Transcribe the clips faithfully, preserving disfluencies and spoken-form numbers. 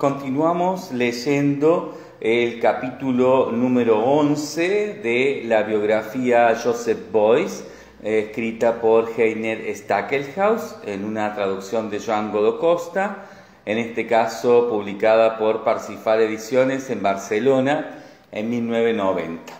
continuamos leyendo el capítulo número once de la biografía Joseph Beuys, eh, escrita por Heiner Stackelhaus en una traducción de Joan Godó Costa, en este caso publicada por Parsifal Ediciones en Barcelona en mil novecientos noventa.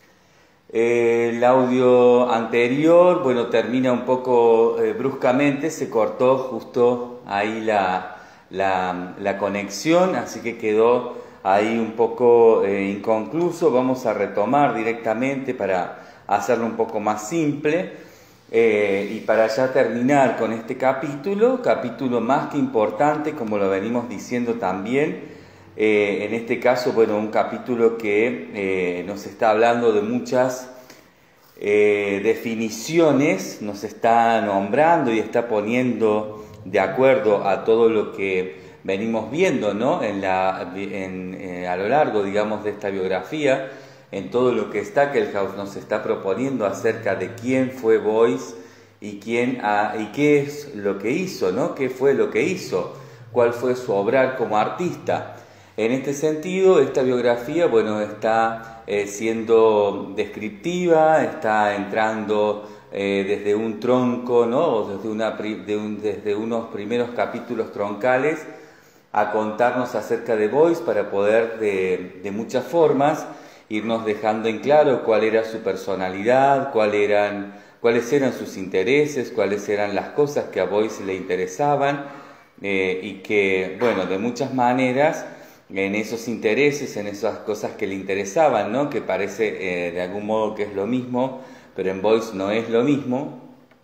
El audio anterior, bueno, termina un poco eh, bruscamente, se cortó justo ahí la, la, la conexión, así que quedó ahí un poco eh, inconcluso. Vamos a retomar directamente para hacerlo un poco más simple eh, y para ya terminar con este capítulo, capítulo más que importante, como lo venimos diciendo también. Eh, en este caso, bueno, un capítulo que eh, nos está hablando de muchas eh, definiciones, nos está nombrando y está poniendo de acuerdo a todo lo que venimos viendo, ¿no? en la, en, eh, a lo largo, digamos, de esta biografía, en todo lo que Stackelhaus nos está proponiendo acerca de quién fue Beuys y, quién, ah, y qué es lo que hizo, ¿no? ¿Qué fue lo que hizo? ¿Cuál fue su obrar como artista? En este sentido, esta biografía, bueno, está eh, siendo descriptiva, está entrando eh, desde un tronco, ¿no? Desde, una, de un, desde unos primeros capítulos troncales a contarnos acerca de Beuys para poder, de, de muchas formas, irnos dejando en claro cuál era su personalidad, cuál eran, cuáles eran sus intereses, cuáles eran las cosas que a Beuys le interesaban eh, y que, bueno, de muchas maneras, en esos intereses, en esas cosas que le interesaban, ¿no? Que parece eh, de algún modo que es lo mismo, pero en Beuys no es lo mismo,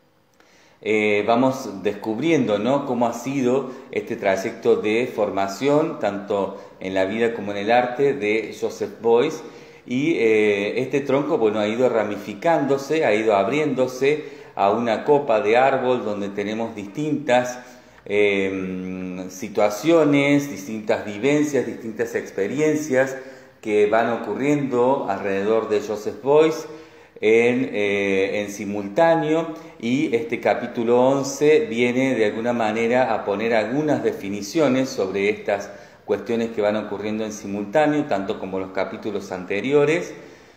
eh, vamos descubriendo, ¿no? Cómo ha sido este trayecto de formación, tanto en la vida como en el arte, de Joseph Beuys, y eh, este tronco, bueno, ha ido ramificándose, ha ido abriéndose a una copa de árbol donde tenemos distintas Eh, situaciones, distintas vivencias, distintas experiencias que van ocurriendo alrededor de Joseph Beuys en, eh, en simultáneo, y este capítulo once viene de alguna manera a poner algunas definiciones sobre estas cuestiones que van ocurriendo en simultáneo, tanto como los capítulos anteriores,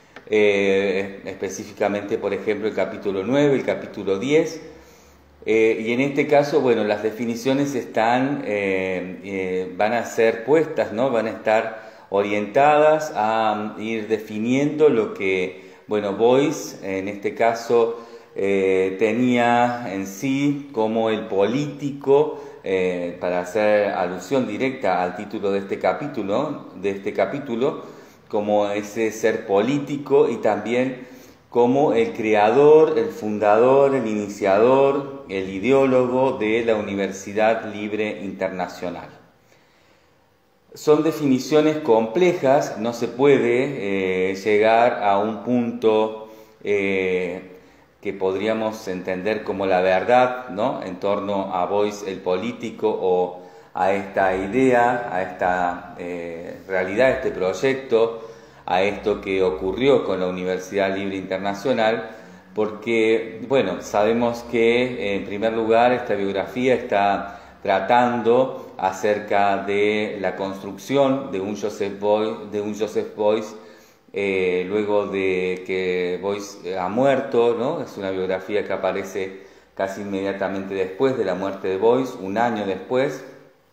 eh, específicamente, por ejemplo, el capítulo nueve, el capítulo diez. Eh, y en este caso, bueno, las definiciones están, eh, eh, van a ser puestas, ¿no? Van a estar orientadas a ir definiendo lo que, bueno, Beuys, en este caso, eh, tenía en sí como el político, eh, para hacer alusión directa al título de este capítulo, de este capítulo, como ese ser político y también como el creador, el fundador, el iniciador, el ideólogo de la Universidad Libre Internacional. Son definiciones complejas, no se puede eh, llegar a un punto eh, que podríamos entender como la verdad, ¿no? En torno a Beuys el político o a esta idea, a esta eh, realidad, a este proyecto, a esto que ocurrió con la Universidad Libre Internacional, porque, bueno, sabemos que en primer lugar esta biografía está tratando acerca de la construcción de un Joseph Beuys, de un Joseph Beuys eh, luego de que Beuys ha muerto, ¿no? Es una biografía que aparece casi inmediatamente después de la muerte de Beuys, un año después,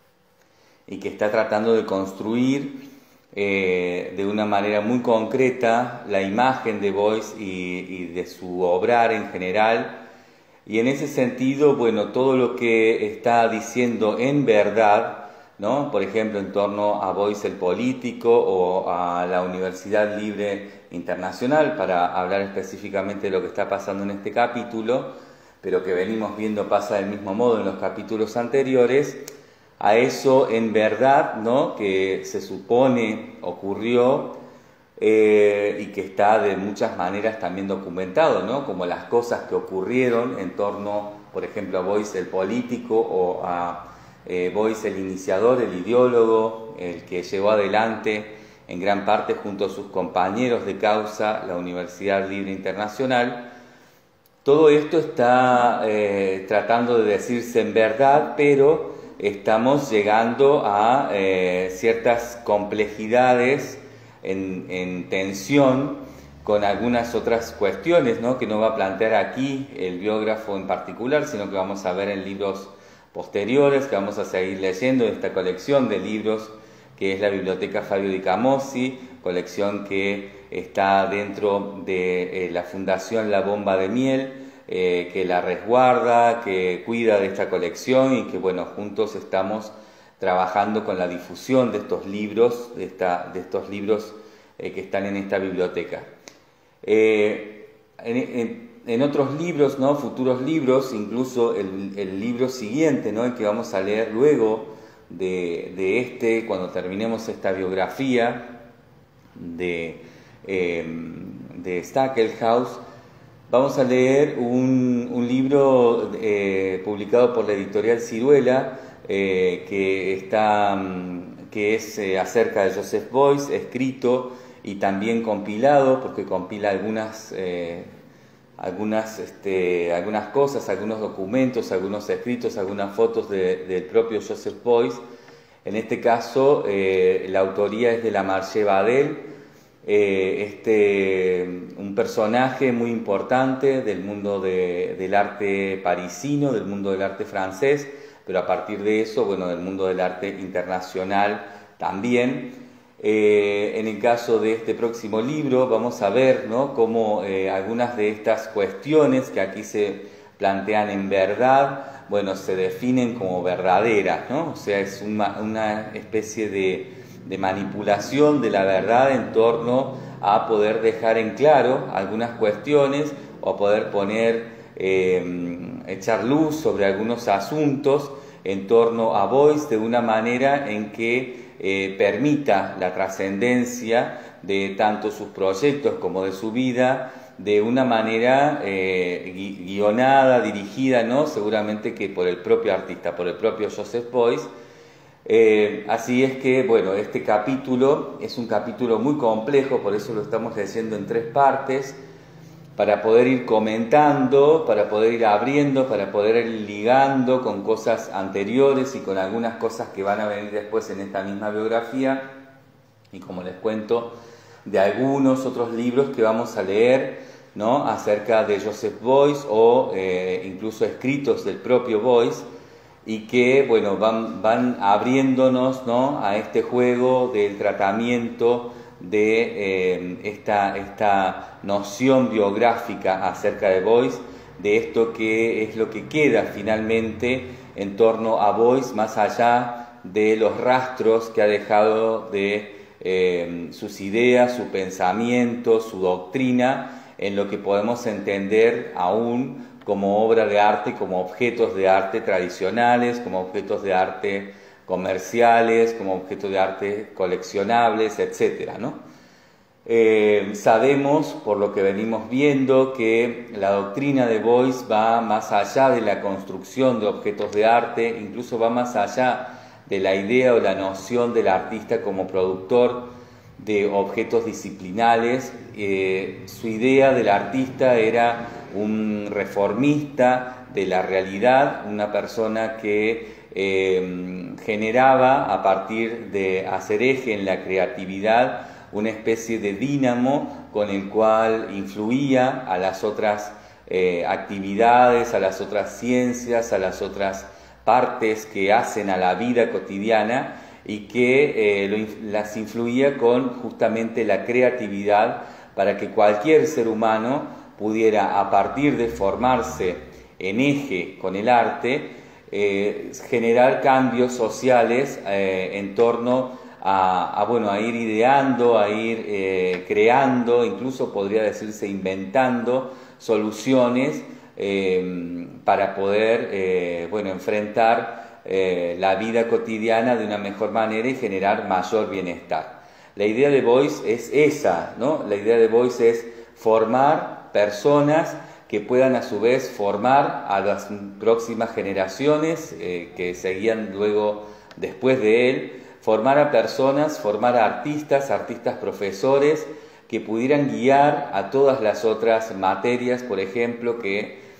y que está tratando de construir Eh, de una manera muy concreta la imagen de Beuys y, y de su obrar en general, y en ese sentido, bueno, todo lo que está diciendo en verdad, ¿no? Por ejemplo, en torno a Beuys el político o a la Universidad Libre Internacional, para hablar específicamente de lo que está pasando en este capítulo, pero que venimos viendo pasa del mismo modo en los capítulos anteriores. A eso en verdad, ¿no? Que se supone ocurrió eh, y que está de muchas maneras también documentado, ¿no? Como las cosas que ocurrieron en torno, por ejemplo, a Beuys el político o a eh, Beuys el iniciador, el ideólogo, el que llevó adelante en gran parte junto a sus compañeros de causa la Universidad Libre Internacional. Todo esto está eh, tratando de decirse en verdad, pero estamos llegando a eh, ciertas complejidades en, en tensión con algunas otras cuestiones, ¿no?, que no va a plantear aquí el biógrafo en particular, sino que vamos a ver en libros posteriores, que vamos a seguir leyendo en esta colección de libros que es la Biblioteca Fabio Di Camossi, colección que está dentro de eh, la Fundación La Bomba de Miel, eh, que la resguarda, que cuida de esta colección y que, bueno, juntos estamos trabajando con la difusión de estos libros, de, esta, de estos libros eh, que están en esta biblioteca. Eh, en, en, en otros libros, ¿no?, futuros libros, incluso el, el libro siguiente, ¿no?, el que vamos a leer luego de, de este, cuando terminemos esta biografía de, eh, de Stackelhaus, vamos a leer un, un libro eh, publicado por la editorial Ciruela, eh, que, está, que es eh, acerca de Joseph Beuys, escrito y también compilado, porque compila algunas, eh, algunas, este, algunas cosas, algunos documentos, algunos escritos, algunas fotos de, del propio Joseph Beuys. En este caso, eh, la autoría es de la Marché Badel, eh, este, un personaje muy importante del mundo de, del arte parisino, del mundo del arte francés, pero a partir de eso, bueno, del mundo del arte internacional también. Eh, en el caso de este próximo libro vamos a ver, ¿no?, cómo eh, algunas de estas cuestiones que aquí se plantean en verdad, bueno, se definen como verdaderas, ¿no? O sea, es una, una especie de, de manipulación de la verdad en torno a poder dejar en claro algunas cuestiones o poder poner, eh, echar luz sobre algunos asuntos en torno a Beuys de una manera en que Eh, permita la trascendencia de tanto sus proyectos como de su vida de una manera eh, gui guionada, dirigida, ¿no?, seguramente que por el propio artista, por el propio Joseph Beuys. Eh, así es que, bueno, este capítulo es un capítulo muy complejo, por eso lo estamos leyendo en tres partes, para poder ir comentando, para poder ir abriendo, para poder ir ligando con cosas anteriores y con algunas cosas que van a venir después en esta misma biografía, y como les cuento, de algunos otros libros que vamos a leer, ¿no?, acerca de Joseph Beuys o eh, incluso escritos del propio Beuys, y que, bueno, van, van abriéndonos, ¿no?, a este juego del tratamiento de eh, esta, esta noción biográfica acerca de Beuys, de esto que es lo que queda finalmente en torno a Beuys, más allá de los rastros que ha dejado de eh, sus ideas, su pensamiento, su doctrina, en lo que podemos entender aún como obra de arte, como objetos de arte tradicionales, como objetos de arte comerciales, como objetos de arte coleccionables, etcétera, ¿no? Eh, sabemos, por lo que venimos viendo, que la doctrina de Beuys va más allá de la construcción de objetos de arte, incluso va más allá de la idea o la noción del artista como productor de objetos disciplinales. Eh, su idea del artista era un reformista de la realidad, una persona que Eh, generaba, a partir de hacer eje en la creatividad, una especie de dínamo con el cual influía a las otras eh, actividades, a las otras ciencias, a las otras partes que hacen a la vida cotidiana, y que eh, lo, las influía con justamente la creatividad para que cualquier ser humano pudiera, a partir de formarse en eje con el arte, Eh, generar cambios sociales eh, en torno a, a, bueno, a ir ideando, a ir eh, creando, incluso podría decirse inventando soluciones eh, para poder eh, bueno, enfrentar eh, la vida cotidiana de una mejor manera y generar mayor bienestar. La idea de Beuys es esa, ¿no? La idea de Beuys es formar personas que puedan a su vez formar a las próximas generaciones eh, que seguían luego después de él, formar a personas, formar a artistas, artistas profesores, que pudieran guiar a todas las otras materias, por ejemplo, que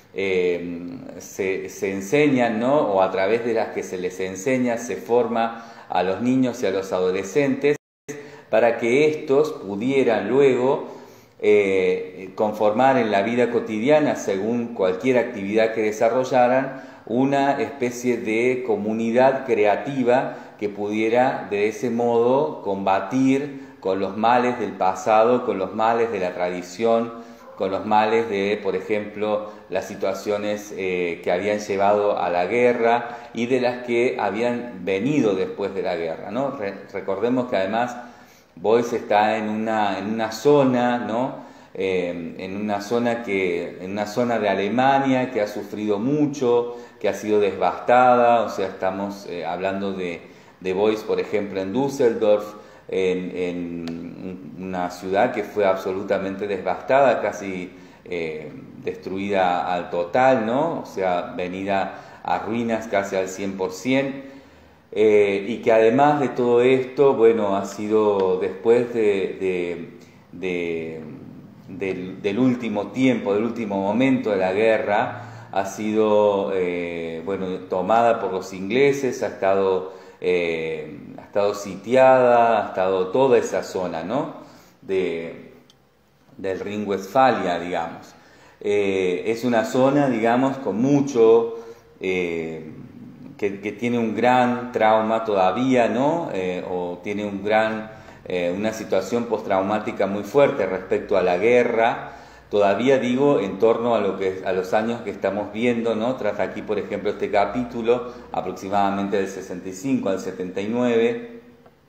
eh, se, se enseñan, ¿no? O a través de las que se les enseña, se forma a los niños y a los adolescentes para que estos pudieran luego eh, conformar en la vida cotidiana, según cualquier actividad que desarrollaran, una especie de comunidad creativa que pudiera de ese modo combatir con los males del pasado, con los males de la tradición, con los males de, por ejemplo, las situaciones eh, que habían llevado a la guerra y de las que habían venido después de la guerra, ¿no? Re recordemos que además Boys está en una, en una zona, ¿no? Eh, en una zona que, en una zona de Alemania que ha sufrido mucho, que ha sido devastada, o sea, estamos eh, hablando de, de Boys, por ejemplo, en Düsseldorf, en, en una ciudad que fue absolutamente devastada, casi eh, destruida al total, ¿no? O sea, venida a ruinas casi al cien por ciento. Eh, y que además de todo esto, bueno, ha sido después de, de, de, del, del último tiempo, del último momento de la guerra, ha sido, eh, bueno, tomada por los ingleses, ha estado, eh, ha estado sitiada, ha estado toda esa zona, ¿no? De, del Rin-Westfalia, digamos. Eh, es una zona, digamos, con mucho... Eh, Que, que tiene un gran trauma todavía, ¿no? Eh, o tiene un gran, eh, una situación postraumática muy fuerte respecto a la guerra, todavía digo, en torno a, lo que, a los años que estamos viendo, ¿no? Tras aquí, por ejemplo, este capítulo, aproximadamente del sesenta y cinco al setenta y nueve,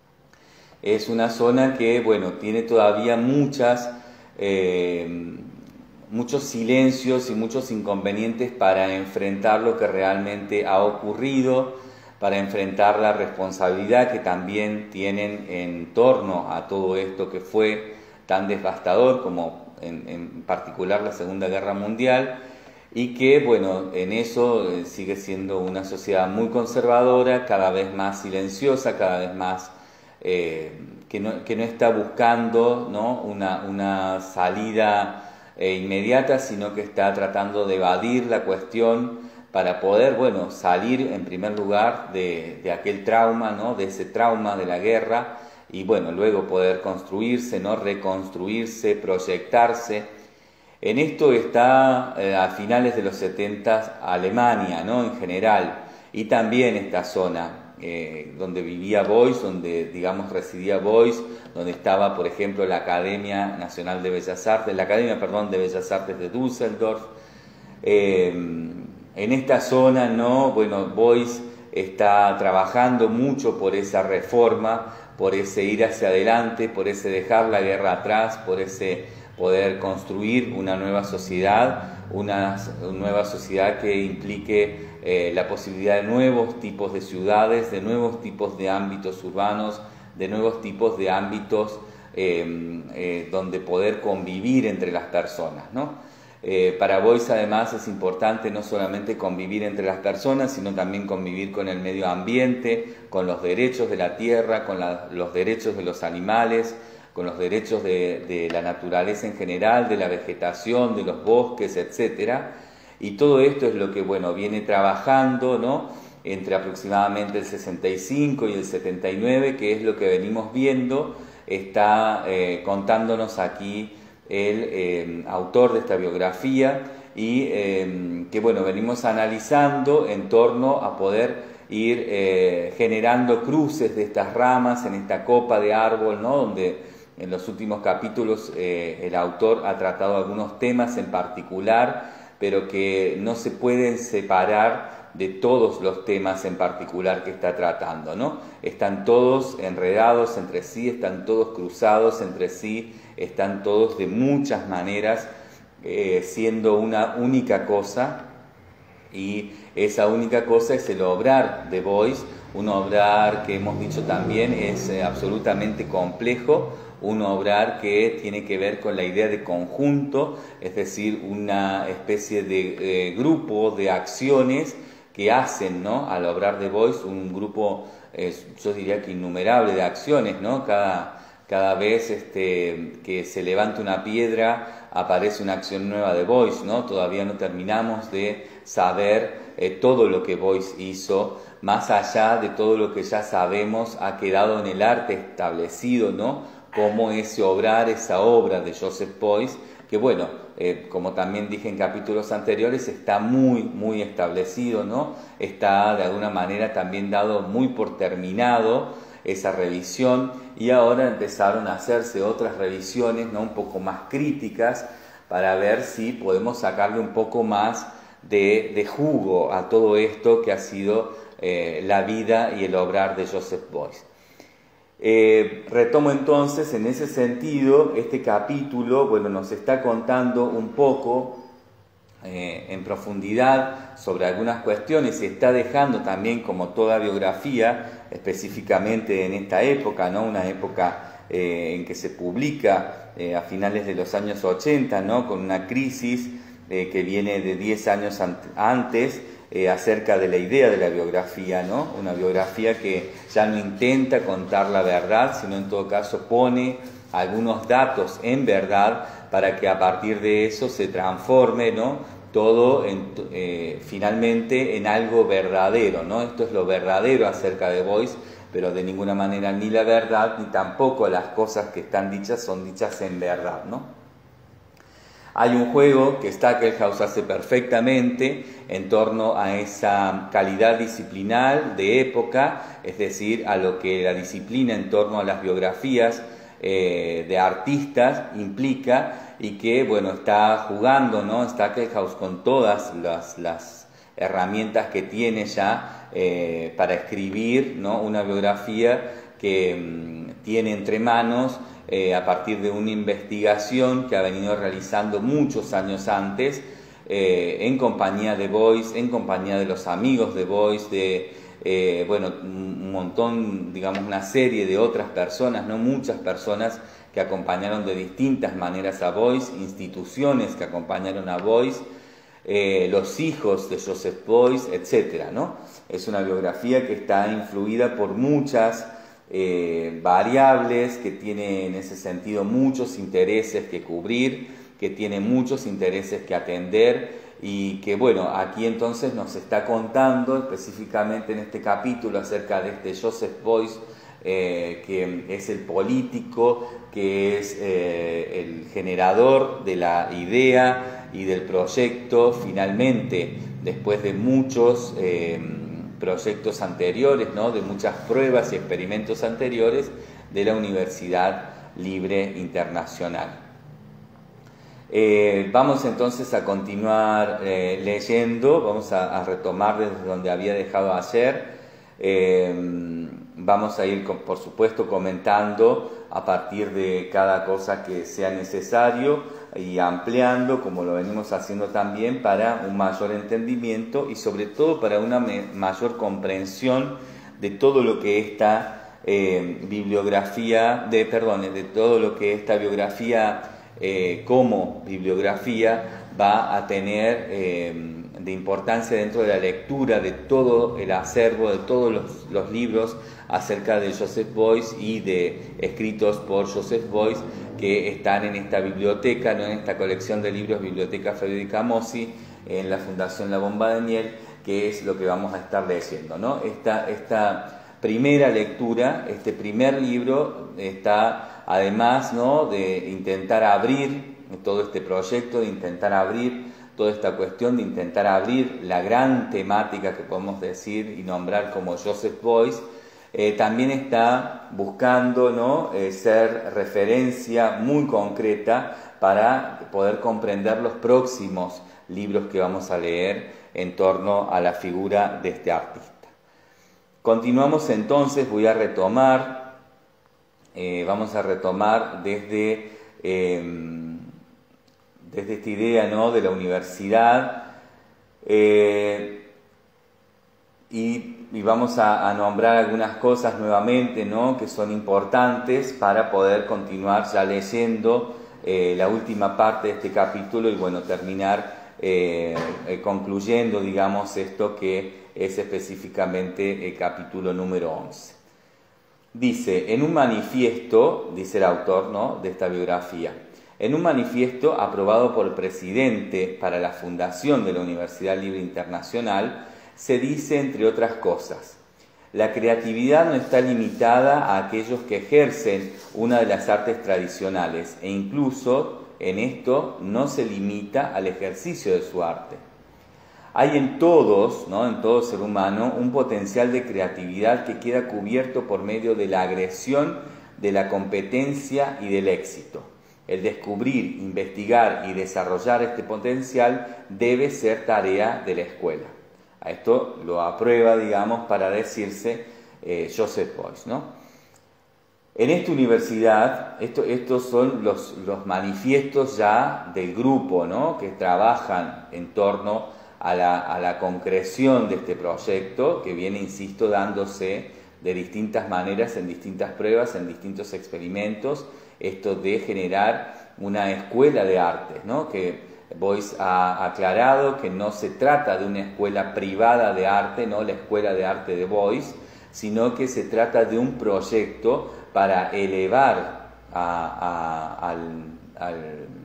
es una zona que, bueno, tiene todavía muchas... Eh, muchos silencios y muchos inconvenientes para enfrentar lo que realmente ha ocurrido, para enfrentar la responsabilidad que también tienen en torno a todo esto que fue tan devastador como en, en particular la Segunda Guerra Mundial, y que, bueno, en eso eh, sigue siendo una sociedad muy conservadora, cada vez más silenciosa, cada vez más eh, que, no, que no está buscando, ¿no? una, una salida Eh, inmediata, sino que está tratando de evadir la cuestión para poder, bueno, salir en primer lugar de, de aquel trauma, ¿no? De ese trauma de la guerra, y bueno, luego poder construirse, ¿no? Reconstruirse, proyectarse. En esto está eh, a finales de los setenta Alemania, ¿no? En general, y también esta zona eh, donde vivía Boys, donde, digamos, residía Boys, donde estaba, por ejemplo, la Academia Nacional de Bellas Artes, la Academia, perdón, de Bellas Artes de Düsseldorf. Eh, en esta zona, ¿no? Bueno, Boys está trabajando mucho por esa reforma, por ese ir hacia adelante, por ese dejar la guerra atrás, por ese poder construir una nueva sociedad, una nueva sociedad que implique eh, la posibilidad de nuevos tipos de ciudades, de nuevos tipos de ámbitos urbanos, de nuevos tipos de ámbitos eh, eh, donde poder convivir entre las personas, ¿no? Eh, para Boys además es importante no solamente convivir entre las personas, sino también convivir con el medio ambiente, con los derechos de la tierra, con la, los derechos de los animales, con los derechos de, de la naturaleza en general, de la vegetación, de los bosques, etcétera. Y todo esto es lo que, bueno, viene trabajando, ¿no? Entre aproximadamente el sesenta y cinco y el setenta y nueve, que es lo que venimos viendo, está eh, contándonos aquí el eh, autor de esta biografía, y eh, que, bueno, venimos analizando en torno a poder ir eh, generando cruces de estas ramas en esta copa de árbol, ¿no? Donde en los últimos capítulos eh, el autor ha tratado algunos temas en particular, pero que no se pueden separar de todos los temas en particular que está tratando, ¿no? Están todos enredados entre sí, están todos cruzados entre sí, están todos de muchas maneras eh, siendo una única cosa, y esa única cosa es el obrar de Boys, un obrar que hemos dicho también es eh, absolutamente complejo, un obrar que tiene que ver con la idea de conjunto, es decir, una especie de eh, grupo de acciones que hacen, ¿no? Al obrar de Boys, un grupo, eh, yo diría que innumerable de acciones, ¿no? Cada, cada vez este, que se levanta una piedra aparece una acción nueva de Boyce, ¿no? Todavía no terminamos de saber eh, todo lo que Boyce hizo, más allá de todo lo que ya sabemos ha quedado en el arte establecido, ¿no? Como ese obrar, esa obra de Joseph Beuys, que bueno, eh, como también dije en capítulos anteriores, está muy, muy establecido, ¿no? Está de alguna manera también dado muy por terminado esa revisión, y ahora empezaron a hacerse otras revisiones, ¿no? Un poco más críticas, para ver si podemos sacarle un poco más de, de jugo a todo esto que ha sido eh, la vida y el obrar de Joseph Beuys. Eh, retomo entonces en ese sentido este capítulo. Bueno, nos está contando un poco eh, en profundidad sobre algunas cuestiones, y está dejando también, como toda biografía, específicamente en esta época, ¿no? Una época eh, en que se publica eh, a finales de los años ochenta, ¿no? Con una crisis eh, que viene de diez años an antes, Eh, acerca de la idea de la biografía, ¿no? Una biografía que ya no intenta contar la verdad, sino en todo caso pone algunos datos en verdad para que a partir de eso se transforme, ¿no? Todo en, eh, finalmente en algo verdadero, ¿no? Esto es lo verdadero acerca de Beuys, pero de ninguna manera ni la verdad ni tampoco las cosas que están dichas son dichas en verdad, ¿no? Hay un juego que Stackelhaus hace perfectamente en torno a esa calidad disciplinal de época, es decir, a lo que la disciplina en torno a las biografías eh, de artistas implica, y que, bueno, está jugando, ¿no? Stackelhaus con todas las, las herramientas que tiene ya eh, para escribir, ¿no? Una biografía que mmm, tiene entre manos Eh, a partir de una investigación que ha venido realizando muchos años antes, eh, en compañía de Beuys, en compañía de los amigos de Beuys, de eh, bueno, un montón, digamos, una serie de otras personas, no muchas personas que acompañaron de distintas maneras a Beuys, instituciones que acompañaron a Beuys, eh, los hijos de Joseph Beuys, etcétera, ¿no? Es una biografía que está influida por muchas Eh, variables, que tiene en ese sentido muchos intereses que cubrir, que tiene muchos intereses que atender, y que, bueno, aquí entonces nos está contando específicamente en este capítulo acerca de este Joseph Beuys, eh, que es el político, que es eh, el generador de la idea y del proyecto, finalmente, después de muchos eh, proyectos anteriores, ¿no? De muchas pruebas y experimentos anteriores, de la Universidad Libre Internacional. Eh, vamos entonces a continuar eh, leyendo, vamos a, a retomar desde donde había dejado ayer. Eh, vamos a ir, por supuesto, comentando a partir de cada cosa que sea necesario, y ampliando, como lo venimos haciendo también, para un mayor entendimiento y sobre todo para una mayor comprensión de todo lo que esta eh, bibliografía, de, perdón, de todo lo que esta biografía eh, como bibliografía va a tener eh, de importancia dentro de la lectura de todo el acervo, de todos los, los libros acerca de Joseph Beuys y de escritos por Joseph Beuys que están en esta biblioteca, ¿no? En esta colección de libros, Biblioteca Federica Mossi, en la Fundación La Bomba de Miel, que es lo que vamos a estar leyendo, ¿no? Esta, esta primera lectura, este primer libro, está además, ¿no?, de intentar abrir todo este proyecto, de intentar abrir toda esta cuestión, de intentar abrir la gran temática que podemos decir y nombrar como Joseph Beuys. Eh, también está buscando, ¿no?, eh, ser referencia muy concreta para poder comprender los próximos libros que vamos a leer en torno a la figura de este artista. Continuamos entonces, voy a retomar, eh, vamos a retomar desde, eh, desde esta idea, ¿no?, de la universidad, eh, y Y vamos a, a nombrar algunas cosas nuevamente, ¿no?, que son importantes para poder continuar ya leyendo eh, la última parte de este capítulo y, bueno, terminar eh, eh, concluyendo, digamos, esto que es específicamente el capítulo número once. Dice, en un manifiesto, dice el autor, ¿no?, de esta biografía, en un manifiesto aprobado por el presidente para la fundación de la Universidad Libre Internacional, se dice, entre otras cosas, la creatividad no está limitada a aquellos que ejercen una de las artes tradicionales e incluso en esto no se limita al ejercicio de su arte. Hay en todos, ¿no?, en todo ser humano, un potencial de creatividad que queda cubierto por medio de la agresión, de la competencia y del éxito. El descubrir, investigar y desarrollar este potencial debe ser tarea de la escuela. A esto lo aprueba, digamos, para decirse eh, Joseph Beuys, ¿no? En esta universidad, esto, estos son los, los manifiestos ya del grupo, ¿no?, que trabajan en torno a la, a la concreción de este proyecto, que viene, insisto, dándose de distintas maneras, en distintas pruebas, en distintos experimentos, esto de generar una escuela de arte, ¿no?, que Beuys ha aclarado que no se trata de una escuela privada de arte, no la escuela de arte de Beuys, sino que se trata de un proyecto para elevar a, a, al, al,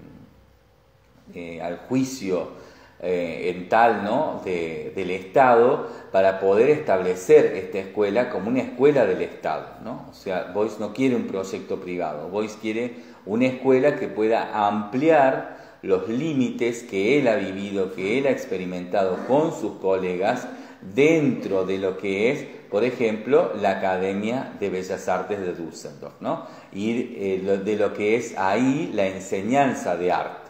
eh, al juicio eh, en tal, ¿no?, de, del Estado, para poder establecer esta escuela como una escuela del Estado, ¿no? O sea, Beuys no quiere un proyecto privado, Beuys quiere una escuela que pueda ampliar los límites que él ha vivido, que él ha experimentado con sus colegas dentro de lo que es, por ejemplo, la Academia de Bellas Artes de Düsseldorf, ¿no?, y eh, de lo que es ahí la enseñanza de arte.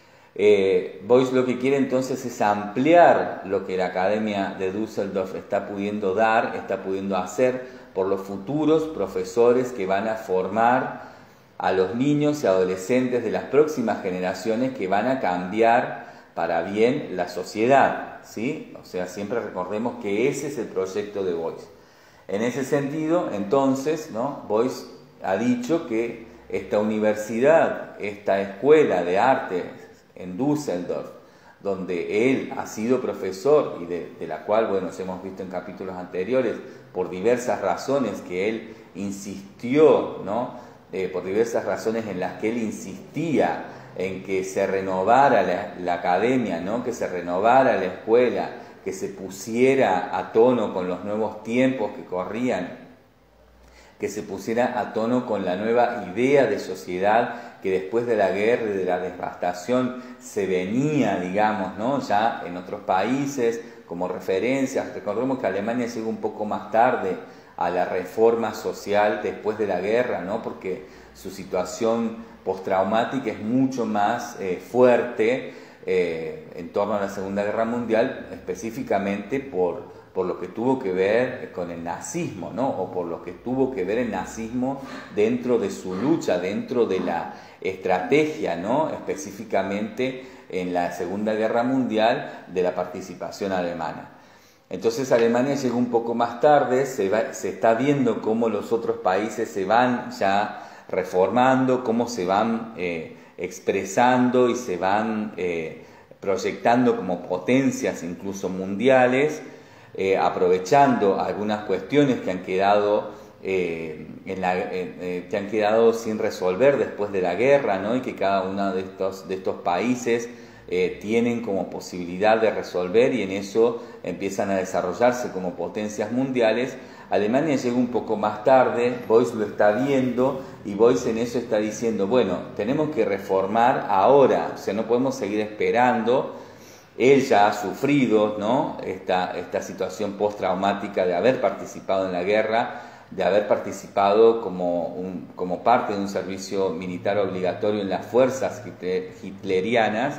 Eh, Beuys lo que quiere entonces es ampliar lo que la Academia de Düsseldorf está pudiendo dar, está pudiendo hacer por los futuros profesores que van a formar a los niños y adolescentes de las próximas generaciones que van a cambiar para bien la sociedad, ¿sí? O sea, siempre recordemos que ese es el proyecto de Beuys. En ese sentido, entonces, ¿no?, Beuys ha dicho que esta universidad, esta escuela de arte en Düsseldorf, donde él ha sido profesor y de, de la cual, bueno, hemos visto en capítulos anteriores, por diversas razones que él insistió, ¿no?, Eh, por diversas razones en las que él insistía en que se renovara la, la academia, ¿no?, que se renovara la escuela, que se pusiera a tono con los nuevos tiempos que corrían, que se pusiera a tono con la nueva idea de sociedad que después de la guerra y de la devastación se venía, digamos, ¿no?, ya en otros países como referencias. Recordemos que Alemania llegó un poco más tarde a la reforma social después de la guerra, ¿no?, porque su situación postraumática es mucho más eh, fuerte eh, en torno a la Segunda Guerra Mundial, específicamente por, por lo que tuvo que ver con el nazismo, ¿no?, o por lo que tuvo que ver el nazismo dentro de su lucha, dentro de la estrategia, ¿no?, específicamente en la Segunda Guerra Mundial, de la participación alemana. Entonces Alemania llegó un poco más tarde, se, va, se está viendo cómo los otros países se van ya reformando, cómo se van eh, expresando y se van eh, proyectando como potencias incluso mundiales, eh, aprovechando algunas cuestiones que han quedado, eh, en la, eh, que han quedado sin resolver después de la guerra, ¿no?, y que cada uno de estos, de estos países Eh, tienen como posibilidad de resolver, y en eso empiezan a desarrollarse como potencias mundiales. Alemania llegó un poco más tarde, Beuys lo está viendo, y Beuys en eso está diciendo, bueno, tenemos que reformar ahora, o sea, no podemos seguir esperando. Él ya ha sufrido, ¿no?, esta, esta situación postraumática de haber participado en la guerra, de haber participado como, un, como parte de un servicio militar obligatorio en las fuerzas hitlerianas,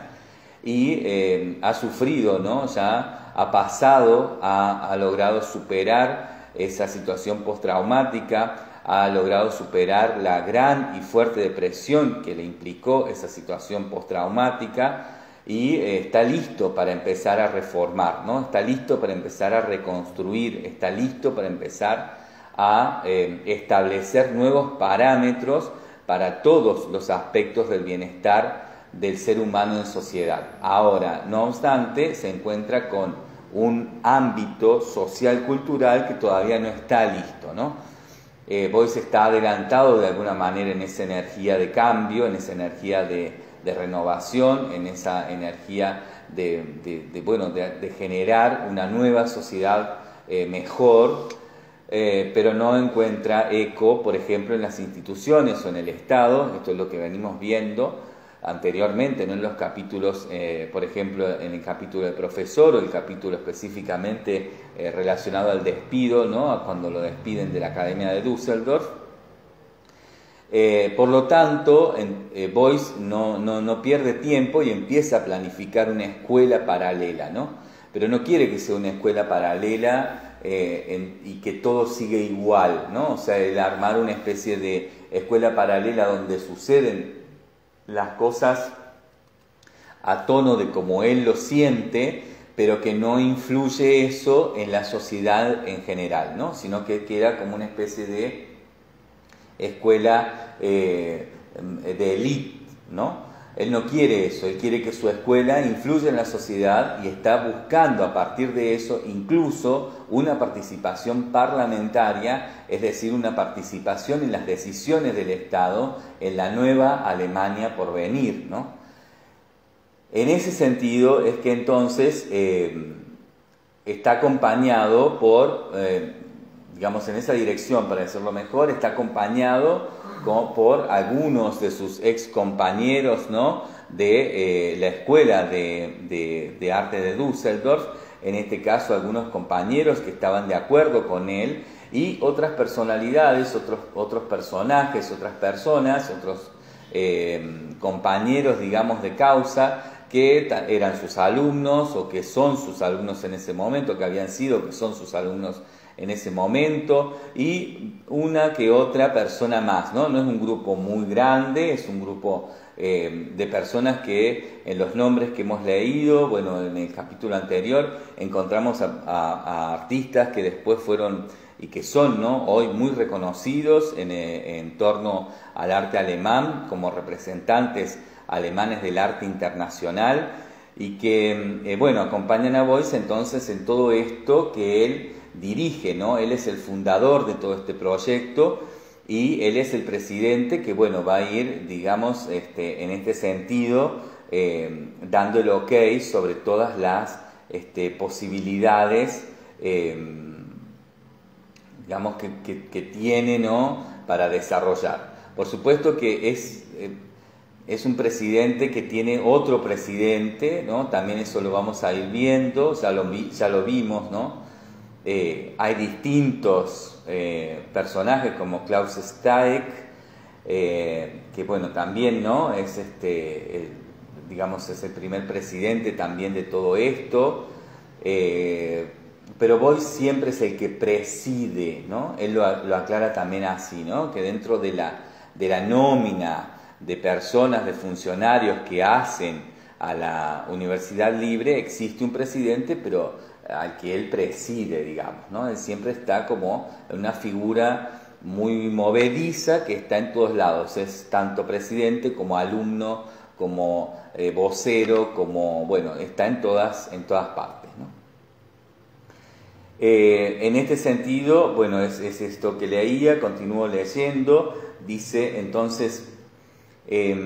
y eh, ha sufrido, ¿no?, ya ha pasado, ha, ha logrado superar esa situación postraumática, ha logrado superar la gran y fuerte depresión que le implicó esa situación postraumática, y eh, está listo para empezar a reformar, ¿no?, está listo para empezar a reconstruir, está listo para empezar a eh, establecer nuevos parámetros para todos los aspectos del bienestar del ser humano en sociedad. Ahora, no obstante, se encuentra con un ámbito social cultural que todavía no está listo, ¿no? Eh, Boyce está adelantado de alguna manera en esa energía de cambio, en esa energía de, de renovación, en esa energía de, de, de, bueno, de, de generar una nueva sociedad eh, mejor, eh, pero no encuentra eco, por ejemplo, en las instituciones o en el Estado. Esto es lo que venimos viendo anteriormente, ¿no? En los capítulos, eh, por ejemplo, en el capítulo del profesor o el capítulo específicamente eh, relacionado al despido, ¿no? Cuando lo despiden de la Academia de Düsseldorf. Eh, por lo tanto, en, eh, Boyce no, no, no pierde tiempo y empieza a planificar una escuela paralela, ¿no? Pero no quiere que sea una escuela paralela eh, en, y que todo siga igual, ¿no? O sea, el armar una especie de escuela paralela donde suceden las cosas a tono de como él lo siente, pero que no influye eso en la sociedad en general, ¿no? Sino que queda como una especie de escuela eh, de élite, ¿no? Él no quiere eso, él quiere que su escuela influya en la sociedad y está buscando a partir de eso incluso una participación parlamentaria, es decir, una participación en las decisiones del Estado en la nueva Alemania por venir, ¿no? En ese sentido es que entonces eh, está acompañado por, eh, digamos en esa dirección, para decirlo mejor, está acompañado como por algunos de sus ex compañeros, ¿no? de eh, la escuela de, de, de arte de Düsseldorf, en este caso algunos compañeros que estaban de acuerdo con él y otras personalidades, otros, otros personajes, otras personas, otros eh, compañeros, digamos, de causa que eran sus alumnos o que son sus alumnos en ese momento, que habían sido, que son sus alumnos en ese momento, y una que otra persona más, ¿no? No es un grupo muy grande, es un grupo eh, de personas que en los nombres que hemos leído, bueno, en el capítulo anterior, encontramos a, a, a artistas que después fueron y que son, ¿no? hoy muy reconocidos en, en torno al arte alemán como representantes alemanes del arte internacional y que, eh, bueno, acompañan a Boyce entonces en todo esto que él dirige, ¿no? Él es el fundador de todo este proyecto y él es el presidente que, bueno, va a ir, digamos, este, en este sentido, eh, dando el ok sobre todas las este, posibilidades, eh, digamos, que, que, que tiene, ¿no? para desarrollar. Por supuesto que es... Eh, Es un presidente que tiene otro presidente, ¿no? También eso lo vamos a ir viendo, ya lo, vi, ya lo vimos, ¿no? Eh, hay distintos eh, personajes como Klaus Steig, eh, que bueno, también, ¿no? Es este, el, digamos, es el primer presidente también de todo esto, eh, pero Boyce siempre es el que preside, ¿no? Él lo, lo aclara también así, ¿no? Que dentro de la, de la nómina de personas, de funcionarios que hacen a la Universidad Libre, existe un presidente, pero al que él preside, digamos, ¿no? Él siempre está como una figura muy movediza que está en todos lados, es tanto presidente como alumno, como eh, vocero, como, bueno, está en todas, en todas partes, ¿no? Eh, en este sentido, bueno, es, es esto que leía, continúo leyendo, dice entonces... Eh,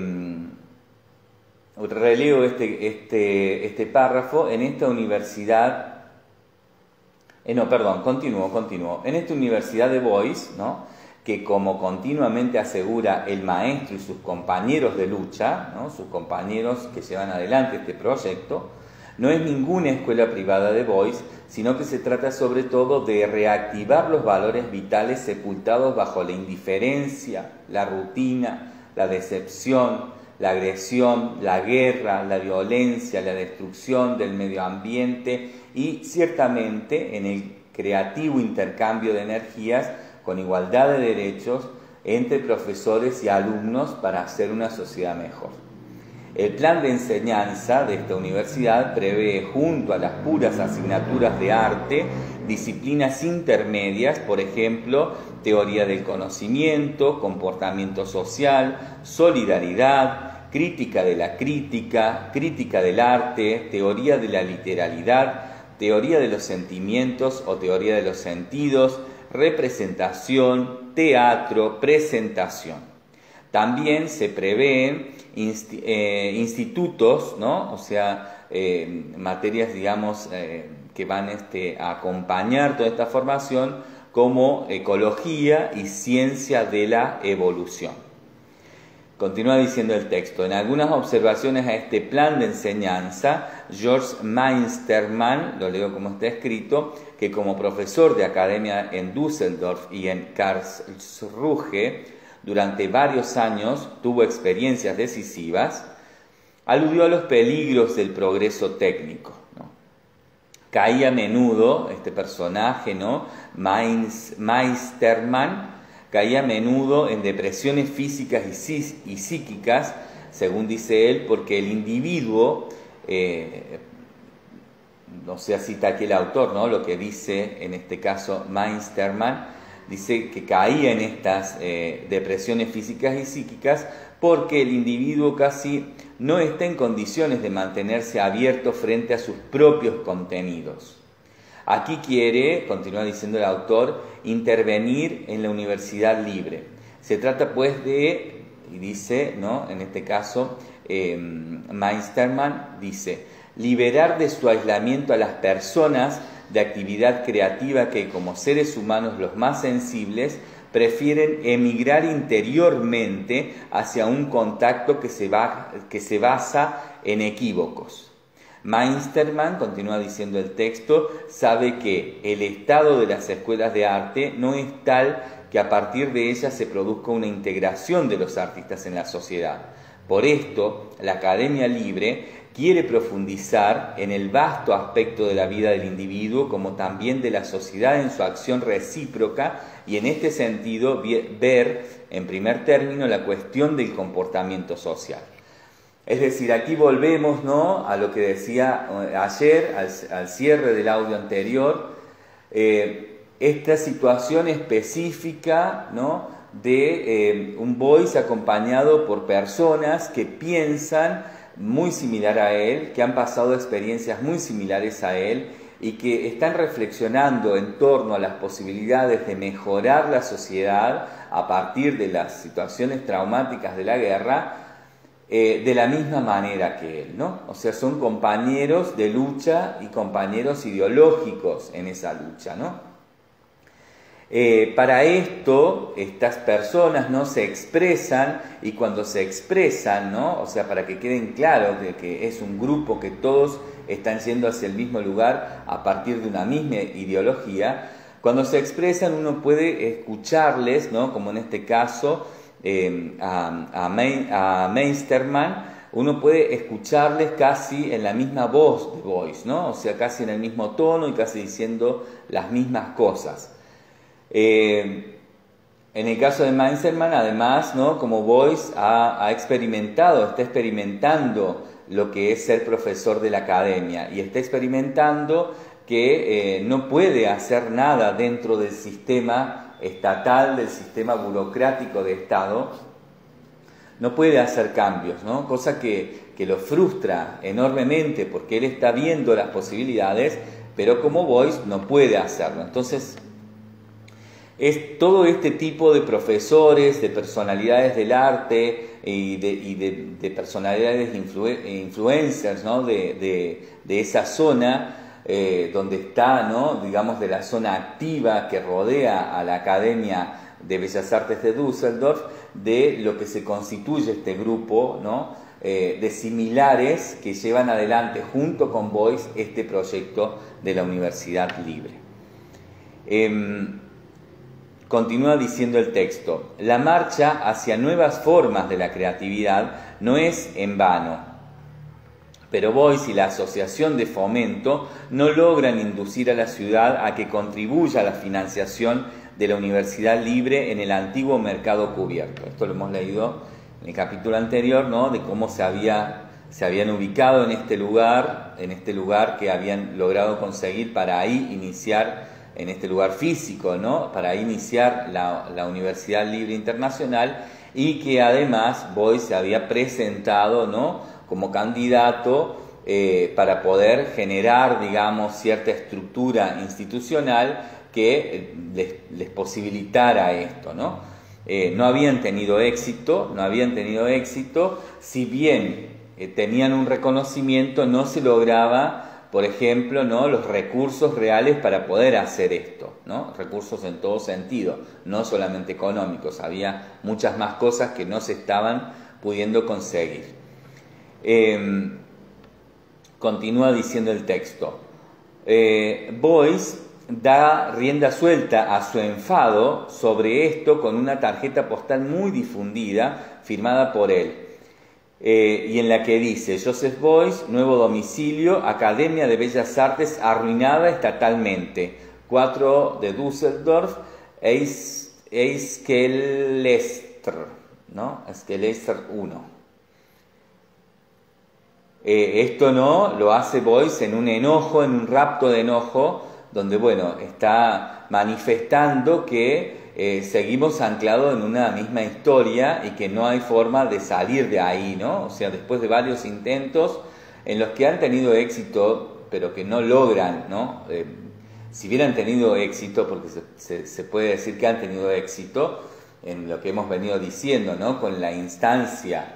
releo este, este, este párrafo. En esta universidad, eh, no, perdón, continúo, continúo. En esta universidad de Boyce, ¿no? que como continuamente asegura el maestro y sus compañeros de lucha, ¿no? sus compañeros que llevan adelante este proyecto, no es ninguna escuela privada de Boyce, sino que se trata sobre todo de reactivar los valores vitales sepultados bajo la indiferencia, la rutina, la decepción, la agresión, la guerra, la violencia, la destrucción del medio ambiente y ciertamente en el creativo intercambio de energías con igualdad de derechos entre profesores y alumnos para hacer una sociedad mejor. El plan de enseñanza de esta universidad prevé, junto a las puras asignaturas de arte, disciplinas intermedias, por ejemplo, teoría del conocimiento, comportamiento social, solidaridad, crítica de la crítica, crítica del arte, teoría de la literalidad, teoría de los sentimientos o teoría de los sentidos, representación, teatro, presentación. También se prevén inst eh, institutos, ¿no? O sea, eh, materias, digamos, eh, que van este, a acompañar toda esta formación, como ecología y ciencia de la evolución. Continúa diciendo el texto: en algunas observaciones a este plan de enseñanza, George Meisterman, lo leo como está escrito, que como profesor de academia en Düsseldorf y en Karlsruhe, durante varios años tuvo experiencias decisivas, aludió a los peligros del progreso técnico, ¿no? Caía a menudo, este personaje, ¿no? Meisterman, caía a menudo en depresiones físicas y psíquicas, según dice él, porque el individuo, eh, no sé, cita aquí el autor, ¿no? Lo que dice en este caso Meisterman, dice que caía en estas eh, depresiones físicas y psíquicas porque el individuo casi no está en condiciones de mantenerse abierto frente a sus propios contenidos. Aquí quiere, continúa diciendo el autor, intervenir en la universidad libre. Se trata pues de, y dice, ¿no? En este caso, eh, Meisterman dice, liberar de su aislamiento a las personas de actividad creativa que, como seres humanos los más sensibles, prefieren emigrar interiormente hacia un contacto que se, va, que se basa en equívocos. Meisterman, continúa diciendo el texto, sabe que el estado de las escuelas de arte no es tal que a partir de ellas se produzca una integración de los artistas en la sociedad. Por esto, la Academia Libre quiere profundizar en el vasto aspecto de la vida del individuo, como también de la sociedad en su acción recíproca, y en este sentido ver en primer término la cuestión del comportamiento social. Es decir, aquí volvemos, ¿no?, a lo que decía ayer, al, al cierre del audio anterior, eh, esta situación específica, ¿no?, de eh, un voice acompañado por personas que piensan muy similar a él, que han pasado experiencias muy similares a él y que están reflexionando en torno a las posibilidades de mejorar la sociedad a partir de las situaciones traumáticas de la guerra, eh, de la misma manera que él, ¿no? O sea, son compañeros de lucha y compañeros ideológicos en esa lucha, ¿no? Eh, para esto, estas personas, ¿no?, se expresan, y cuando se expresan, ¿no?, o sea, para que queden claros de que es un grupo que todos están yendo hacia el mismo lugar a partir de una misma ideología, cuando se expresan uno puede escucharles, ¿no?, como en este caso eh, a, a, Main, a Meisterman, uno puede escucharles casi en la misma voz de voice, ¿no?, o sea, casi en el mismo tono y casi diciendo las mismas cosas. Eh, en el caso de Meisterman, además, ¿no?, como Boyce ha, ha experimentado, está experimentando lo que es ser profesor de la academia y está experimentando que eh, no puede hacer nada dentro del sistema estatal, del sistema burocrático de Estado, no puede hacer cambios, ¿no?, cosa que, que lo frustra enormemente porque él está viendo las posibilidades, pero como Boyce no puede hacerlo. Entonces, es todo este tipo de profesores, de personalidades del arte y de, y de, de personalidades influ, influencers, ¿no?, de, de, de esa zona eh, donde está, ¿no?, digamos, de la zona activa que rodea a la Academia de Bellas Artes de Düsseldorf, de lo que se constituye este grupo, ¿no?, eh, de similares que llevan adelante junto con Boyce este proyecto de la Universidad Libre. Eh, Continúa diciendo el texto, la marcha hacia nuevas formas de la creatividad no es en vano, pero Boyce y la Asociación de Fomento no logran inducir a la ciudad a que contribuya a la financiación de la Universidad Libre en el antiguo mercado cubierto. Esto lo hemos leído en el capítulo anterior, ¿no?, de cómo se, había, se habían ubicado en este lugar, en este lugar que habían logrado conseguir para ahí iniciar, en este lugar físico, ¿no?, para iniciar la, la Universidad Libre Internacional, y que además Boyce se había presentado, ¿no?, como candidato eh, para poder generar, digamos, cierta estructura institucional que les, les posibilitara esto, ¿no? Eh, no habían tenido éxito, no habían tenido éxito, si bien eh, tenían un reconocimiento, no se lograba, por ejemplo, ¿no?, los recursos reales para poder hacer esto, ¿no? Recursos en todo sentido, no solamente económicos, había muchas más cosas que no se estaban pudiendo conseguir. Eh, continúa diciendo el texto. Eh, Boyce da rienda suelta a su enfado sobre esto con una tarjeta postal muy difundida, firmada por él. Eh, y en la que dice: Joseph Boyce, nuevo domicilio, Academia de Bellas Artes arruinada estatalmente, cuatro de Düsseldorf, Eiskelester, ¿no? Eiskelester uno. Eh, esto no lo hace Boyce en un enojo, en un rapto de enojo, donde, bueno, está manifestando que Eh, seguimos anclados en una misma historia y que no hay forma de salir de ahí, ¿no? O sea, después de varios intentos en los que han tenido éxito, pero que no logran, ¿no? Eh, si hubieran tenido éxito, porque se, se, se puede decir que han tenido éxito en lo que hemos venido diciendo, ¿no? Con la instancia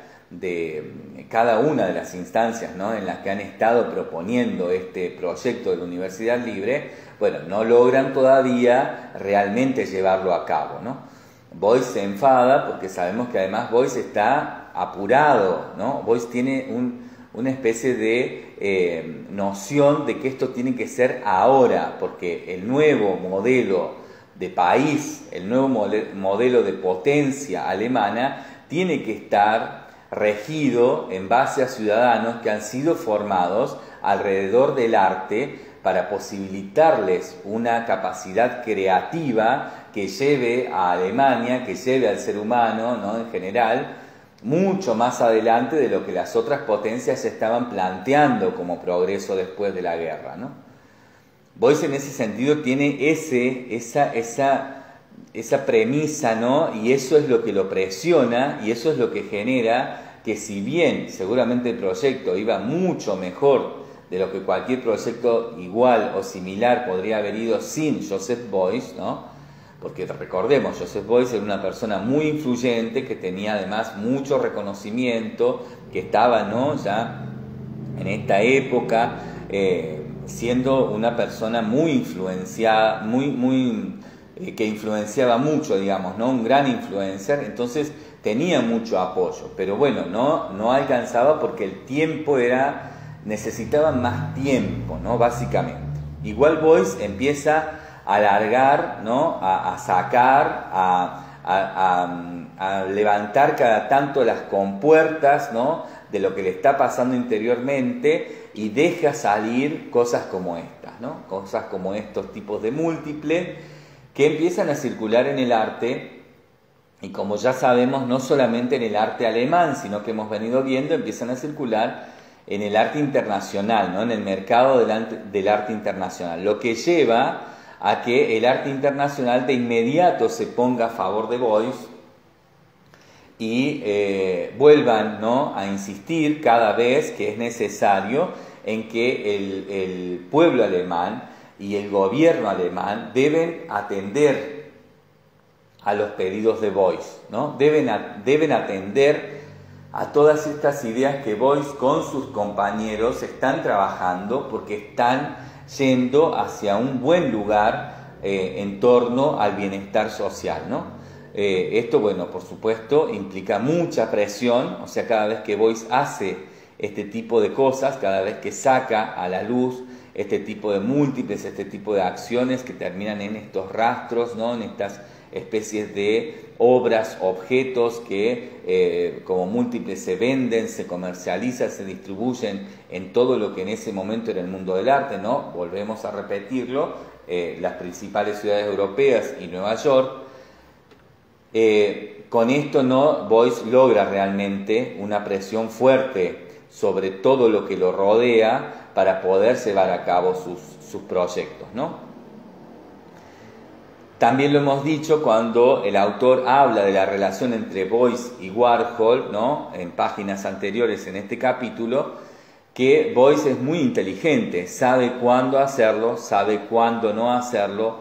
de cada una de las instancias, ¿no?, en las que han estado proponiendo este proyecto de la Universidad Libre, bueno, no logran todavía realmente llevarlo a cabo, ¿no? Boyce se enfada porque sabemos que además Boyce está apurado, ¿no? Boyce tiene un, una especie de eh, noción de que esto tiene que ser ahora, porque el nuevo modelo de país, el nuevo modelo de potencia alemana tiene que estar regido en base a ciudadanos que han sido formados alrededor del arte para posibilitarles una capacidad creativa que lleve a Alemania, que lleve al ser humano, ¿no?, en general, mucho más adelante de lo que las otras potencias estaban planteando como progreso después de la guerra, ¿no? Boyce en ese sentido tiene ese, esa, esa, esa premisa, ¿no?, y eso es lo que lo presiona y eso es lo que genera que, si bien seguramente el proyecto iba mucho mejor de lo que cualquier proyecto igual o similar podría haber ido sin Joseph Boyce, ¿no? Porque recordemos, Joseph Boyce era una persona muy influyente, que tenía además mucho reconocimiento, que estaba, ¿no?, ya en esta época eh, siendo una persona muy influenciada, muy, muy, eh, que influenciaba mucho, digamos, ¿no?, un gran influencer. Entonces tenía mucho apoyo, pero bueno, no, no alcanzaba porque el tiempo era, necesitaban más tiempo, ¿no?, básicamente. Igual Boyce empieza a alargar, ¿no?, a, a sacar, a, a, a, a levantar cada tanto las compuertas, ¿no?, de lo que le está pasando interiormente, y deja salir cosas como estas, ¿no?, cosas como estos tipos de múltiples que empiezan a circular en el arte. Y como ya sabemos, no solamente en el arte alemán, sino que hemos venido viendo, empiezan a circular en el arte internacional, ¿no?, en el mercado del arte, del arte internacional, lo que lleva a que el arte internacional de inmediato se ponga a favor de Boyce y eh, vuelvan, ¿no?, a insistir cada vez que es necesario en que el, el pueblo alemán y el gobierno alemán deben atender a los pedidos de Boyce, ¿no? Deben, a, deben atender a todas estas ideas que Boyce con sus compañeros están trabajando, porque están yendo hacia un buen lugar eh, en torno al bienestar social, ¿no? Eh, esto, bueno, por supuesto, implica mucha presión. O sea, cada vez que Boyce hace este tipo de cosas, cada vez que saca a la luz este tipo de múltiples, este tipo de acciones que terminan en estos rastros, ¿no?, en estas especies de obras, objetos que eh, como múltiples se venden, se comercializan, se distribuyen en todo lo que en ese momento era el mundo del arte, ¿no? Volvemos a repetirlo, eh, las principales ciudades europeas y Nueva York. Eh, con esto, ¿no?, Boyce logra realmente una presión fuerte sobre todo lo que lo rodea para poder llevar a cabo sus, sus proyectos, ¿no? También lo hemos dicho cuando el autor habla de la relación entre Boyce y Warhol, ¿no?, en páginas anteriores en este capítulo, que Boyce es muy inteligente, sabe cuándo hacerlo, sabe cuándo no hacerlo,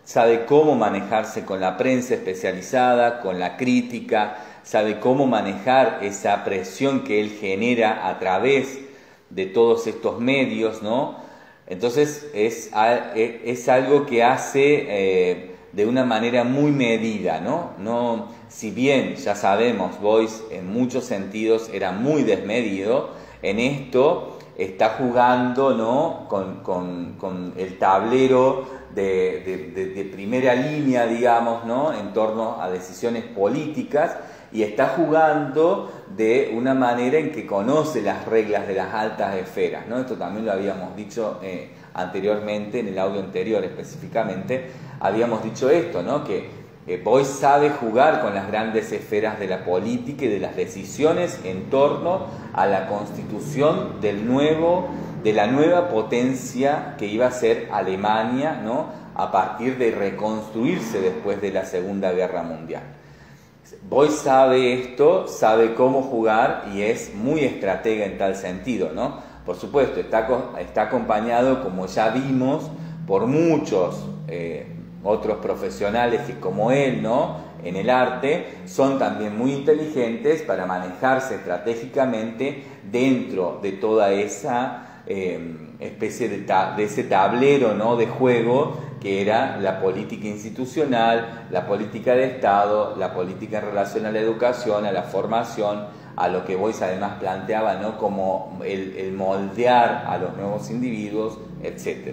sabe cómo manejarse con la prensa especializada, con la crítica, sabe cómo manejar esa presión que él genera a través de todos estos medios, ¿no? Entonces es, es algo que hace eh, de una manera muy medida, ¿no? No, si bien ya sabemos, Boyce en muchos sentidos era muy desmedido, en esto está jugando, ¿no? con, con, con el tablero de, de, de, de primera línea, digamos, ¿no? En torno a decisiones políticas, y está jugando de una manera en que conoce las reglas de las altas esferas, ¿no? Esto también lo habíamos dicho eh, anteriormente, en el audio anterior específicamente, habíamos dicho esto, ¿no? Que eh, Boyce sabe jugar con las grandes esferas de la política y de las decisiones en torno a la constitución del nuevo, de la nueva potencia que iba a ser Alemania, ¿no? A partir de reconstruirse después de la Segunda Guerra Mundial. Boyce sabe esto, sabe cómo jugar y es muy estratega en tal sentido, ¿no? Por supuesto, está, está acompañado, como ya vimos, por muchos eh, otros profesionales que como él, ¿no? En el arte, son también muy inteligentes para manejarse estratégicamente dentro de toda esa eh, especie de, ta de ese tablero, ¿no? De juego que era la política institucional, la política de Estado, la política en relación a la educación, a la formación, a lo que Boyce además planteaba, ¿no? Como el, el moldear a los nuevos individuos, etcétera.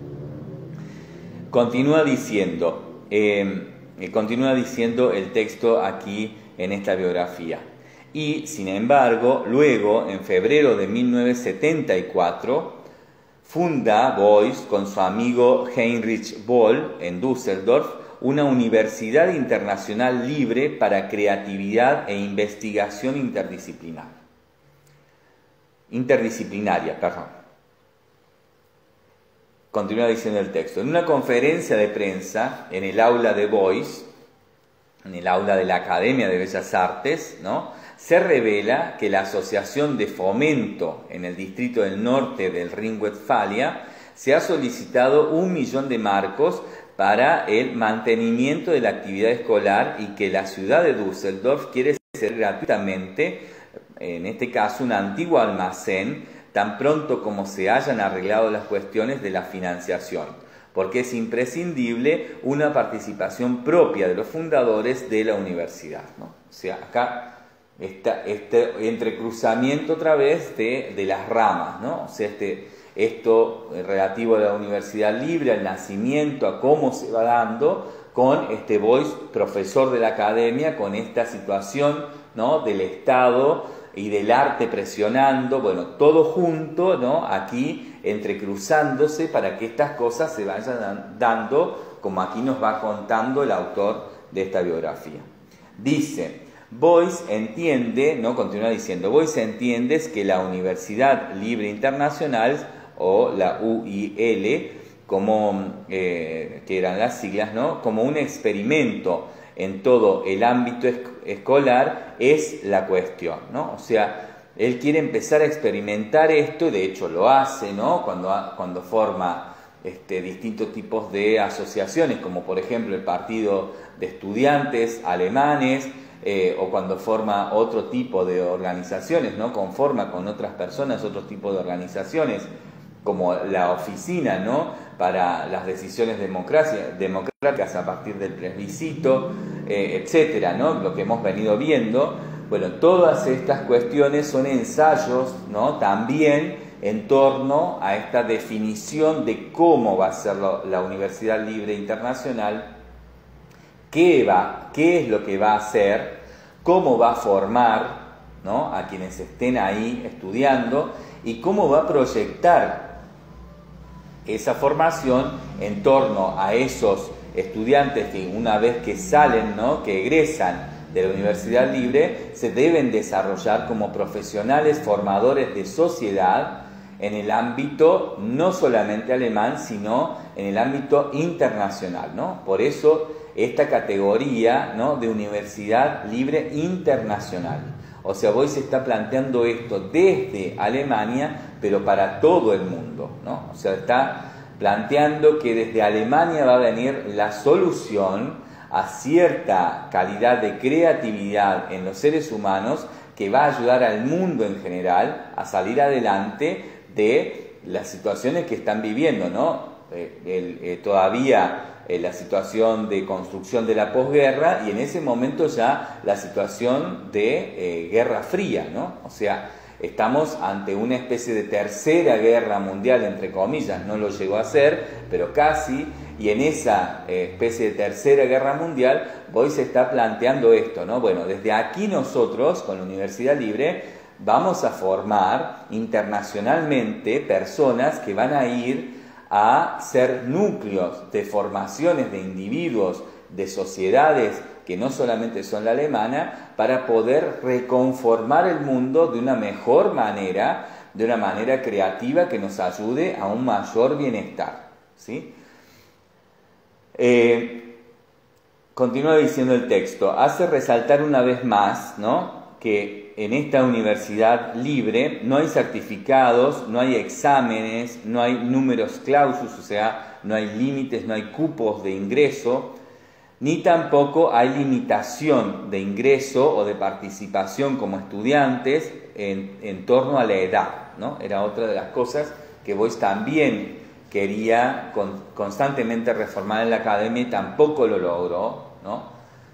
Continúa diciendo, eh, continúa diciendo el texto aquí en esta biografía. Y, sin embargo, luego, en febrero de mil novecientos setenta y cuatro, funda Boyce con su amigo Heinrich Böll en Düsseldorf una universidad internacional libre para creatividad e investigación interdisciplinar. Interdisciplinaria, perdón. Continúa diciendo el texto. En una conferencia de prensa en el aula de Boyce, en el aula de la Academia de Bellas Artes, ¿no?, se revela que la Asociación de Fomento en el distrito del norte del Rin-Westfalia se ha solicitado un millón de marcos para el mantenimiento de la actividad escolar y que la ciudad de Düsseldorf quiere hacer gratuitamente, en este caso un antiguo almacén, tan pronto como se hayan arreglado las cuestiones de la financiación, porque es imprescindible una participación propia de los fundadores de la universidad, ¿no? O sea, acá Esta, este entrecruzamiento otra vez de, de las ramas, ¿no? O sea, este, esto relativo a la universidad libre, al nacimiento, a cómo se va dando, con este Boyce, profesor de la academia, con esta situación, ¿no?, del Estado y del arte presionando, bueno, todo junto, ¿no?, aquí entrecruzándose para que estas cosas se vayan dando, como aquí nos va contando el autor de esta biografía. Dice: Boyce entiende, ¿no? Continúa diciendo, Boyce entiende que la Universidad Libre Internacional, o la U I L, como, eh, que eran las siglas, ¿no?, como un experimento en todo el ámbito esc escolar, es la cuestión, ¿no? O sea, él quiere empezar a experimentar esto, y de hecho lo hace, ¿no?, cuando, cuando forma este, distintos tipos de asociaciones, como por ejemplo el Partido de Estudiantes Alemanes, Eh, o cuando forma otro tipo de organizaciones, ¿no?, conforma con otras personas otro tipo de organizaciones, como la Oficina, ¿no?, para las decisiones democráticas a partir del plebiscito, eh, etcétera, ¿no?, lo que hemos venido viendo. Bueno, todas estas cuestiones son ensayos, ¿no?, también en torno a esta definición de cómo va a ser lo, la Universidad Libre Internacional. ¿Qué va? ¿Qué es lo que va a hacer? ¿Cómo va a formar, ¿no?, a quienes estén ahí estudiando? ¿Y cómo va a proyectar esa formación en torno a esos estudiantes que una vez que salen, ¿no?, que egresan de la Universidad Libre, se deben desarrollar como profesionales formadores de sociedad en el ámbito no solamente alemán, sino en el ámbito internacional, ¿no? Por eso esta categoría, ¿no?, de Universidad Libre Internacional. O sea, Boyce está planteando esto desde Alemania, pero para todo el mundo, ¿no? O sea, está planteando que desde Alemania va a venir la solución a cierta calidad de creatividad en los seres humanos que va a ayudar al mundo en general a salir adelante de las situaciones que están viviendo, ¿no? Eh, el, eh, todavía eh, la situación de construcción de la posguerra y en ese momento ya la situación de eh, Guerra Fría, ¿no? O sea, estamos ante una especie de tercera guerra mundial, entre comillas, no lo llegó a ser, pero casi, y en esa eh, especie de tercera guerra mundial, Boyce está planteando esto, ¿no? Bueno, desde aquí nosotros, con la Universidad Libre, vamos a formar internacionalmente personas que van a ir a ser núcleos de formaciones de individuos, de sociedades que no solamente son la alemana, para poder reconformar el mundo de una mejor manera, de una manera creativa que nos ayude a un mayor bienestar, ¿sí? Eh, continúa diciendo el texto, hace resaltar una vez más, ¿no?, que en esta universidad libre no hay certificados, no hay exámenes, no hay números clausus, o sea, no hay límites, no hay cupos de ingreso, ni tampoco hay limitación de ingreso o de participación como estudiantes en, en torno a la edad, ¿no? Era otra de las cosas que Boyce también quería con, constantemente reformar en la academia y tampoco lo logró, ¿no?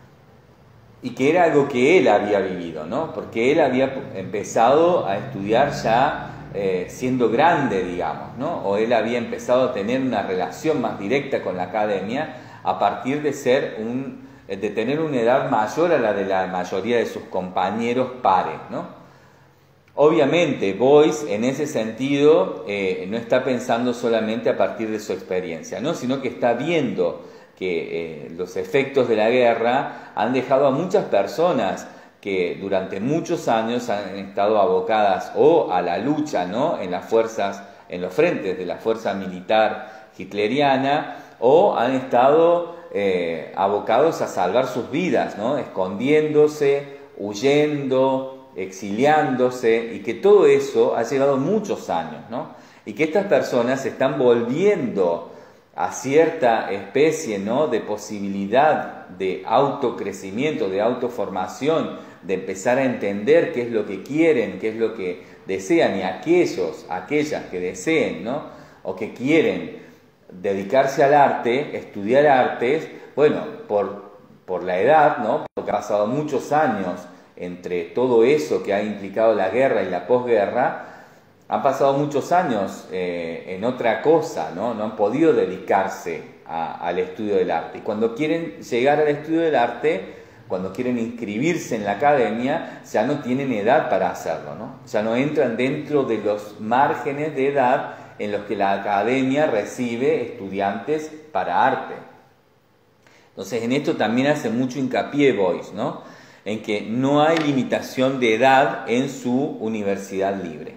Y que era algo que él había vivido, ¿no? Porque él había empezado a estudiar ya eh, siendo grande, digamos, ¿no? O él había empezado a tener una relación más directa con la academia a partir de ser un, de tener una edad mayor a la de la mayoría de sus compañeros pares, ¿no? Obviamente, Boyce en ese sentido eh, no está pensando solamente a partir de su experiencia, ¿no? Sino que está viendo que eh, los efectos de la guerra han dejado a muchas personas que durante muchos años han estado abocadas o a la lucha, ¿no?, en las fuerzas, en los frentes de la fuerza militar hitleriana, o han estado eh, abocados a salvar sus vidas, ¿no?, escondiéndose, huyendo, exiliándose, y que todo eso ha llevado muchos años, ¿no? Y que estas personas se están volviendo a cierta especie, ¿no?, de posibilidad de autocrecimiento, de autoformación, de empezar a entender qué es lo que quieren, qué es lo que desean, y aquellos, aquellas que deseen, ¿no?, o que quieren dedicarse al arte, estudiar artes, bueno, por, por la edad, ¿no?, porque ha pasado muchos años entre todo eso que ha implicado la guerra y la posguerra, han pasado muchos años eh, en otra cosa, ¿no? No han podido dedicarse a, al estudio del arte. Y cuando quieren llegar al estudio del arte, cuando quieren inscribirse en la academia, ya no tienen edad para hacerlo, ¿no? Ya no entran dentro de los márgenes de edad en los que la academia recibe estudiantes para arte. Entonces, en esto también hace mucho hincapié Boyce, ¿no?, en que no hay limitación de edad en su universidad libre.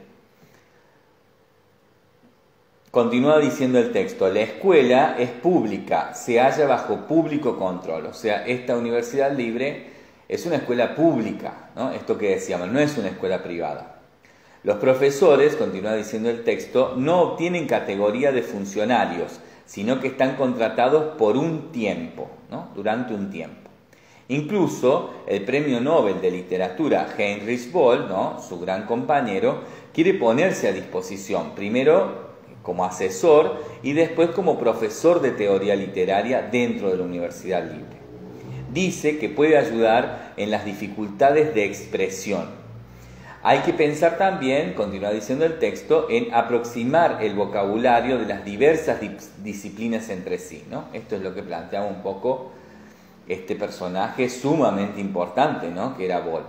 Continúa diciendo el texto, la escuela es pública, se halla bajo público control, o sea, esta universidad libre es una escuela pública, ¿no? Esto que decíamos, no es una escuela privada. Los profesores, continúa diciendo el texto, no obtienen categoría de funcionarios, sino que están contratados por un tiempo, ¿no?, durante un tiempo. Incluso el premio Nobel de Literatura Heinrich Böll, ¿no?, su gran compañero, quiere ponerse a disposición, primero como asesor y después como profesor de teoría literaria dentro de la Universidad Libre. Dice que puede ayudar en las dificultades de expresión. Hay que pensar también, continúa diciendo el texto, en aproximar el vocabulario de las diversas disciplinas entre sí, ¿no? Esto es lo que planteaba un poco este personaje sumamente importante, ¿no?, que era Böll.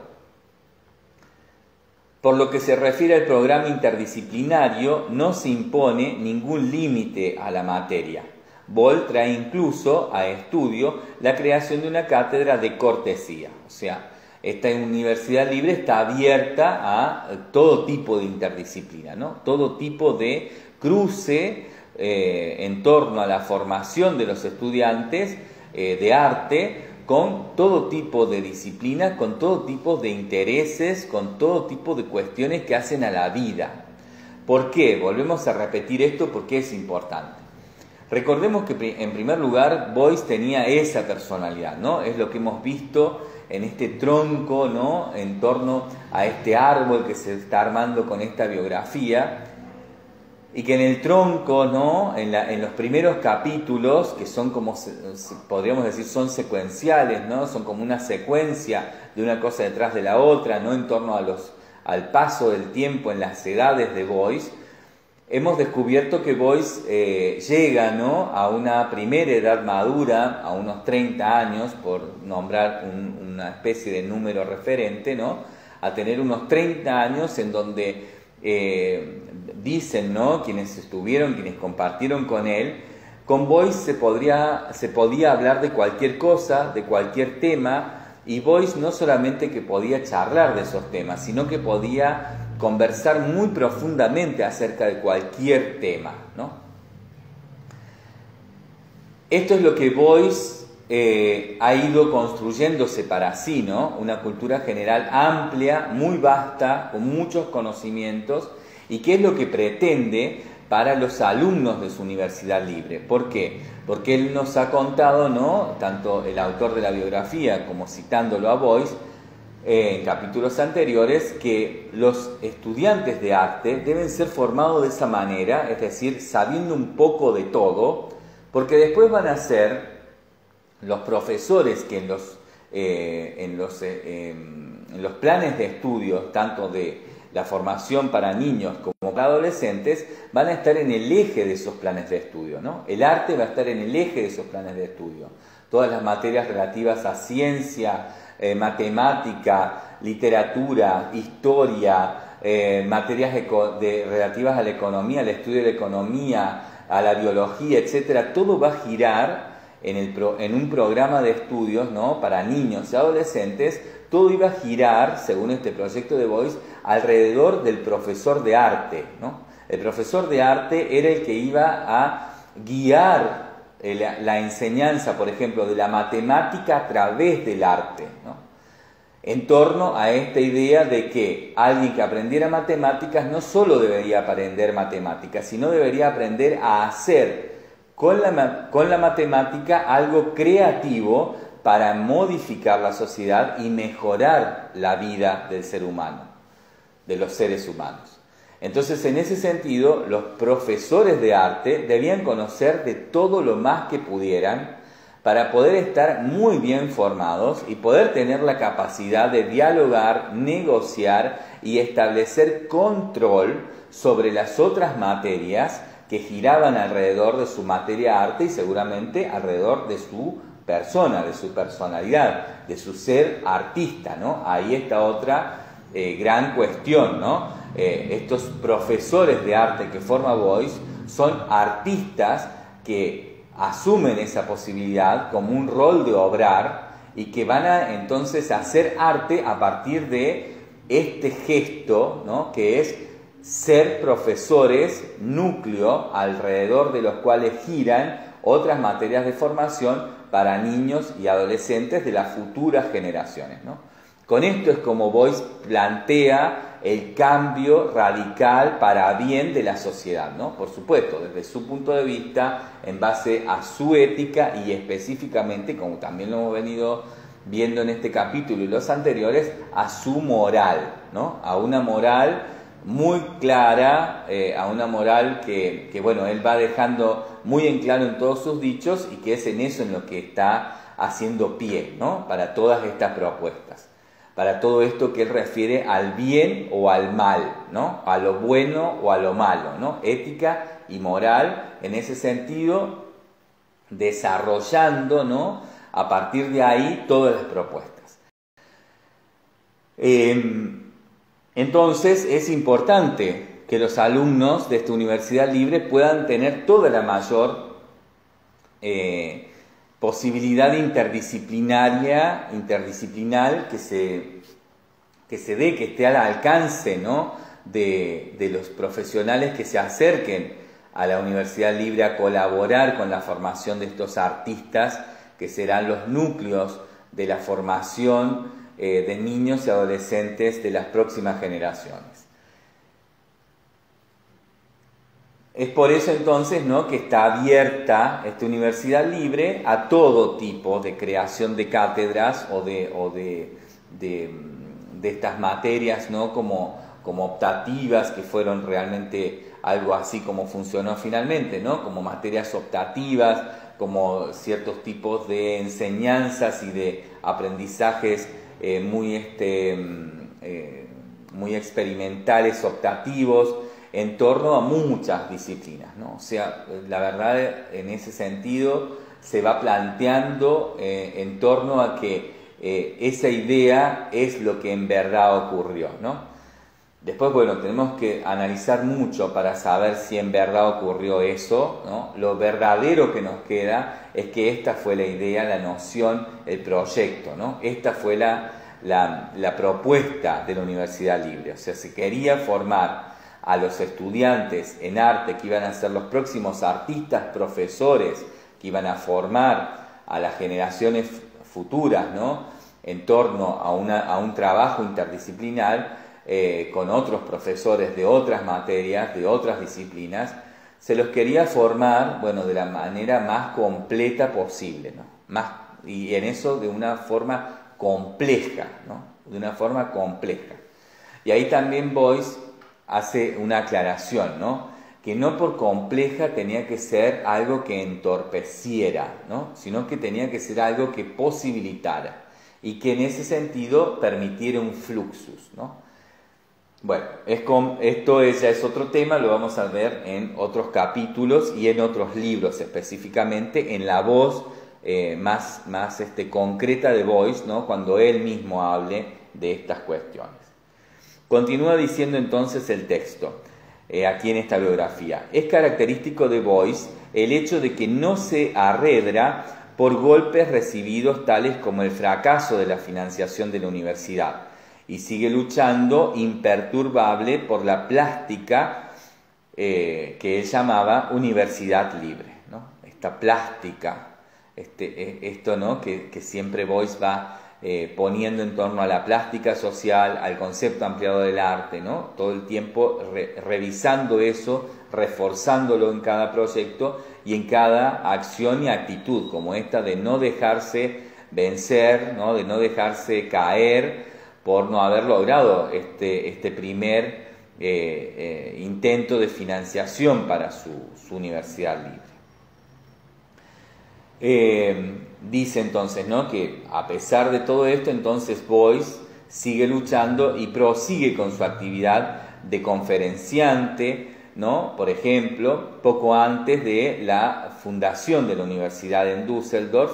Por lo que se refiere al programa interdisciplinario, no se impone ningún límite a la materia. Böll trae incluso a estudio la creación de una cátedra de cortesía. O sea, esta universidad libre está abierta a todo tipo de interdisciplina, ¿no?, todo tipo de cruce eh, en torno a la formación de los estudiantes eh, de arte, con todo tipo de disciplinas, con todo tipo de intereses, con todo tipo de cuestiones que hacen a la vida. ¿Por qué? Volvemos a repetir esto porque es importante. Recordemos que en primer lugar Boyce tenía esa personalidad, ¿no? Es lo que hemos visto en este tronco, ¿no? En torno a este árbol que se está armando con esta biografía, y que en el tronco, ¿no? En, la, en los primeros capítulos, que son como, podríamos decir, son secuenciales, ¿no? Son como una secuencia de una cosa detrás de la otra, ¿no? En torno a los, al paso del tiempo en las edades de Boyce, hemos descubierto que Boyce eh, llega, ¿no? A una primera edad madura, a unos treinta años, por nombrar un, una especie de número referente, ¿no? A tener unos treinta años en donde eh, dicen, ¿no? Quienes estuvieron, quienes compartieron con él, con Boyce se, podría, se podía hablar de cualquier cosa, de cualquier tema, y Boyce no solamente que podía charlar de esos temas, sino que podía conversar muy profundamente acerca de cualquier tema, ¿no? Esto es lo que Boyce eh, ha ido construyéndose para sí, ¿no? Una cultura general amplia, muy vasta, con muchos conocimientos, y que es lo que pretende para los alumnos de su universidad libre. ¿Por qué? Porque él nos ha contado, ¿no? Tanto el autor de la biografía como citándolo a Boyce, eh, en capítulos anteriores, que los estudiantes de arte deben ser formados de esa manera, es decir, sabiendo un poco de todo, porque después van a ser los profesores que en los, eh, en los, eh, en los planes de estudio, tanto de la formación para niños como para adolescentes, van a estar en el eje de esos planes de estudio, ¿no? El arte va a estar en el eje de esos planes de estudio. Todas las materias relativas a ciencia, eh, matemática, literatura, historia, eh, materias de, relativas a la economía, al estudio de la economía, a la biología, etcétera, todo va a girar en, el pro, en un programa de estudios, ¿no? Para niños y adolescentes. Todo iba a girar, según este proyecto de Boyce, alrededor del profesor de arte, ¿no? El profesor de arte era el que iba a guiar la, la enseñanza, por ejemplo, de la matemática a través del arte, ¿no? En torno a esta idea de que alguien que aprendiera matemáticas no solo debería aprender matemáticas, sino debería aprender a hacer con la, con la matemática algo creativo para modificar la sociedad y mejorar la vida del ser humano, de los seres humanos. Entonces, en ese sentido, los profesores de arte debían conocer de todo lo más que pudieran para poder estar muy bien formados y poder tener la capacidad de dialogar, negociar y establecer control sobre las otras materias que giraban alrededor de su materia arte y seguramente alrededor de su persona, de su personalidad, de su ser artista, ¿no? Ahí está otra eh, gran cuestión, ¿no? Eh, estos profesores de arte que forma Boyce son artistas que asumen esa posibilidad como un rol de obrar y que van a entonces hacer arte a partir de este gesto, ¿no? Que es ser profesores núcleo alrededor de los cuales giran otras materias de formación para niños y adolescentes de las futuras generaciones, ¿no? Con esto es como Boyce plantea el cambio radical para bien de la sociedad, ¿no? Por supuesto, desde su punto de vista, en base a su ética y específicamente, como también lo hemos venido viendo en este capítulo y los anteriores, a su moral, ¿no? A una moral muy clara, eh, a una moral que, que, bueno, él va dejando muy en claro en todos sus dichos y que es en eso en lo que está haciendo pie, ¿no? Para todas estas propuestas, para todo esto que él refiere al bien o al mal, ¿no? A lo bueno o a lo malo, ¿no? Ética y moral, en ese sentido, desarrollando, ¿no? A partir de ahí todas las propuestas. Eh, Entonces es importante que los alumnos de esta universidad libre puedan tener toda la mayor eh, posibilidad interdisciplinaria, interdisciplinal que se, que se dé, que esté al alcance, ¿no? de, de los profesionales que se acerquen a la universidad libre a colaborar con la formación de estos artistas que serán los núcleos de la formación de niños y adolescentes de las próximas generaciones. Es por eso entonces, ¿no?, que está abierta esta universidad libre a todo tipo de creación de cátedras o de, o de, de, de estas materias, ¿no?, como, como optativas, que fueron realmente algo así como funcionó finalmente, ¿no?, como materias optativas, como ciertos tipos de enseñanzas y de aprendizajes eh, muy, este, eh, muy experimentales, optativos, en torno a muchas disciplinas, ¿no? O sea, la verdad, en ese sentido, se va planteando eh, en torno a que eh, esa idea es lo que en verdad ocurrió, ¿no? Después, bueno, tenemos que analizar mucho para saber si en verdad ocurrió eso, ¿no? Lo verdadero que nos queda es que esta fue la idea, la noción, el proyecto, ¿no? Esta fue la, la, la propuesta de la Universidad Libre. O sea, se quería formar a los estudiantes en arte que iban a ser los próximos artistas, profesores, que iban a formar a las generaciones futuras, ¿no?, en torno a, una, a un trabajo interdisciplinar eh, con otros profesores de otras materias, de otras disciplinas. Se los quería formar, bueno, de la manera más completa posible, ¿no? Más, y en eso de una forma compleja, ¿no?, de una forma compleja. Y ahí también Boyce hace una aclaración, ¿no?, que no por compleja tenía que ser algo que entorpeciera, ¿no?, sino que tenía que ser algo que posibilitara y que en ese sentido permitiera un fluxus, ¿no? Bueno, es con, esto es, ya es otro tema, lo vamos a ver en otros capítulos y en otros libros, específicamente en la voz eh, más, más este, concreta de Boyce, ¿no?, cuando él mismo hable de estas cuestiones. Continúa diciendo entonces el texto, eh, aquí en esta biografía. Es característico de Boyce el hecho de que no se arredra por golpes recibidos tales como el fracaso de la financiación de la universidad y sigue luchando imperturbable por la plástica eh, que él llamaba universidad libre, ¿no? Esta plástica, este, esto, ¿no?, que, que siempre Boyce va Eh, poniendo en torno a la plástica social, al concepto ampliado del arte, ¿no?, todo el tiempo re, revisando eso, reforzándolo en cada proyecto y en cada acción y actitud, como esta de no dejarse vencer, ¿no?, de no dejarse caer por no haber logrado este, este primer eh, eh, intento de financiación para su, su universidad libre. Eh, dice entonces, ¿no?, que a pesar de todo esto, entonces Boyce sigue luchando y prosigue con su actividad de conferenciante, ¿no?, por ejemplo, poco antes de la fundación de la universidad en Düsseldorf,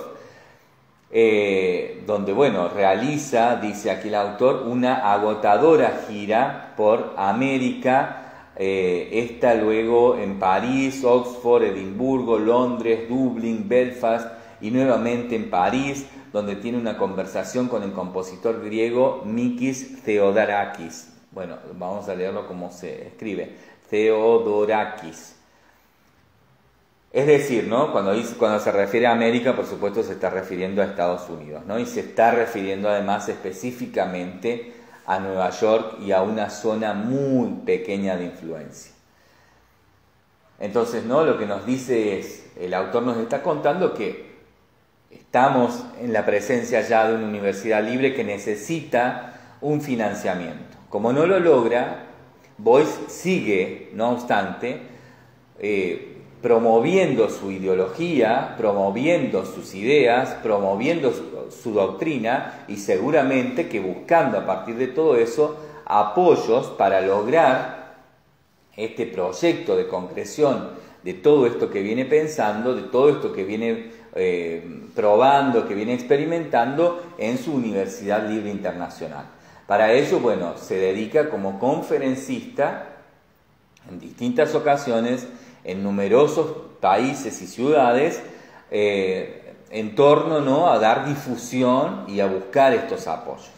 eh, donde, bueno, realiza, dice aquí el autor, una agotadora gira por América. Eh, esta luego en París, Oxford, Edimburgo, Londres, Dublín, Belfast y nuevamente en París, donde tiene una conversación con el compositor griego Mikis Theodorakis. Bueno, vamos a leerlo como se escribe, Theodorakis. Es decir, ¿no?, cuando, dice, cuando se refiere a América, por supuesto se está refiriendo a Estados Unidos, ¿no?, y se está refiriendo además específicamente a Nueva York y a una zona muy pequeña de influencia. Entonces, ¿no?, lo que nos dice es, el autor nos está contando que estamos en la presencia ya de una universidad libre que necesita un financiamiento. Como no lo logra, Boyce sigue, no obstante, eh, promoviendo su ideología, promoviendo sus ideas, promoviendo su, su doctrina y seguramente que buscando a partir de todo eso apoyos para lograr este proyecto de concreción de todo esto que viene pensando, de todo esto que viene eh, probando, que viene experimentando en su Universidad Libre Internacional. Para ello, bueno, se dedica como conferencista en distintas ocasiones en numerosos países y ciudades eh, en torno, ¿no?, a dar difusión y a buscar estos apoyos.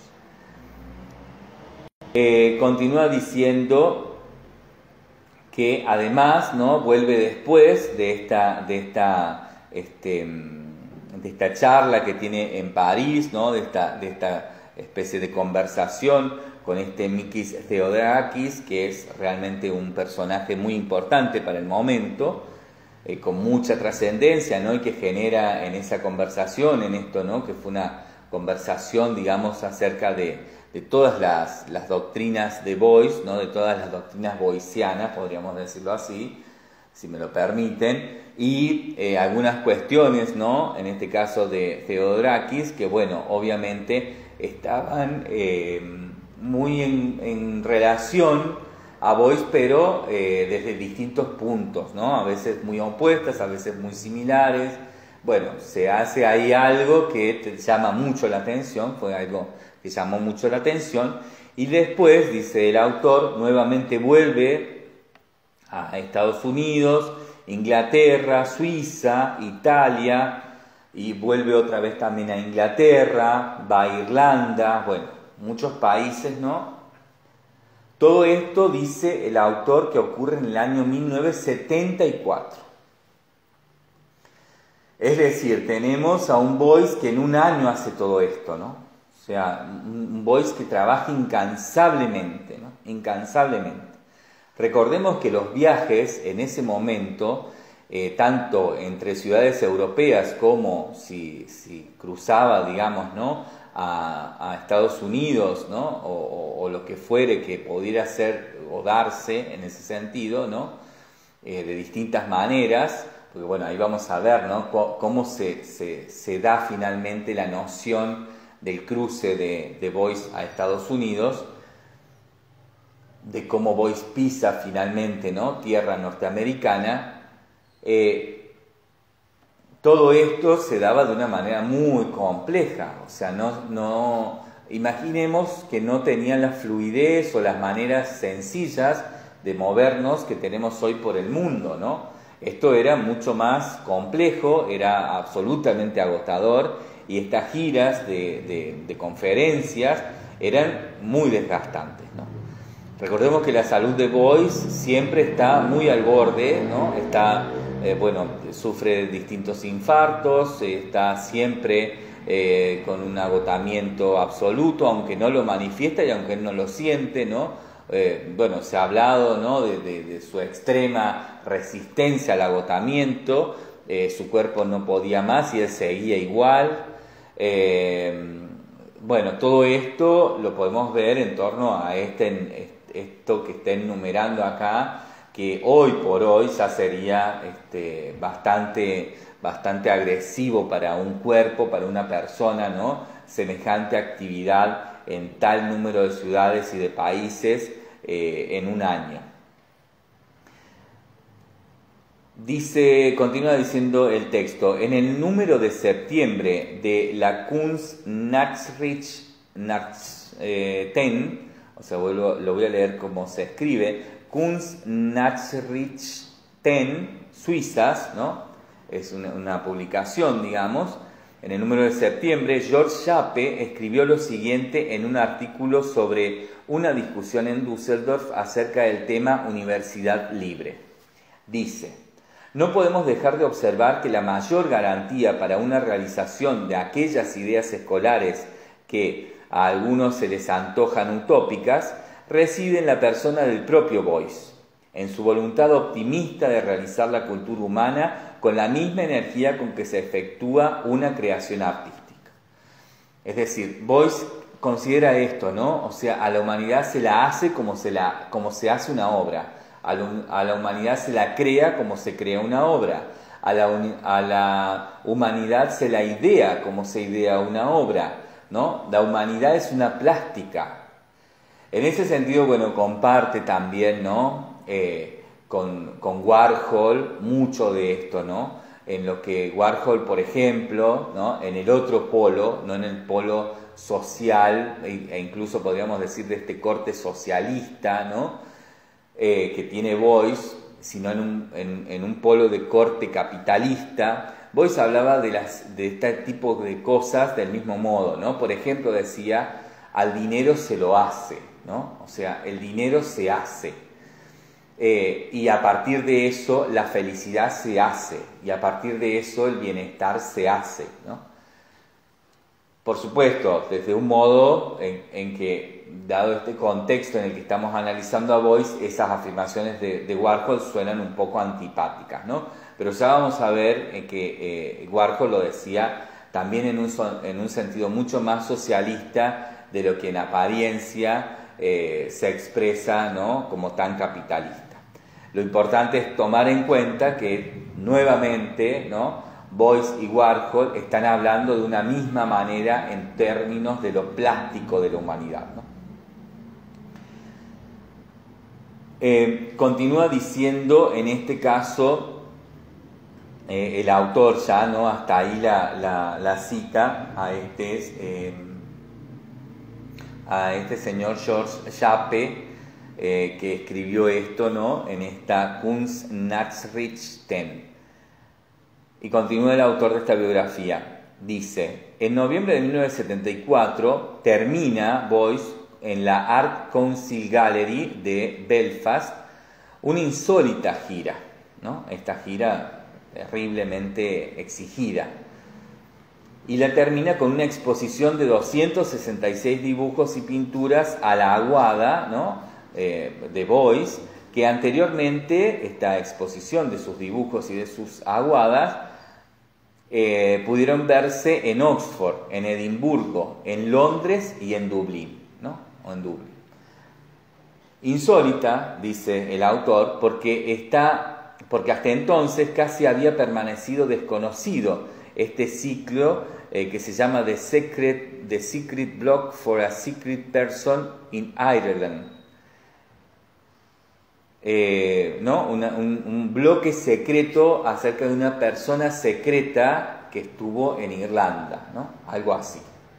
Eh, continúa diciendo que además, ¿no?, vuelve después de esta, de esta, este, de esta charla que tiene en París, ¿no?, de esta, de esta especie de conversación con este Mikis Theodorakis, que es realmente un personaje muy importante para el momento, eh, con mucha trascendencia, ¿no? Y que genera en esa conversación, en esto, ¿no? Que fue una conversación, digamos, acerca de, de todas las, las doctrinas de Boyce, ¿no? De todas las doctrinas boycianas, podríamos decirlo así, si me lo permiten, y eh, algunas cuestiones, ¿no? En este caso de Theodorakis, que bueno, obviamente estaban eh, muy en, en relación a Boyce, pero eh, desde distintos puntos, ¿no? A veces muy opuestas, a veces muy similares. Bueno, se hace ahí algo que te llama mucho la atención, fue algo que llamó mucho la atención, y después, dice el autor, nuevamente vuelve a Estados Unidos, Inglaterra, Suiza, Italia, y vuelve otra vez también a Inglaterra, va a Irlanda, bueno, muchos países, ¿no? Todo esto, dice el autor, que ocurre en el año mil novecientos setenta y cuatro. Es decir, tenemos a un Boyce que en un año hace todo esto, ¿no? O sea, un Boyce que trabaja incansablemente, ¿no? Incansablemente. Recordemos que los viajes en ese momento, eh, tanto entre ciudades europeas como si, si cruzaba, digamos, ¿no? a, a Estados Unidos, ¿no? O, o, o lo que fuere que pudiera ser o darse en ese sentido, ¿no? Eh, de distintas maneras, porque bueno, ahí vamos a ver, ¿no? Cómo se, se, se da finalmente la noción del cruce de, de Boyce a Estados Unidos, de cómo Boyce pisa finalmente, ¿no? Tierra norteamericana. Eh, todo esto se daba de una manera muy compleja, o sea, no, no, imaginemos que no tenían la fluidez o las maneras sencillas de movernos que tenemos hoy por el mundo, ¿no? Esto era mucho más complejo, era absolutamente agotador, y estas giras de, de, de conferencias eran muy desgastantes, ¿no? Recordemos que la salud de Boyce siempre está muy al borde, ¿no? Está, eh, bueno, sufre distintos infartos, eh, está siempre eh, con un agotamiento absoluto, aunque no lo manifiesta y aunque no lo siente, ¿no? Eh, bueno, se ha hablado, ¿no? de, de, de su extrema resistencia al agotamiento, eh, su cuerpo no podía más y él seguía igual. Eh, bueno, todo esto lo podemos ver en torno a este, esto que está enumerando acá, que hoy por hoy ya sería este, bastante, bastante agresivo para un cuerpo, para una persona, ¿no? Semejante actividad en tal número de ciudades y de países eh, en un año. Dice, continúa diciendo el texto, en el número de septiembre de la Kunstnachrichten, o sea, vuelvo, lo voy a leer como se escribe, Kunstnachrichten suizas, ¿no? Es una, una publicación, digamos. En el número de septiembre, George Chappe escribió lo siguiente en un artículo sobre una discusión en Düsseldorf acerca del tema Universidad Libre. Dice, no podemos dejar de observar que la mayor garantía para una realización de aquellas ideas escolares que a algunos se les antojan utópicas reside en la persona del propio Boyce, en su voluntad optimista de realizar la cultura humana con la misma energía con que se efectúa una creación artística. Es decir, Boyce considera esto, ¿no? O sea, a la humanidad se la hace como se, la, como se hace una obra, a la, a la humanidad se la crea como se crea una obra, a la, a la humanidad se la idea como se idea una obra, ¿no? La humanidad es una plástica. En ese sentido, bueno, comparte también, ¿no? Eh, con, con Warhol mucho de esto, ¿no? En lo que Warhol, por ejemplo, ¿no? En el otro polo, no en el polo social, e incluso podríamos decir de este corte socialista, ¿no? Eh, que tiene Boyce, sino en un, en, en un polo de corte capitalista. Boyce hablaba de, las, de este tipo de cosas del mismo modo, ¿no? Por ejemplo, decía, al dinero se lo hace, ¿no? O sea, el dinero se hace. Eh, y a partir de eso la felicidad se hace, y a partir de eso el bienestar se hace, ¿no? Por supuesto, desde un modo en, en que dado este contexto en el que estamos analizando a Beuys, esas afirmaciones de, de Warhol suenan un poco antipáticas, ¿no? Pero ya vamos a ver eh, que eh, Warhol lo decía también en un, en un sentido mucho más socialista de lo que en apariencia eh, se expresa, ¿no?, como tan capitalista. Lo importante es tomar en cuenta que nuevamente, ¿no?, Beuys y Warhol están hablando de una misma manera en términos de lo plástico de la humanidad, ¿no? Eh, continúa diciendo en este caso eh, el autor ya, ¿no?, hasta ahí la, la, la cita a este, eh, a este señor George Jappe, eh, que escribió esto, ¿no?, en esta Kunstnachrichten. Y continúa el autor de esta biografía. Dice, en noviembre de mil novecientos setenta y cuatro termina Beuys en la Art Council Gallery de Belfast una insólita gira, ¿no? Esta gira terriblemente exigida. Y la termina con una exposición de doscientos sesenta y seis dibujos y pinturas a la aguada, ¿no?, eh, de Beuys, que anteriormente esta exposición de sus dibujos y de sus aguadas Eh, pudieron verse en Oxford, en Edimburgo, en Londres y en Dublín, ¿no? O en Dublín. Insólita, dice el autor, porque, está, porque hasta entonces casi había permanecido desconocido este ciclo eh, que se llama The Secret, The Secret Block for a Secret Person in Ireland. Eh, ¿no? Una, un, un bloque secreto acerca de una persona secreta que estuvo en Irlanda, ¿no? Algo así.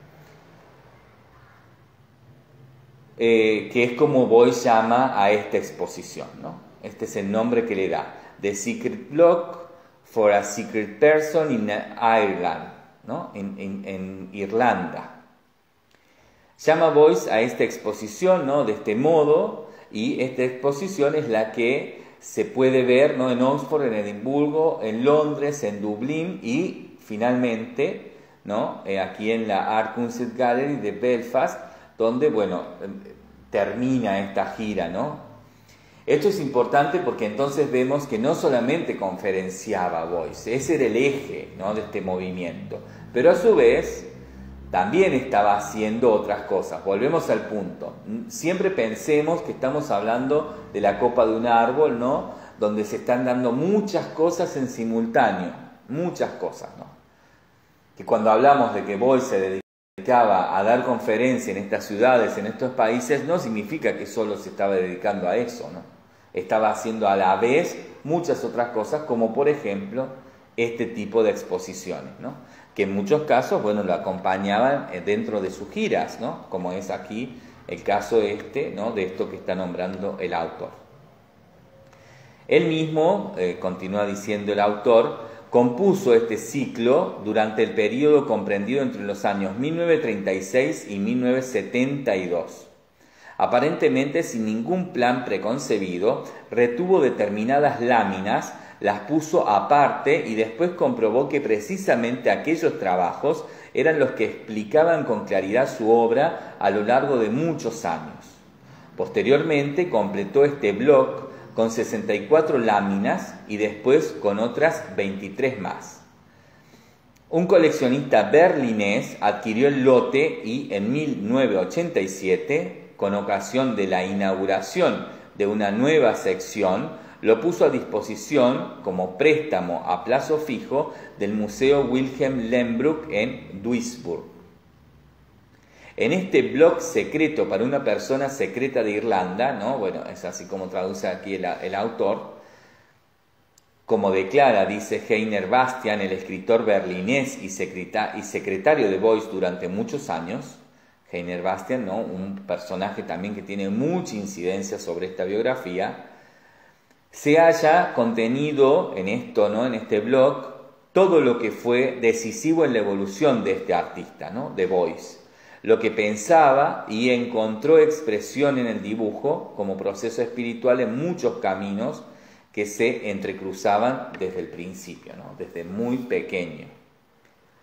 Eh, que es como Beuys llama a esta exposición, ¿no? Este es el nombre que le da. The Secret Block for a Secret Person in Ireland, ¿no? En, en, en Irlanda. Llama Beuys a esta exposición, ¿no?, de este modo. Y esta exposición es la que se puede ver, ¿no?, en Oxford, en Edimburgo, en Londres, en Dublín y finalmente, ¿no?, eh, aquí en la Art Council Gallery de Belfast, donde, bueno, termina esta gira, ¿no? Esto es importante porque entonces vemos que no solamente conferenciaba Beuys, ese era el eje, ¿no?, de este movimiento, pero a su vez también estaba haciendo otras cosas. Volvemos al punto. Siempre pensemos que estamos hablando de la copa de un árbol, ¿no?, donde se están dando muchas cosas en simultáneo, muchas cosas, ¿no? Que cuando hablamos de que Beuys se dedicaba a dar conferencias en estas ciudades, en estos países, no significa que solo se estaba dedicando a eso, ¿no? Estaba haciendo a la vez muchas otras cosas, como por ejemplo este tipo de exposiciones, ¿no?, que en muchos casos, bueno, lo acompañaban dentro de sus giras, ¿no?, como es aquí el caso este, ¿no?, de esto que está nombrando el autor. Él mismo, eh, continúa diciendo el autor, compuso este ciclo durante el periodo comprendido entre los años mil novecientos treinta y seis y mil novecientos setenta y dos. Aparentemente sin ningún plan preconcebido, retuvo determinadas láminas, las puso aparte y después comprobó que precisamente aquellos trabajos eran los que explicaban con claridad su obra a lo largo de muchos años. Posteriormente completó este bloc con sesenta y cuatro láminas y después con otras veintitrés más. Un coleccionista berlinés adquirió el lote y en mil novecientos ochenta y siete, con ocasión de la inauguración de una nueva sección, lo puso a disposición como préstamo a plazo fijo del Museo Wilhelm Lehmbruck en Duisburg. En este blog secreto para una persona secreta de Irlanda, ¿no?, bueno, es así como traduce aquí el, el autor, como declara, dice Heiner Bastian, el escritor berlinés y, secreta, y secretario de Beuys durante muchos años. Heiner Bastian, ¿no?, un personaje también que tiene mucha incidencia sobre esta biografía. Se haya contenido en esto, ¿no?, en este blog, todo lo que fue decisivo en la evolución de este artista, ¿no?, de Beuys, lo que pensaba y encontró expresión en el dibujo como proceso espiritual en muchos caminos que se entrecruzaban desde el principio, ¿no?, desde muy pequeño.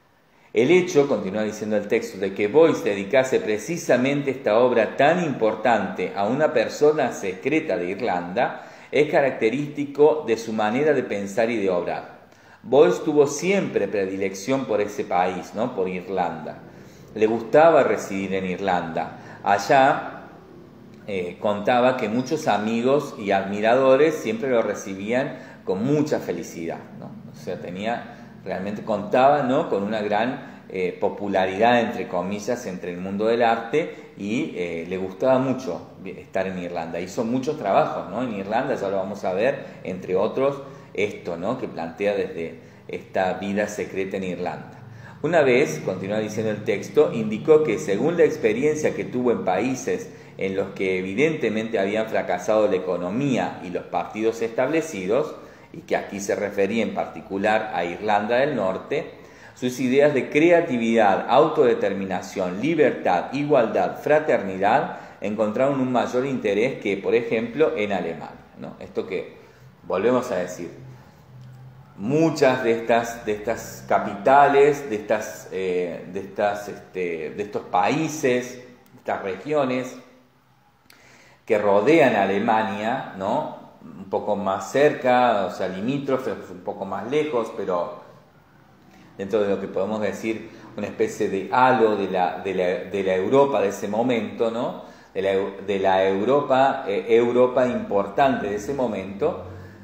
El hecho, continúa diciendo el texto, de que Boyce dedicase precisamente esta obra tan importante a una persona secreta de Irlanda es característico de su manera de pensar y de obrar. Boyce tuvo siempre predilección por ese país, ¿no? Por Irlanda. Le gustaba residir en Irlanda. Allá eh, contaba que muchos amigos y admiradores siempre lo recibían con mucha felicidad, ¿no? O sea, tenía... realmente contaba, ¿no?, con una gran eh, popularidad, entre comillas, entre el mundo del arte y eh, le gustaba mucho estar en Irlanda. Hizo muchos trabajos, ¿no?, en Irlanda, ya lo vamos a ver, entre otros, esto, ¿no?, que plantea desde esta vida secreta en Irlanda. Una vez, continúa diciendo el texto, indicó que según la experiencia que tuvo en países en los que evidentemente habían fracasado la economía y los partidos establecidos, y que aquí se refería en particular a Irlanda del Norte, sus ideas de creatividad, autodeterminación, libertad, igualdad, fraternidad encontraron un mayor interés que, por ejemplo, en Alemania, ¿no? Esto que volvemos a decir, muchas de estas, de estas capitales, de, estas, eh, de, estas, este, de estos países, de estas regiones que rodean a Alemania, ¿no?, un poco más cerca, o sea, limítrofes, un poco más lejos, pero dentro de lo que podemos decir una especie de halo de la, de la, de la Europa de ese momento, ¿no?, de la, de la Europa, eh, Europa importante de ese momento,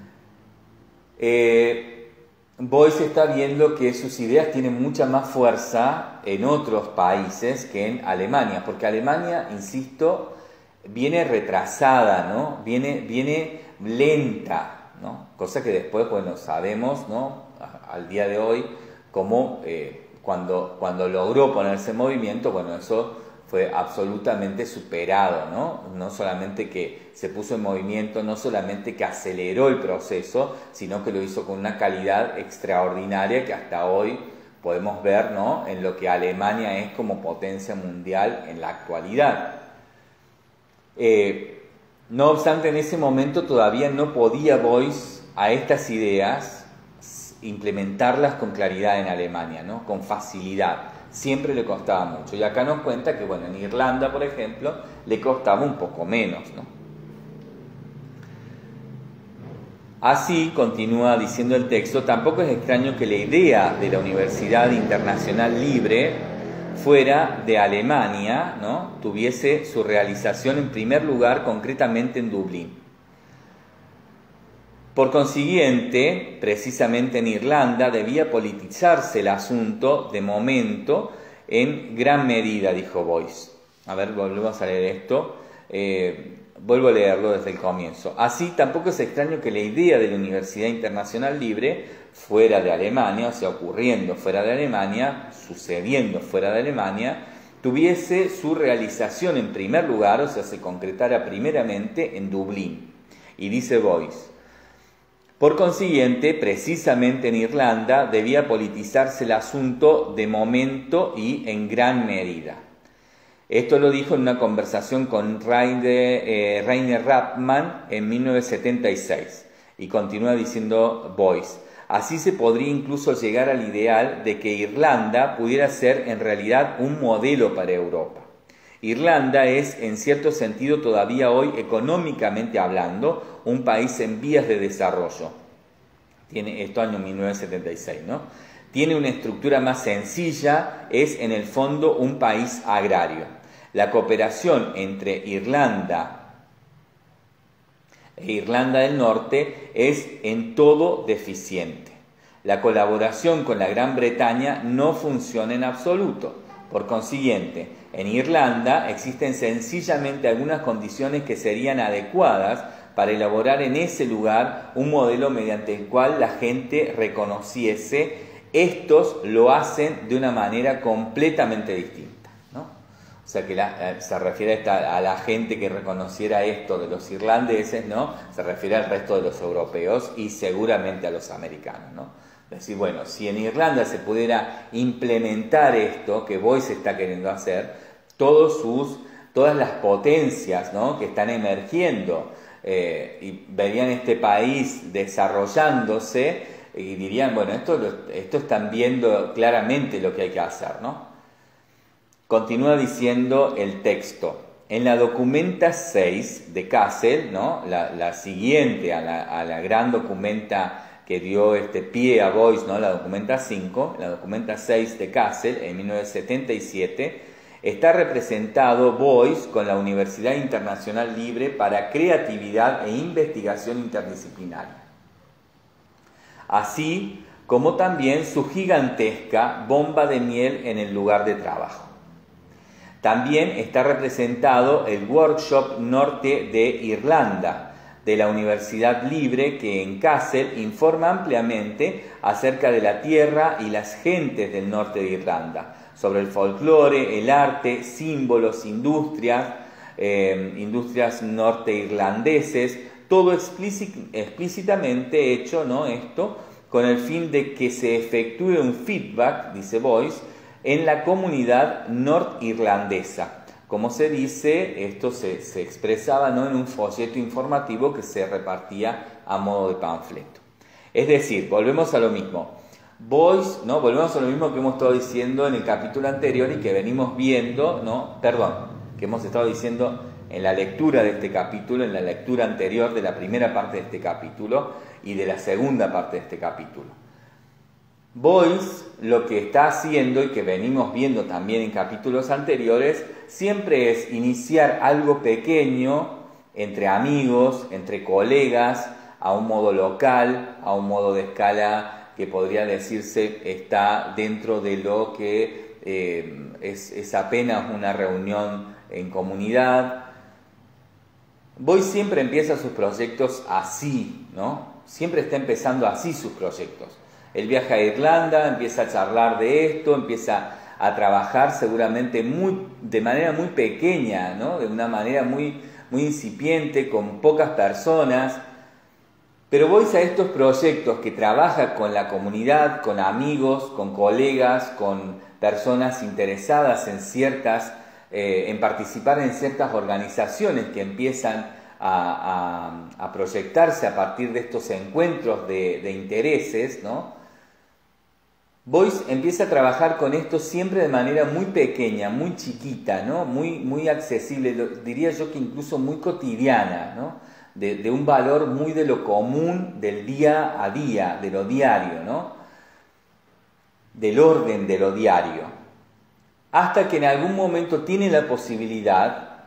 eh, Boyce está viendo que sus ideas tienen mucha más fuerza en otros países que en Alemania, porque Alemania, insisto, viene retrasada, ¿no?, viene, viene lenta, ¿no?, cosa que después, bueno, sabemos, ¿no?, al día de hoy, cómo eh, cuando, cuando logró ponerse en movimiento, bueno, eso fue absolutamente superado, ¿no?, no solamente que se puso en movimiento, no solamente que aceleró el proceso, sino que lo hizo con una calidad extraordinaria que hasta hoy podemos ver, ¿no?, en lo que Alemania es como potencia mundial en la actualidad. Eh, no obstante, en ese momento todavía no podía Boyce a estas ideas implementarlas con claridad en Alemania, ¿no?, con facilidad. Siempre le costaba mucho. Y acá nos cuenta que, bueno, en Irlanda, por ejemplo, le costaba un poco menos, ¿no? Así, continúa diciendo el texto, tampoco es extraño que la idea de la Universidad Internacional Libre fuera de Alemania, ¿no?, tuviese su realización en primer lugar concretamente en Dublín. Por consiguiente, precisamente en Irlanda debía politizarse el asunto de momento en gran medida, dijo Boyce. A ver, volvemos a leer esto. Eh, vuelvo a leerlo desde el comienzo. Así, tampoco es extraño que la idea de la Universidad Internacional Libre fuera de Alemania, o sea, ocurriendo fuera de Alemania, sucediendo fuera de Alemania, tuviese su realización en primer lugar, o sea, se concretara primeramente en Dublín. Y dice Boyce, por consiguiente, precisamente en Irlanda debía politizarse el asunto de momento y en gran medida. Esto lo dijo en una conversación con Rainer, eh, Rainer Rappmann en mil novecientos setenta y seis. Y continúa diciendo Boyce, así se podría incluso llegar al ideal de que Irlanda pudiera ser en realidad un modelo para Europa. Irlanda es, en cierto sentido, todavía hoy, económicamente hablando, un país en vías de desarrollo. Tiene esto año mil novecientos setenta y seis, ¿no? Tiene una estructura más sencilla, es en el fondo un país agrario. La cooperación entre Irlanda e Irlanda del Norte es en todo deficiente. La colaboración con la Gran Bretaña no funciona en absoluto. Por consiguiente, en Irlanda existen sencillamente algunas condiciones que serían adecuadas para elaborar en ese lugar un modelo mediante el cual la gente reconociese. Estos lo hacen de una manera completamente distinta, ¿no? O sea que la, se refiere a, esta, a la gente que reconociera esto de los irlandeses, ¿no? Se refiere al resto de los europeos y seguramente a los americanos, ¿no? Es decir, bueno, si en Irlanda se pudiera implementar esto que Boyce está queriendo hacer, todos sus, todas las potencias, ¿no?, que están emergiendo eh, y verían este país desarrollándose, y dirían, bueno, esto, esto están viendo claramente lo que hay que hacer, ¿no? Continúa diciendo el texto. En la documenta seis de Kassel, ¿no? la, la siguiente a la, a la gran documenta que dio este pie a Beuys, ¿no? La documenta cinco, la documenta seis de Kassel, en mil novecientos setenta y siete, está representado Beuys con la Universidad Internacional Libre para Creatividad e Investigación Interdisciplinaria, así como también su gigantesca bomba de miel en el lugar de trabajo. También está representado el Workshop Norte de Irlanda de la Universidad Libre, que en Kassel informa ampliamente acerca de la tierra y las gentes del norte de Irlanda, sobre el folclore, el arte, símbolos, industrias, eh, industrias norteirlandeses, todo explícitamente hecho, ¿no? Esto con el fin de que se efectúe un feedback, dice Beuys, en la comunidad nortirlandesa. Como se dice, esto se, se expresaba, ¿no? en un folleto informativo que se repartía a modo de panfleto. Es decir, volvemos a lo mismo. Beuys, ¿no? Volvemos a lo mismo que hemos estado diciendo en el capítulo anterior y que venimos viendo, ¿no? Perdón, que hemos estado diciendo en la lectura de este capítulo, en la lectura anterior de la primera parte de este capítulo y de la segunda parte de este capítulo. Beuys lo que está haciendo y que venimos viendo también en capítulos anteriores, siempre es iniciar algo pequeño entre amigos, entre colegas, a un modo local, a un modo de escala que podría decirse está dentro de lo que eh, es, es apenas una reunión en comunidad. Beuys siempre empieza sus proyectos así, ¿no? Siempre está empezando así sus proyectos. Él viaja a Irlanda, empieza a charlar de esto, empieza a trabajar seguramente muy, de manera muy pequeña, ¿no? De una manera muy, muy incipiente, con pocas personas. Pero Beuys a estos proyectos que trabaja con la comunidad, con amigos, con colegas, con personas interesadas en ciertas, eh, en participar en ciertas organizaciones que empiezan a, a, a proyectarse a partir de estos encuentros de, de intereses, ¿no? Beuys empieza a trabajar con esto siempre de manera muy pequeña, muy chiquita, ¿no? Muy, muy accesible, diría yo que incluso muy cotidiana, ¿no? De, de un valor muy de lo común, del día a día, de lo diario, ¿no? Del orden de lo diario. Hasta que en algún momento tiene la posibilidad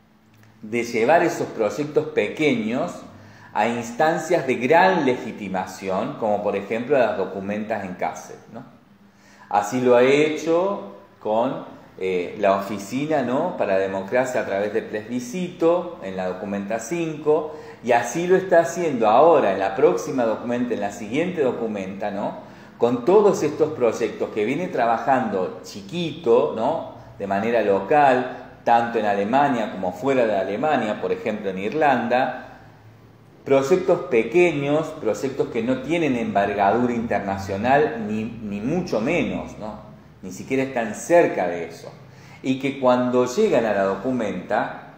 de llevar esos proyectos pequeños a instancias de gran legitimación, como por ejemplo las documentas en Kassel, ¿no? Así lo ha hecho con eh, la Oficina, ¿no? para la Democracia a través del plebiscito, en la documenta cinco, y así lo está haciendo ahora en la próxima documenta, en la siguiente documenta, ¿no? con todos estos proyectos que viene trabajando chiquito, ¿no? de manera local, tanto en Alemania como fuera de Alemania, por ejemplo en Irlanda, proyectos pequeños, proyectos que no tienen envergadura internacional, ni, ni mucho menos, ¿no? Ni siquiera están cerca de eso. Y que cuando llegan a la documenta,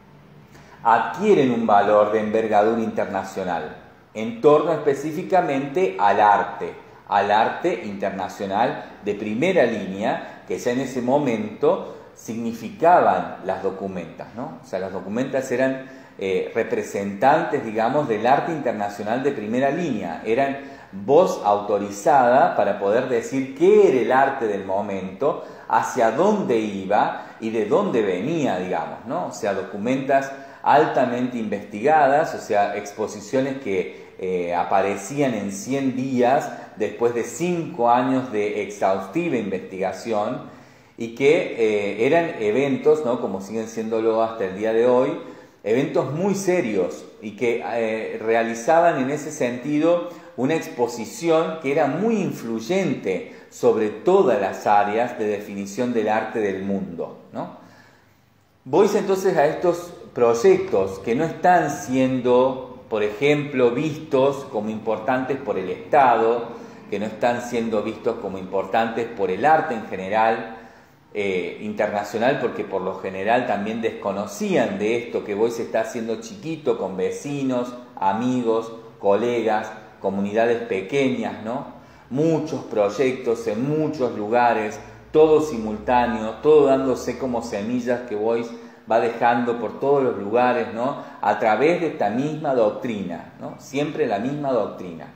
adquieren un valor de envergadura internacional, en torno específicamente al arte, al arte internacional de primera línea, que ya en ese momento significaban las documentas, ¿no? O sea, las documentas eran Eh, representantes, digamos, del arte internacional de primera línea, eran voz autorizada para poder decir qué era el arte del momento, hacia dónde iba y de dónde venía, digamos, ¿no? O sea, documentas altamente investigadas, o sea, exposiciones que eh, aparecían en cien días después de cinco años de exhaustiva investigación y que eh, eran eventos, ¿no? Como siguen siéndolo hasta el día de hoy, eventos muy serios y que eh, realizaban en ese sentido una exposición que era muy influyente sobre todas las áreas de definición del arte del mundo, ¿no? Beuys entonces a estos proyectos que no están siendo, por ejemplo, vistos como importantes por el Estado, que no están siendo vistos como importantes por el arte en general, Eh, internacional, porque por lo general también desconocían de esto que Beuys está haciendo chiquito con vecinos, amigos, colegas, comunidades pequeñas, ¿no? Muchos proyectos en muchos lugares, todo simultáneo, todo dándose como semillas que Boyce va dejando por todos los lugares, ¿no? A través de esta misma doctrina, ¿no? Siempre la misma doctrina.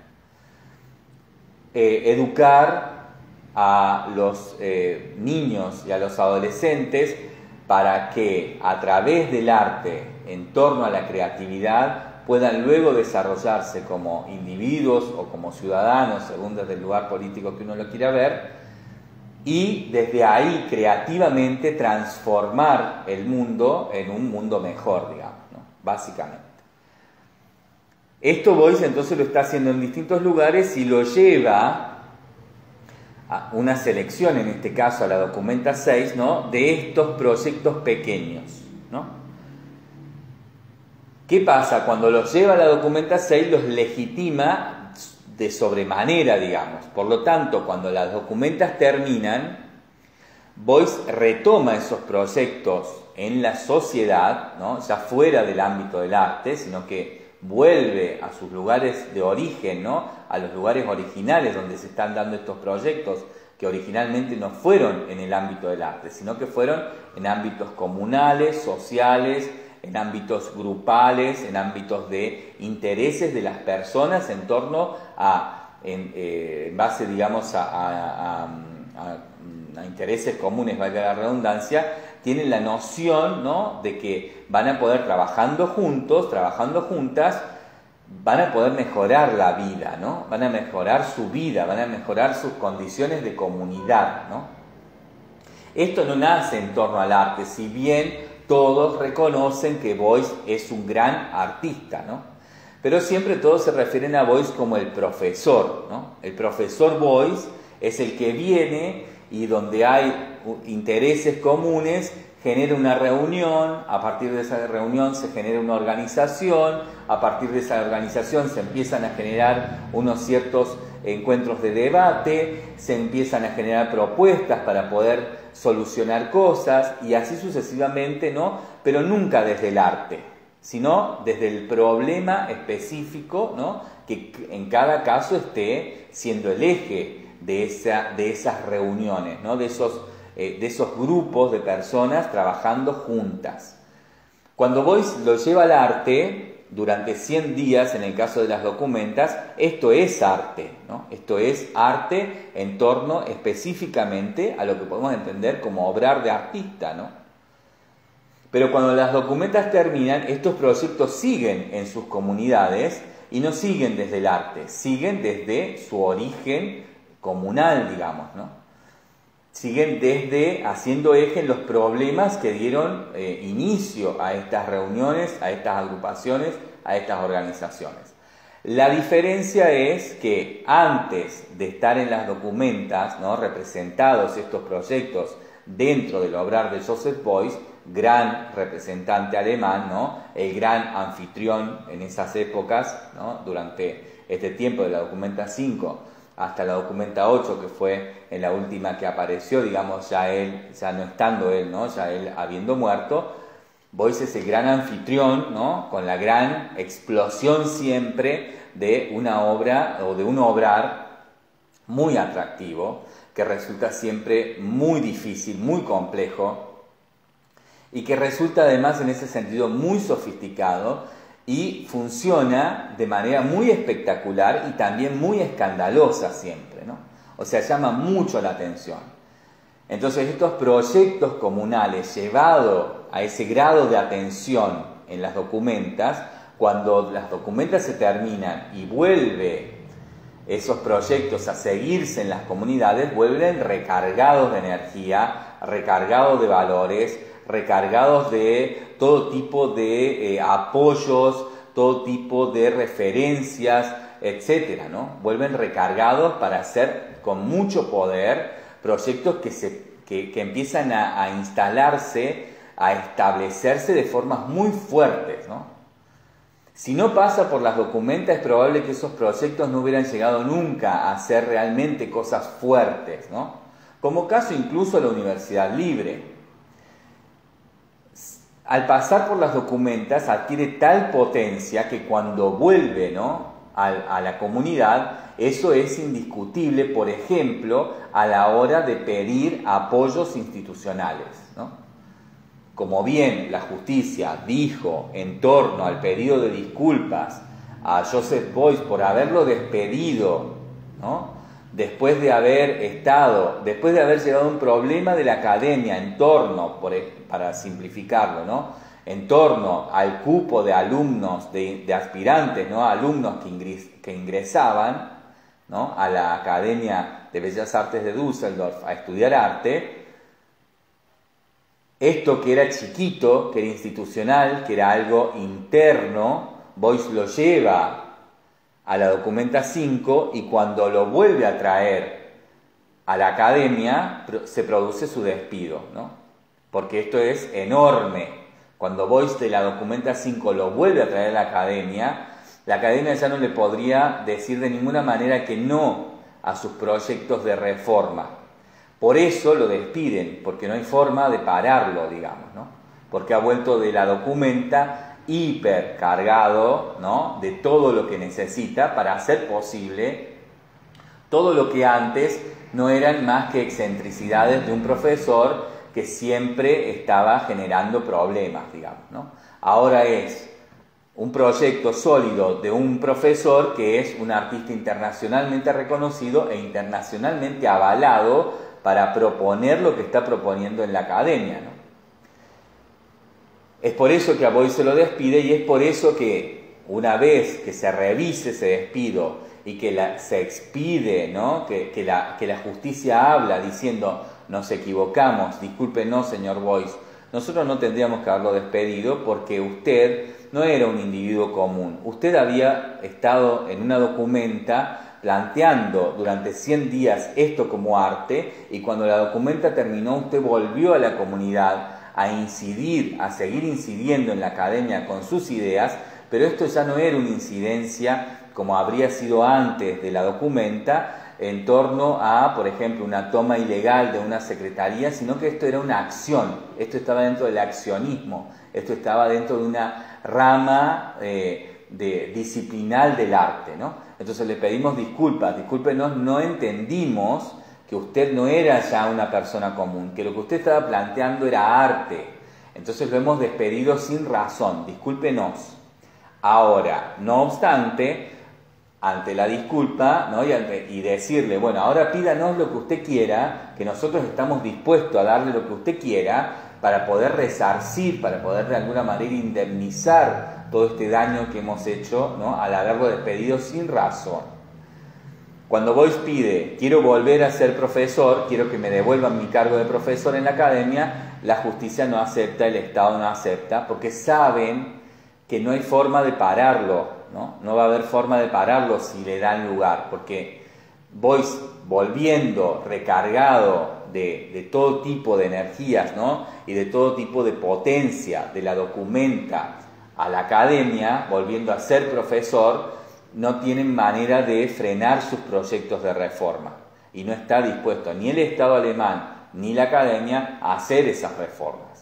Eh, educar a los eh, niños y a los adolescentes para que a través del arte, en torno a la creatividad, puedan luego desarrollarse como individuos o como ciudadanos, según desde el lugar político que uno lo quiera ver, y desde ahí creativamente transformar el mundo en un mundo mejor, digamos, ¿no? Básicamente. Esto Boyce entonces lo está haciendo en distintos lugares y lo lleva a una selección, en este caso a la Documenta seis, ¿no? De estos proyectos pequeños, ¿no? ¿Qué pasa? Cuando los lleva a la Documenta seis los legitima de sobremanera, digamos. Por lo tanto, cuando las documentas terminan, Boyce retoma esos proyectos en la sociedad, ¿no? Ya fuera del ámbito del arte, sino que vuelve a sus lugares de origen, ¿no? A los lugares originales donde se están dando estos proyectos, que originalmente no fueron en el ámbito del arte, sino que fueron en ámbitos comunales, sociales, en ámbitos grupales, en ámbitos de intereses de las personas en torno a, en, eh, en base, digamos, a, a, a, a intereses comunes, valga la redundancia, tienen la noción, ¿no? De que van a poder, trabajando juntos, trabajando juntas, van a poder mejorar la vida, ¿no? Van a mejorar su vida, van a mejorar sus condiciones de comunidad, ¿no? Esto no nace en torno al arte, si bien todos reconocen que Boyce es un gran artista, ¿no? Pero siempre todos se refieren a Boyce como el profesor, ¿no? El profesor Boyce es el que viene y donde hay intereses comunes genera una reunión, a partir de esa reunión se genera una organización, a partir de esa organización se empiezan a generar unos ciertos encuentros de debate, se empiezan a generar propuestas para poder solucionar cosas y así sucesivamente, ¿no? Pero nunca desde el arte, sino desde el problema específico, ¿no? Que en cada caso esté siendo el eje de, esa, de esas reuniones, ¿no? De esos, eh, de esos grupos de personas trabajando juntas. Cuando Boyce lo lleva al arte, durante cien días, en el caso de las documentas, esto es arte, ¿no? Esto es arte en torno específicamente a lo que podemos entender como obrar de artista, ¿no? Pero cuando las documentas terminan, estos proyectos siguen en sus comunidades y no siguen desde el arte, siguen desde su origen comunal, digamos, ¿no? Siguen desde haciendo eje en los problemas que dieron eh, inicio a estas reuniones, a estas agrupaciones, a estas organizaciones. La diferencia es que antes de estar en las documentas, ¿no? Representados estos proyectos dentro del obrar de Joseph Beuys, gran representante alemán, ¿no? El gran anfitrión en esas épocas, ¿no? Durante este tiempo de la Documenta cinco hasta la Documenta ocho, que fue en la última que apareció, digamos, ya él, ya no estando él, ¿no? Ya él habiendo muerto, Beuys es el gran anfitrión, ¿no? Con la gran explosión siempre de una obra o de un obrar muy atractivo, que resulta siempre muy difícil, muy complejo, y que resulta además en ese sentido muy sofisticado, y funciona de manera muy espectacular y también muy escandalosa siempre, ¿no? O sea, llama mucho la atención. Entonces, estos proyectos comunales llevados a ese grado de atención en las documentas, cuando las documentas se terminan y vuelve esos proyectos a seguirse en las comunidades, vuelven recargados de energía, recargados de valores, recargados de todo tipo de eh, apoyos, todo tipo de referencias, etcétera, ¿no? Vuelven recargados para hacer con mucho poder proyectos que, se, que, que empiezan a, a instalarse, a establecerse de formas muy fuertes, ¿no? Si no pasa por las documentas, es probable que esos proyectos no hubieran llegado nunca a hacer realmente cosas fuertes, ¿no? Como caso incluso la Universidad Libre. Al pasar por las documentas adquiere tal potencia que cuando vuelve, ¿no? a, a la comunidad, eso es indiscutible, por ejemplo, a la hora de pedir apoyos institucionales, ¿no? Como bien la justicia dijo en torno al pedido de disculpas a Joseph Beuys por haberlo despedido, ¿no? Después de haber estado, después de haber llegado a un problema de la academia en torno, por, para simplificarlo, ¿no? En torno al cupo de alumnos, de, de aspirantes, ¿no? Alumnos que, ingres, que ingresaban, ¿no? A la Academia de Bellas Artes de Düsseldorf a estudiar arte. Esto que era chiquito, que era institucional, que era algo interno, Beuys lo lleva a la Documenta cinco y cuando lo vuelve a traer a la academia se produce su despido, ¿no? Porque esto es enorme. Cuando Beuys de la Documenta cinco lo vuelve a traer a la academia, la academia ya no le podría decir de ninguna manera que no a sus proyectos de reforma. Por eso lo despiden, porque no hay forma de pararlo, digamos, ¿no? Porque ha vuelto de la Documenta hipercargado, ¿no? De todo lo que necesita para hacer posible todo lo que antes no eran más que excentricidades de un profesor que siempre estaba generando problemas, digamos, ¿no? Ahora es un proyecto sólido de un profesor que es un artista internacionalmente reconocido e internacionalmente avalado para proponer lo que está proponiendo en la academia, ¿no? Es por eso que a Beuys se lo despide y es por eso que una vez que se revise ese despido y que la, se expide, ¿no? que, que, la, que la justicia habla diciendo nos equivocamos, discúlpenos señor Beuys, nosotros no tendríamos que haberlo despedido porque usted no era un individuo común, usted había estado en una documenta planteando durante cien días esto como arte y cuando la documenta terminó usted volvió a la comunidad a incidir, a seguir incidiendo en la academia con sus ideas, pero esto ya no era una incidencia como habría sido antes de la documenta en torno a, por ejemplo, una toma ilegal de una secretaría, sino que esto era una acción, esto estaba dentro del accionismo, esto estaba dentro de una rama eh, de, disciplinal del arte, ¿no? Entonces le pedimos disculpas, discúlpenos, no entendimos que usted no era ya una persona común, que lo que usted estaba planteando era arte. Entonces lo hemos despedido sin razón, discúlpenos. Ahora, no obstante, ante la disculpa, ¿no? y, ante, y decirle, bueno, ahora pídanos lo que usted quiera, que nosotros estamos dispuestos a darle lo que usted quiera para poder resarcir, para poder de alguna manera indemnizar todo este daño que hemos hecho, ¿no? Al haberlo despedido sin razón. Cuando Beuys pide, quiero volver a ser profesor, quiero que me devuelvan mi cargo de profesor en la academia, la justicia no acepta, el Estado no acepta, porque saben que no hay forma de pararlo, ¿no? No va a haber forma de pararlo si le dan lugar, porque Beuys, volviendo recargado de, de todo tipo de energías, ¿no? Y de todo tipo de potencia de la documenta a la academia, volviendo a ser profesor, no tienen manera de frenar sus proyectos de reforma y no está dispuesto ni el Estado alemán ni la academia a hacer esas reformas.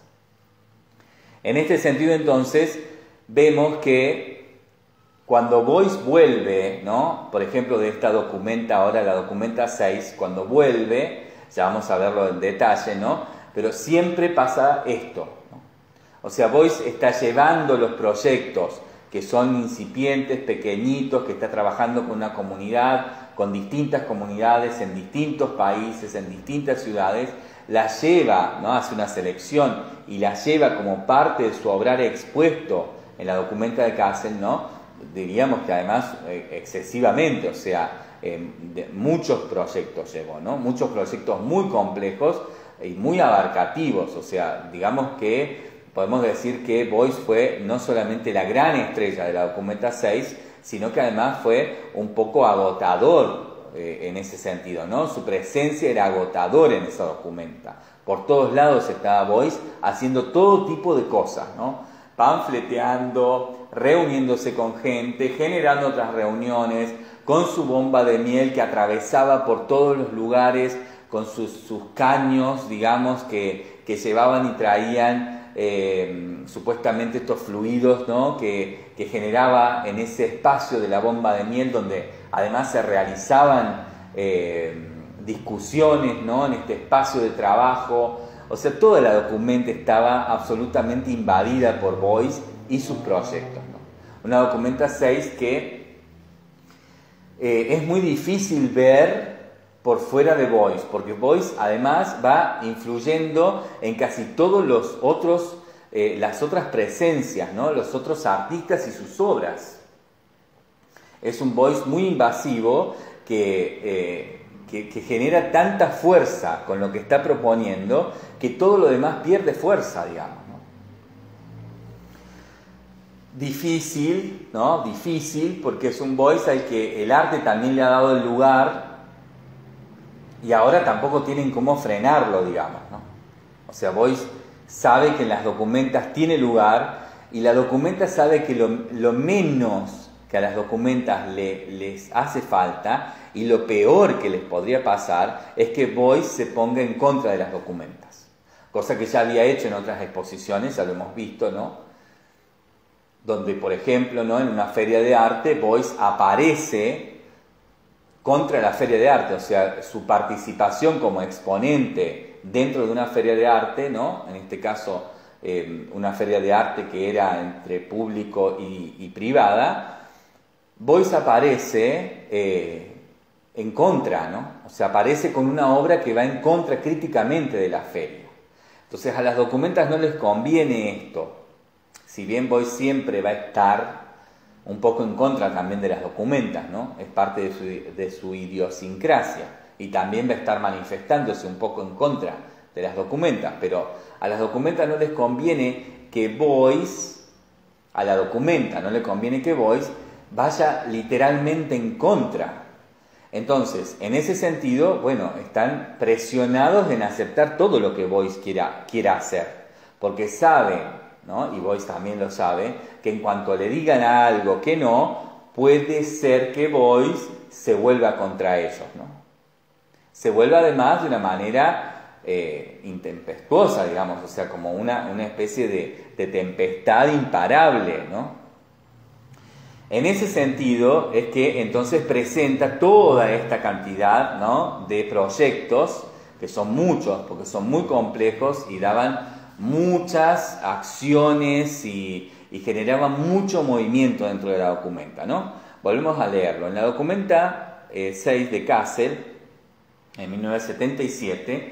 En este sentido, entonces, vemos que cuando Beuys vuelve, ¿no? Por ejemplo, de esta documenta, ahora la documenta seis, cuando vuelve, ya vamos a verlo en detalle, ¿no? Pero siempre pasa esto, ¿no? O sea, Beuys está llevando los proyectos que son incipientes, pequeñitos, que está trabajando con una comunidad, con distintas comunidades en distintos países, en distintas ciudades, la lleva, ¿no? Hace una selección y la lleva como parte de su obrar expuesto en la documenta de Kassel, ¿no? Diríamos que además eh, excesivamente, o sea, eh, de muchos proyectos llevó, ¿no? Muchos proyectos muy complejos y muy abarcativos, o sea, digamos que podemos decir que Beuys fue no solamente la gran estrella de la documenta seis, sino que además fue un poco agotador eh, en ese sentido, ¿no? Su presencia era agotadora en esa documenta. Por todos lados estaba Beuys haciendo todo tipo de cosas, ¿no? Panfleteando, reuniéndose con gente, generando otras reuniones, con su bomba de miel que atravesaba por todos los lugares, con sus, sus caños, digamos, que, que llevaban y traían eh, supuestamente estos fluidos, ¿no? que, que generaba en ese espacio de la bomba de miel, donde además se realizaban eh, discusiones, ¿no? En este espacio de trabajo. O sea, toda la documenta estaba absolutamente invadida por Boyce y sus proyectos, ¿no? Una documenta seis que eh, es muy difícil ver por fuera de Boyce, porque Boyce además va influyendo en casi todos los otros, eh, las otras presencias, ¿no? Los otros artistas y sus obras. Es un Boyce muy invasivo que, eh, que, que genera tanta fuerza con lo que está proponiendo que todo lo demás pierde fuerza, digamos, ¿no? Difícil, ¿no? Difícil, porque es un Boyce al que el arte también le ha dado el lugar. Y ahora tampoco tienen cómo frenarlo, digamos, ¿no? O sea, Boyce sabe que en las documentas tiene lugar y la documenta sabe que lo, lo menos que a las documentas le, les hace falta y lo peor que les podría pasar es que Boyce se ponga en contra de las documentas. Cosa que ya había hecho en otras exposiciones, ya lo hemos visto, ¿no? Donde, por ejemplo, ¿no? En una feria de arte, Boyce aparece contra la feria de arte, o sea, su participación como exponente dentro de una feria de arte, ¿no? En este caso, eh, una feria de arte que era entre público y, y privada, Boyce aparece eh, en contra, ¿no? O sea, aparece con una obra que va en contra críticamente de la feria. Entonces, a las documentas no les conviene esto. Si bien Boyce siempre va a estar un poco en contra también de las documentas, ¿no? Es parte de su, de su idiosincrasia y también va a estar manifestándose un poco en contra de las documentas, pero a las documentas no les conviene que Boyce, a la documenta no le conviene que Boyce vaya literalmente en contra. Entonces, en ese sentido, bueno, están presionados en aceptar todo lo que Boyce quiera, quiera hacer, porque saben, ¿no? Y Boyce también lo sabe, que en cuanto le digan algo que no, puede ser que Boyce se vuelva contra ellos, ¿no? Se vuelva además de una manera eh, intempestuosa, digamos, o sea, como una, una especie de, de tempestad imparable, ¿no? En ese sentido es que entonces presenta toda esta cantidad, ¿no? De proyectos, que son muchos, porque son muy complejos y daban muchas acciones y, y generaba mucho movimiento dentro de la documenta, ¿no? Volvemos a leerlo. En la documenta eh, seis de Kassel, en mil novecientos setenta y siete,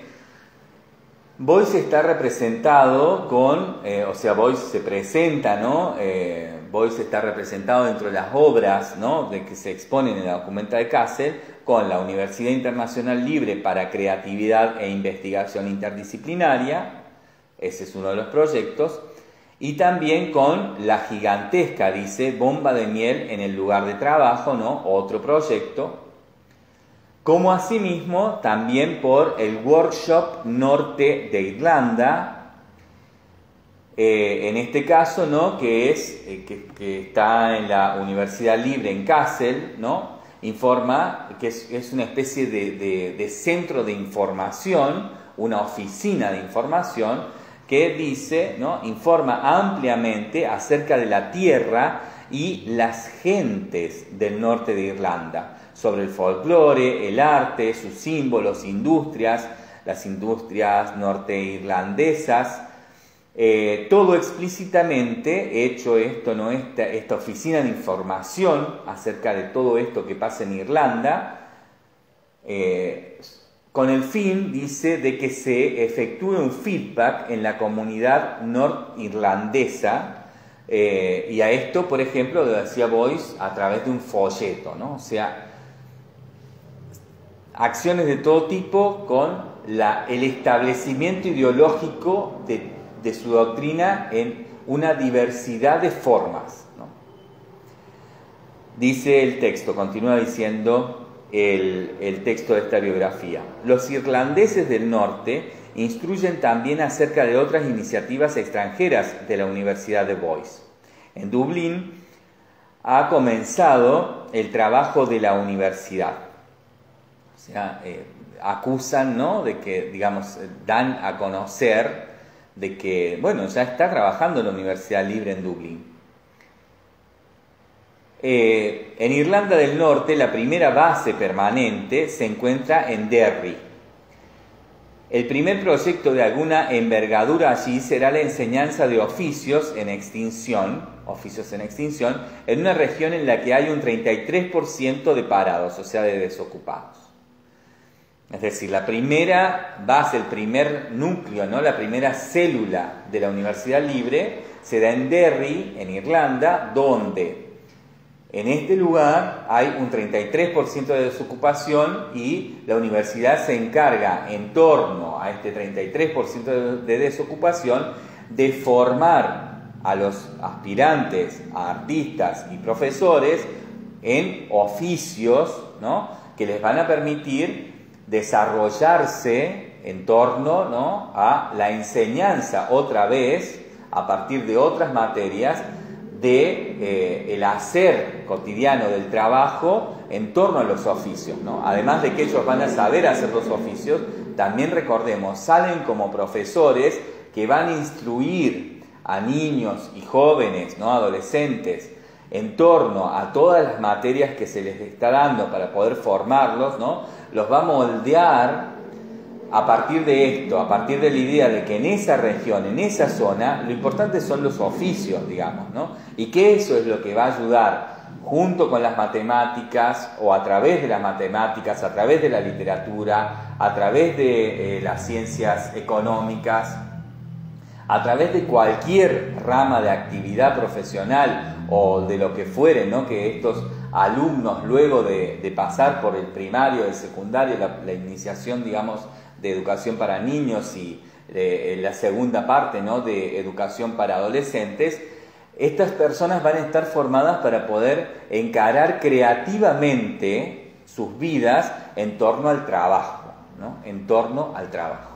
Boyce está representado con, eh, o sea, Boyce se presenta, ¿no? Eh, Boyce está representado dentro de las obras, ¿no? De que se exponen en la documenta de Kassel con la Universidad Internacional Libre para Creatividad e Investigación Interdisciplinaria. Ese es uno de los proyectos. Y también con la gigantesca, dice, bomba de miel en el lugar de trabajo, ¿no? Otro proyecto. Como asimismo también por el Workshop Norte de Irlanda, eh, en este caso, ¿no? Que, es, eh, que, que está en la Universidad Libre en Kassel, ¿no? Informa que es, es una especie de, de, de centro de información, una oficina de información, que dice, ¿no? Informa ampliamente acerca de la tierra y las gentes del norte de Irlanda, sobre el folclore, el arte, sus símbolos, industrias, las industrias norteirlandesas, eh, todo explícitamente hecho esto, ¿no? esta, esta oficina de información acerca de todo esto que pasa en Irlanda, eh, con el fin, dice, de que se efectúe un feedback en la comunidad norirlandesa, eh, y a esto, por ejemplo, lo decía Boyce a través de un folleto, ¿no? O sea, acciones de todo tipo con la, el establecimiento ideológico de, de su doctrina en una diversidad de formas, ¿no? Dice el texto, continúa diciendo El, el texto de esta biografía. Los irlandeses del norte instruyen también acerca de otras iniciativas extranjeras de la Universidad de Boyce. En Dublín ha comenzado el trabajo de la universidad. O sea, eh, acusan, ¿no? De que, digamos, dan a conocer de que, bueno, ya está trabajando en la Universidad Libre en Dublín. Eh, en Irlanda del Norte, la primera base permanente se encuentra en Derry. El primer proyecto de alguna envergadura allí será la enseñanza de oficios en extinción, oficios en extinción, en una región en la que hay un treinta y tres por ciento de parados, o sea, de desocupados. Es decir, la primera base, el primer núcleo, ¿no? La primera célula de la Universidad Libre se da en Derry, en Irlanda, donde en este lugar hay un treinta y tres por ciento de desocupación y la universidad se encarga, en torno a este treinta y tres por ciento de desocupación, de formar a los aspirantes, a artistas y profesores en oficios, ¿no?, que les van a permitir desarrollarse en torno, ¿no?, a la enseñanza otra vez, a partir de otras materias, de eh, el hacer cotidiano del trabajo en torno a los oficios, ¿no? Además de que ellos van a saber hacer los oficios, también recordemos, salen como profesores que van a instruir a niños y jóvenes, ¿no?, adolescentes, en torno a todas las materias que se les está dando para poder formarlos, ¿no? Los va a moldear a partir de esto, a partir de la idea de que en esa región, en esa zona, lo importante son los oficios, digamos, ¿no? Y que eso es lo que va a ayudar, junto con las matemáticas, o a través de las matemáticas, a través de la literatura, a través de eh, las ciencias económicas, a través de cualquier rama de actividad profesional o de lo que fuere, ¿no?, que estos alumnos, luego de, de pasar por el primario, el secundario, la, la iniciación, digamos, de educación para niños y eh, la segunda parte, ¿no?, de educación para adolescentes, estas personas van a estar formadas para poder encarar creativamente sus vidas en torno al trabajo, ¿no?, en torno al trabajo.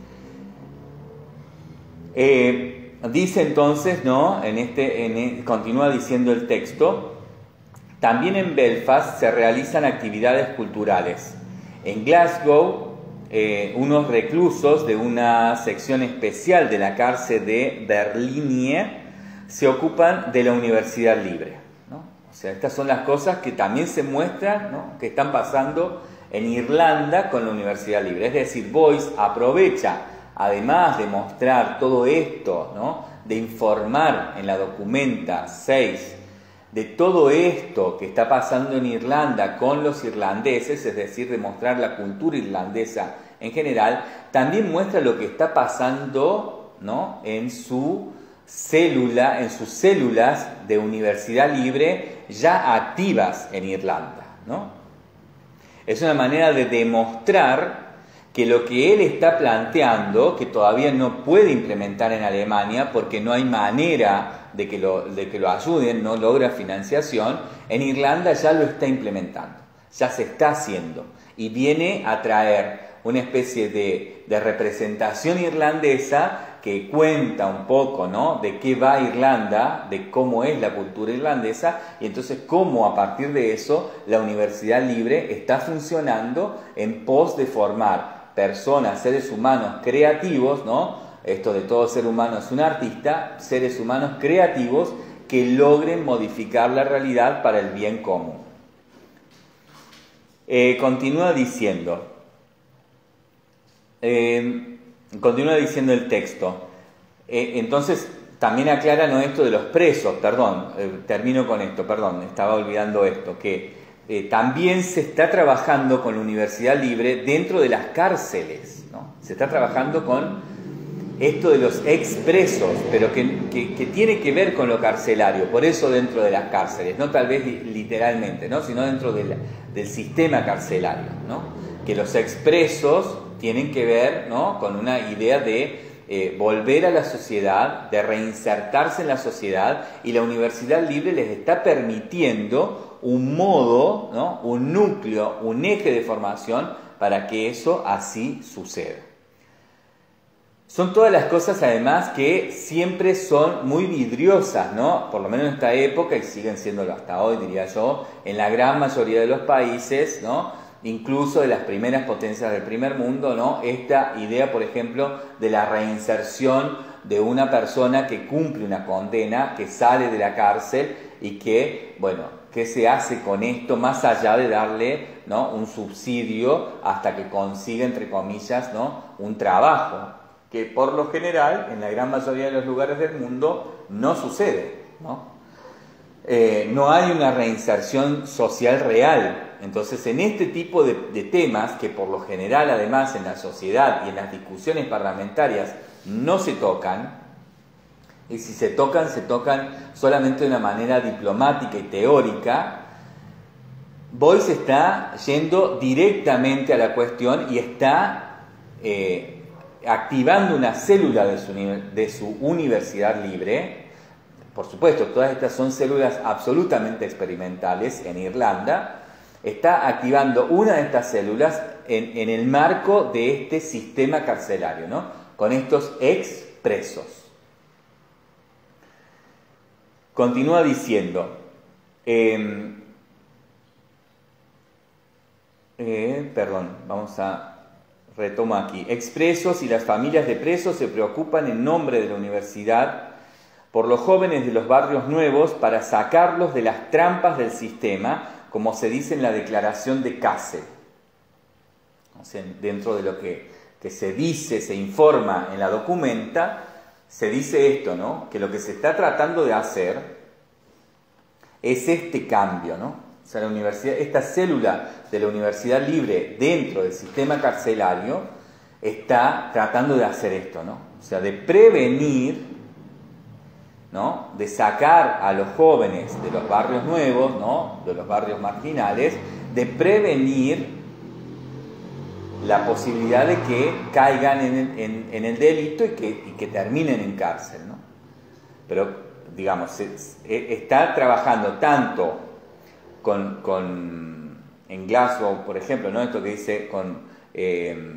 Eh, dice entonces, ¿no?, en este, en, continúa diciendo el texto, también en Belfast se realizan actividades culturales. En Glasgow, Eh, unos reclusos de una sección especial de la cárcel de Berlinie se ocupan de la Universidad Libre, ¿no? O sea, estas son las cosas que también se muestran, ¿no?, que están pasando en Irlanda con la Universidad Libre. Es decir, Boyce aprovecha, además de mostrar todo esto, ¿no?, de informar en la documenta seis de todo esto que está pasando en Irlanda con los irlandeses, es decir, de mostrar la cultura irlandesa en general, también muestra lo que está pasando, ¿no?, en su célula, en sus células de Universidad Libre ya activas en Irlanda, ¿no? Es una manera de demostrar que lo que él está planteando, que todavía no puede implementar en Alemania porque no hay manera de que lo, de que lo ayuden, no logra financiación, en Irlanda ya lo está implementando, ya se está haciendo y viene a traer una especie de, de representación irlandesa que cuenta un poco, ¿no?, de qué va Irlanda, de cómo es la cultura irlandesa y entonces cómo a partir de eso la Universidad Libre está funcionando en pos de formar personas, seres humanos creativos, ¿no? Esto de todo ser humano es un artista, seres humanos creativos que logren modificar la realidad para el bien común. Eh, continúa diciendo, eh, continúa diciendo el texto, eh, entonces también aclara, ¿no?, esto de los presos, perdón, eh, termino con esto, perdón, estaba olvidando esto, que eh, también se está trabajando con la Universidad Libre dentro de las cárceles, ¿no? Se está trabajando con esto de los expresos, pero que, que, que tiene que ver con lo carcelario, por eso dentro de las cárceles, no tal vez literalmente, ¿no?, sino dentro del, del sistema carcelario, ¿no?, que los expresos tienen que ver, ¿no?, con una idea de eh, volver a la sociedad, de reinsertarse en la sociedad, y la Universidad Libre les está permitiendo un modo, ¿no?, un núcleo, un eje de formación para que eso así suceda. Son todas las cosas, además, que siempre son muy vidriosas, ¿no? Por lo menos en esta época, y siguen siéndolo hasta hoy, diría yo, en la gran mayoría de los países, ¿no?, incluso de las primeras potencias del primer mundo, ¿no?, esta idea, por ejemplo, de la reinserción de una persona que cumple una condena, que sale de la cárcel y que, bueno, ¿qué se hace con esto más allá de darle, ¿no?, un subsidio hasta que consiga, entre comillas, ¿no?, un trabajo? Que por lo general, en la gran mayoría de los lugares del mundo, no sucede, ¿no? Eh, no hay una reinserción social real. Entonces, en este tipo de, de temas, que por lo general, además, en la sociedad y en las discusiones parlamentarias no se tocan, y si se tocan, se tocan solamente de una manera diplomática y teórica, Boyce está yendo directamente a la cuestión y está eh, activando una célula de su, de su universidad libre. Por supuesto, todas estas son células absolutamente experimentales en Irlanda. Está activando una de estas células en, en el marco de este sistema carcelario, ¿no?, con estos expresos. Continúa diciendo, eh, eh, perdón, vamos a retomo aquí. Expresos y las familias de presos se preocupan en nombre de la universidad por los jóvenes de los barrios nuevos para sacarlos de las trampas del sistema, como se dice en la declaración de Kassel. O sea, dentro de lo que, que se dice, se informa en la documenta, se dice esto, ¿no?, que lo que se está tratando de hacer es este cambio, ¿no? O sea, la universidad, esta célula de la universidad libre dentro del sistema carcelario está tratando de hacer esto, ¿no? O sea, de prevenir, ¿no?, de sacar a los jóvenes de los barrios nuevos, ¿no?, de los barrios marginales, de prevenir la posibilidad de que caigan en el, en, en el delito y que, y que terminen en cárcel, ¿no? Pero, digamos, se, se, está trabajando tanto con, con en Glasgow, por ejemplo, ¿no?, esto que dice con eh,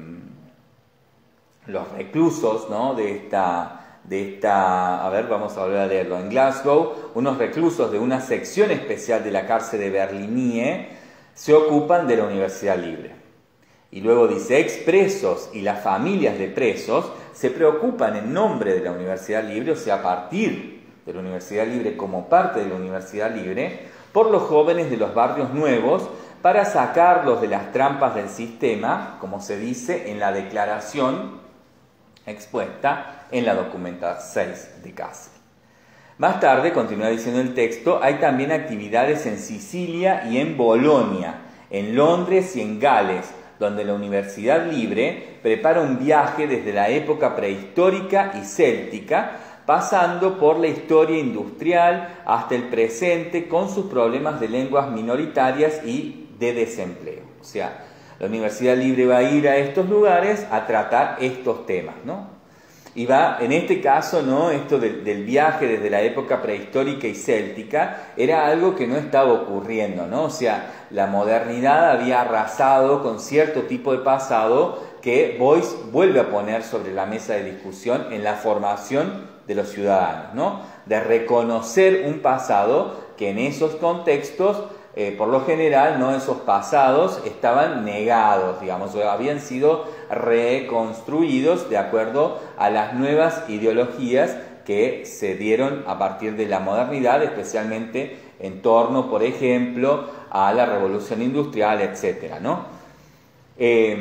los reclusos, ¿no?, de esta... de esta, a ver, vamos a volver a leerlo. En Glasgow, unos reclusos de una sección especial de la cárcel de Berlinie se ocupan de la universidad libre. Y luego dice, expresos y las familias de presos se preocupan en nombre de la universidad libre, o sea, a partir de la universidad libre, como parte de la universidad libre, por los jóvenes de los barrios nuevos, para sacarlos de las trampas del sistema, como se dice en la declaración expuesta en la documenta seis de Kassel. Más tarde, continúa diciendo el texto, hay también actividades en Sicilia y en Bolonia, en Londres y en Gales, donde la Universidad Libre prepara un viaje desde la época prehistórica y céltica, pasando por la historia industrial hasta el presente, con sus problemas de lenguas minoritarias y de desempleo. O sea, la Universidad Libre va a ir a estos lugares a tratar estos temas, ¿no? Y va, en este caso, ¿no?, esto de, del viaje desde la época prehistórica y céltica era algo que no estaba ocurriendo, ¿no? O sea, la modernidad había arrasado con cierto tipo de pasado que Boyce vuelve a poner sobre la mesa de discusión en la formación de los ciudadanos, ¿no? De reconocer un pasado que en esos contextos, Eh, por lo general, ¿no?, esos pasados estaban negados, digamos, o habían sido reconstruidos de acuerdo a las nuevas ideologías que se dieron a partir de la modernidad, especialmente en torno, por ejemplo, a la revolución industrial, etcétera, ¿no? Eh,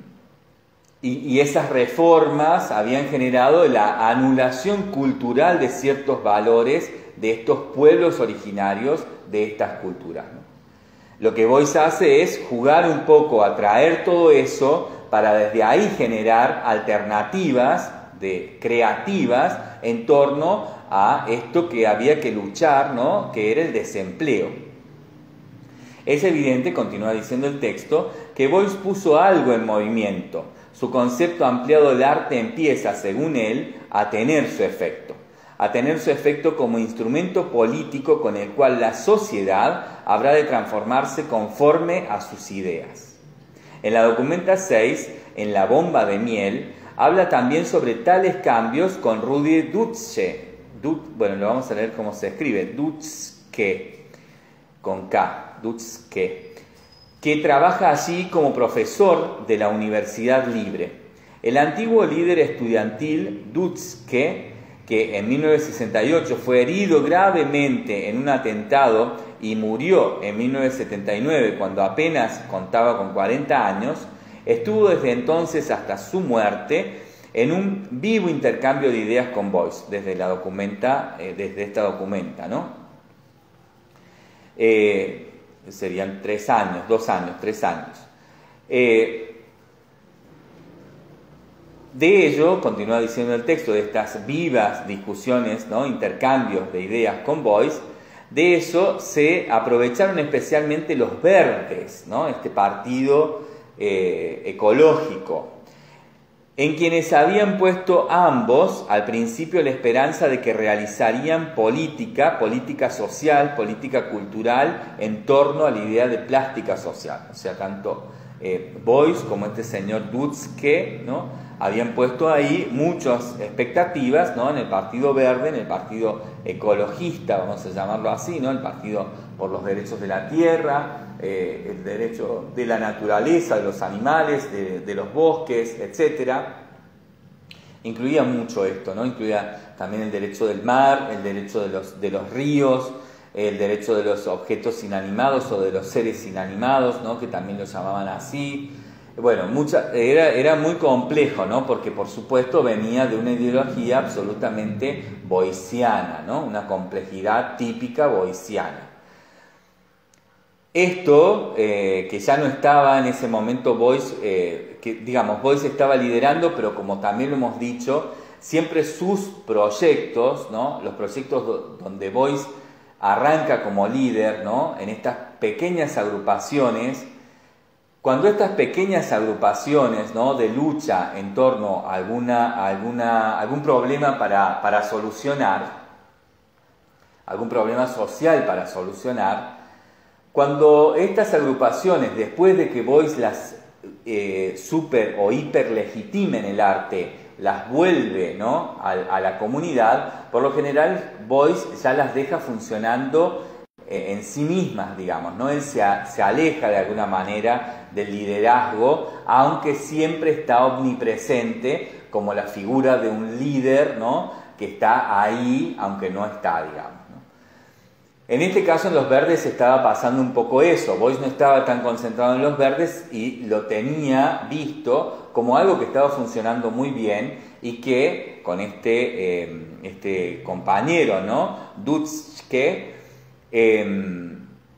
y, y esas reformas habían generado la anulación cultural de ciertos valores de estos pueblos originarios de estas culturas, ¿no? Lo que Boyce hace es jugar un poco a traer todo eso para desde ahí generar alternativas de, creativas en torno a esto que había que luchar, ¿no?, que era el desempleo. Es evidente, continúa diciendo el texto, que Boyce puso algo en movimiento. Su concepto ampliado del arte empieza, según él, a tener su efecto. a tener su efecto como instrumento político con el cual la sociedad habrá de transformarse conforme a sus ideas. En la documenta seis, en La bomba de miel, habla también sobre tales cambios con Rudi Dutschke, Dut, bueno, lo vamos a leer cómo se escribe, Dutschke, con K, Dutschke, que trabaja allí como profesor de la Universidad Libre. El antiguo líder estudiantil Dudske, que en mil novecientos sesenta y ocho fue herido gravemente en un atentado y murió en mil novecientos setenta y nueve cuando apenas contaba con cuarenta años, estuvo desde entonces hasta su muerte en un vivo intercambio de ideas con Beuys, desde, la documenta, eh, desde esta documenta, ¿no? Eh, serían tres años, dos años, tres años. Eh, de ello, continúa diciendo el texto, de estas vivas discusiones, ¿no? Intercambios de ideas con Beuys, de eso se aprovecharon especialmente los verdes, ¿no? Este partido eh, ecológico, en quienes habían puesto ambos al principio la esperanza de que realizarían política, política social, política cultural en torno a la idea de plástica social. O sea, tanto eh, Beuys como este señor Dudske, ¿no? Habían puesto ahí muchas expectativas, ¿no? En el Partido Verde, en el Partido Ecologista, vamos a llamarlo así, ¿no? El Partido por los Derechos de la Tierra, eh, el derecho de la naturaleza, de los animales, de, de los bosques, etcétera. Incluía mucho esto, ¿no? Incluía también el derecho del mar, el derecho de los, de los ríos, el derecho de los objetos inanimados o de los seres inanimados, ¿no? Que también lo llamaban así. Bueno, mucha, era, era muy complejo, ¿no? Porque por supuesto venía de una ideología absolutamente boyciana, ¿no? Una complejidad típica boyciana. Esto, eh, que ya no estaba en ese momento Beuys, eh, que digamos, Beuys estaba liderando, pero como también lo hemos dicho, siempre sus proyectos, ¿no? Los proyectos do, donde Beuys arranca como líder, ¿no? En estas pequeñas agrupaciones. Cuando estas pequeñas agrupaciones, ¿no? De lucha en torno a, alguna, a alguna, algún problema para, para solucionar, algún problema social para solucionar, cuando estas agrupaciones, después de que Beuys las eh, super o hiper legitimen el arte, las vuelve, ¿no? a, a la comunidad, por lo general Beuys ya las deja funcionando en sí mismas, digamos, ¿no? Él se, a, se aleja de alguna manera del liderazgo, aunque siempre está omnipresente como la figura de un líder, ¿no? Que está ahí, aunque no está, digamos, ¿no? En este caso en los verdes estaba pasando un poco eso. Beuys no estaba tan concentrado en los verdes y lo tenía visto como algo que estaba funcionando muy bien y que con este, eh, este compañero, ¿no? Dudske, Eh,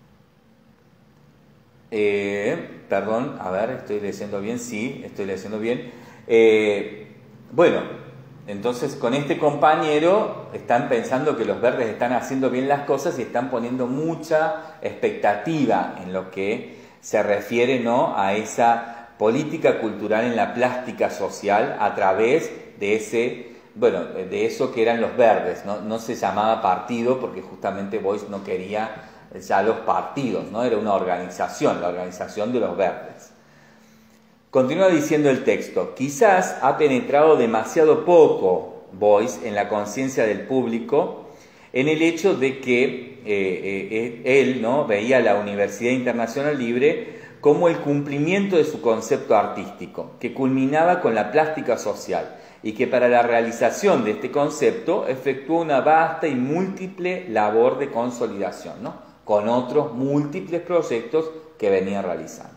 eh, perdón, a ver, estoy leyendo bien, sí, estoy leyendo bien. Eh, bueno, entonces con este compañero están pensando que los verdes están haciendo bien las cosas y están poniendo mucha expectativa en lo que se refiere, ¿no? A esa política cultural en la plástica social a través de ese... Bueno, de eso que eran los verdes, ¿no? No se llamaba partido porque justamente Beuys no quería ya los partidos, ¿no? Era una organización, la organización de los verdes. Continúa diciendo el texto, quizás ha penetrado demasiado poco Beuys en la conciencia del público en el hecho de que eh, eh, él, ¿no? Veía la Universidad Internacional Libre como el cumplimiento de su concepto artístico, que culminaba con la plástica social, y que para la realización de este concepto efectuó una vasta y múltiple labor de consolidación, ¿no? Con otros múltiples proyectos que venía realizando.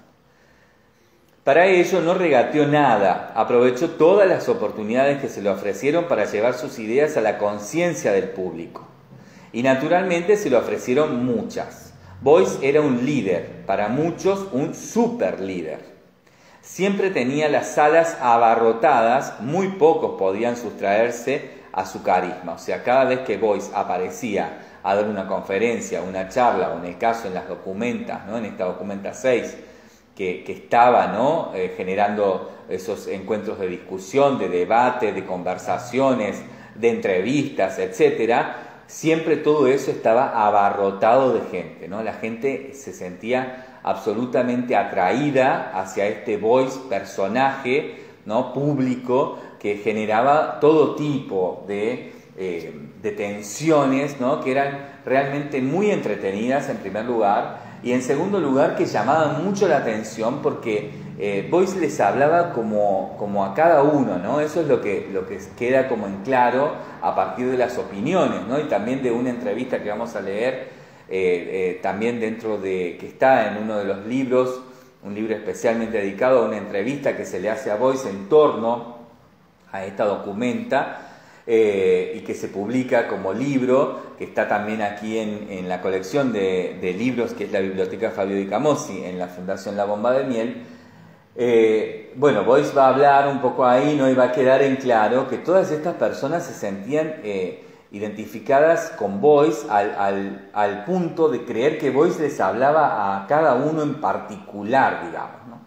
Para ello no regateó nada, aprovechó todas las oportunidades que se le ofrecieron para llevar sus ideas a la conciencia del público. Y naturalmente se le ofrecieron muchas. Beuys era un líder, para muchos un super líder. Siempre tenía las salas abarrotadas, muy pocos podían sustraerse a su carisma. O sea, cada vez que Beuys aparecía a dar una conferencia, una charla, o en el caso en las documentas, ¿no? En esta documenta seis, que, que estaba, ¿no? eh, generando esos encuentros de discusión, de debate, de conversaciones, de entrevistas, etcétera, siempre todo eso estaba abarrotado de gente, ¿no? La gente se sentía absolutamente atraída hacia este Beuys, personaje, ¿no? Público, que generaba todo tipo de, eh, de tensiones, ¿no? Que eran realmente muy entretenidas en primer lugar, y en segundo lugar que llamaban mucho la atención porque eh, Boyce les hablaba como, como a cada uno, ¿no? Eso es lo que, lo que queda como en claro a partir de las opiniones, ¿no? Y también de una entrevista que vamos a leer, eh, eh, también dentro de, que está en uno de los libros, un libro especialmente dedicado a una entrevista que se le hace a Boyce en torno a esta documenta, eh, y que se publica como libro, que está también aquí en, en la colección de, de libros que es la Biblioteca Fabio Di Camossi en la Fundación La Bomba de Miel. Eh, bueno, Boyce va a hablar un poco ahí, ¿no? Y va a quedar en claro que todas estas personas se sentían eh, identificadas con Boyce al, al, al punto de creer que Boyce les hablaba a cada uno en particular, digamos, ¿no?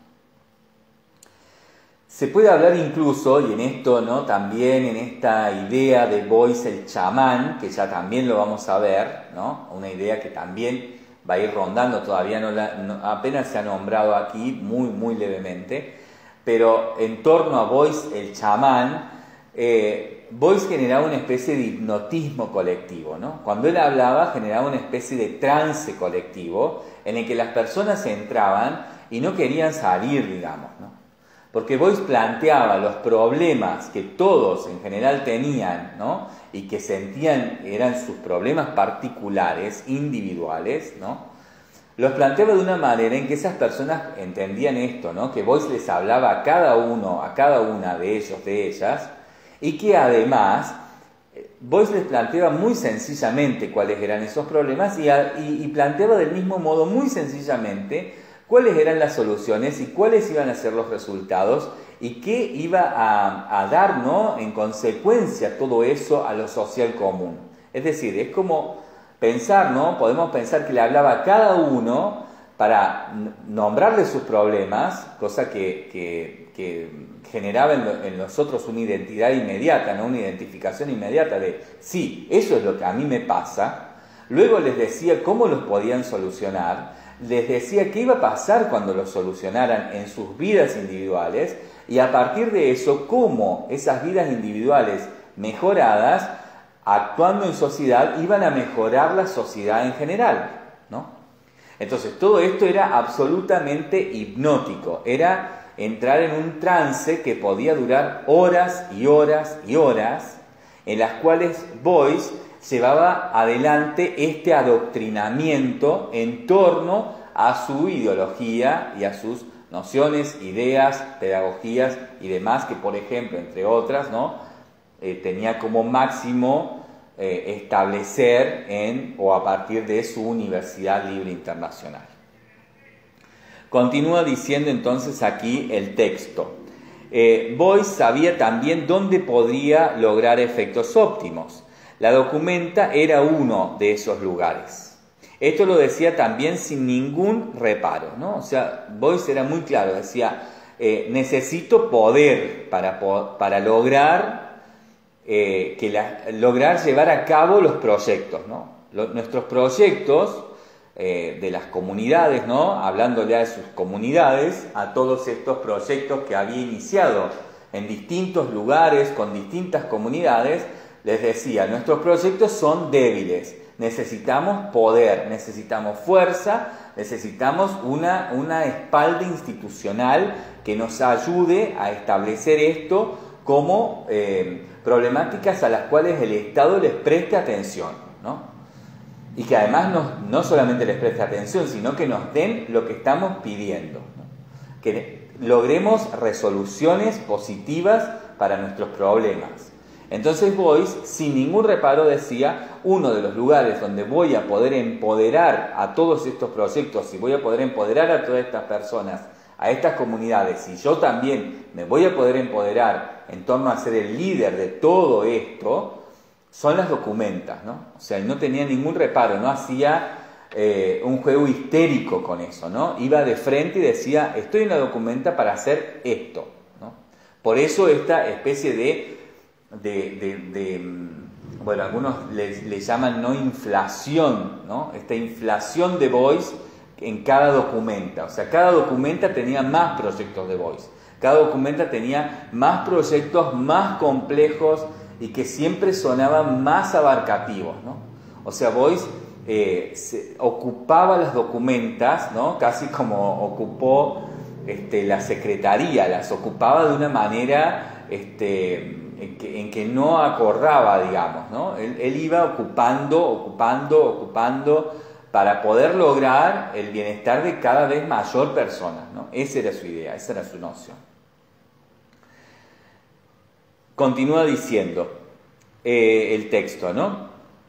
Se puede hablar incluso, y en esto, ¿no? También en esta idea de Boyce el chamán, que ya también lo vamos a ver, ¿no? Una idea que también va a ir rondando, todavía no, la, no apenas se ha nombrado aquí, muy, muy levemente, pero en torno a Boyce el chamán, eh, Boyce generaba una especie de hipnotismo colectivo, ¿no? Cuando él hablaba generaba una especie de trance colectivo en el que las personas entraban y no querían salir, digamos, ¿no? Porque Boyce planteaba los problemas que todos en general tenían, ¿no? Y que sentían eran sus problemas particulares, individuales, ¿no? Los planteaba de una manera en que esas personas entendían esto, ¿no? Que Boyce les hablaba a cada uno, a cada una de ellos, de ellas, y que además Boyce les planteaba muy sencillamente cuáles eran esos problemas y, a, y, y planteaba del mismo modo muy sencillamente cuáles eran las soluciones y cuáles iban a ser los resultados y qué iba a, a dar, ¿no? En consecuencia todo eso a lo social común. Es decir, es como pensar, ¿no? Podemos pensar que le hablaba a cada uno para nombrarle sus problemas, cosa que, que, que generaba en, lo, en nosotros una identidad inmediata, ¿no? Una identificación inmediata de, sí, eso es lo que a mí me pasa. Luego les decía cómo los podían solucionar, les decía qué iba a pasar cuando lo solucionaran en sus vidas individuales y a partir de eso, cómo esas vidas individuales mejoradas, actuando en sociedad, iban a mejorar la sociedad en general, ¿no? Entonces, todo esto era absolutamente hipnótico, era entrar en un trance que podía durar horas y horas y horas, en las cuales Boyce llevaba adelante este adoctrinamiento en torno a su ideología y a sus nociones, ideas, pedagogías y demás, que por ejemplo, entre otras, ¿no? eh, tenía como máximo eh, establecer en o a partir de su Universidad Libre Internacional. Continúa diciendo entonces aquí el texto. Eh, Boyce sabía también dónde podría lograr efectos óptimos. La documenta era uno de esos lugares. Esto lo decía también sin ningún reparo, ¿no? O sea, Boyce era muy claro, decía, eh, necesito poder para, para lograr, eh, que la, lograr llevar a cabo los proyectos, ¿no? Los, nuestros proyectos eh, de las comunidades, ¿no? Hablando ya de sus comunidades, a todos estos proyectos que había iniciado en distintos lugares, con distintas comunidades, les decía, nuestros proyectos son débiles, necesitamos poder, necesitamos fuerza, necesitamos una, una espalda institucional que nos ayude a establecer esto como eh, problemáticas a las cuales el Estado les preste atención, ¿no? Y que además nos, no solamente les preste atención, sino que nos den lo que estamos pidiendo, ¿no? Que logremos resoluciones positivas para nuestros problemas. Entonces Boyce, sin ningún reparo, decía, uno de los lugares donde voy a poder empoderar a todos estos proyectos y voy a poder empoderar a todas estas personas, a estas comunidades, y yo también me voy a poder empoderar en torno a ser el líder de todo esto, son las documentas, ¿no? O sea, no tenía ningún reparo, no hacía eh, un juego histérico con eso, ¿no? Iba de frente y decía, estoy en la documenta para hacer esto, ¿no? Por eso esta especie de De, de, de, bueno, algunos le, le llaman no inflación, ¿no? Esta inflación de Boyce en cada documenta, o sea, cada documenta tenía más proyectos de Boyce, cada documenta tenía más proyectos más complejos y que siempre sonaban más abarcativos, ¿no? O sea, Boyce eh, se ocupaba las documentas, ¿no? Casi como ocupó este, la secretaría, las ocupaba de una manera este, en, que, en que no acordaba, digamos, ¿no? Él, él iba ocupando, ocupando, ocupando para poder lograr el bienestar de cada vez mayor persona, ¿no? Esa era su idea, esa era su noción. Continúa diciendo eh, el texto, ¿no?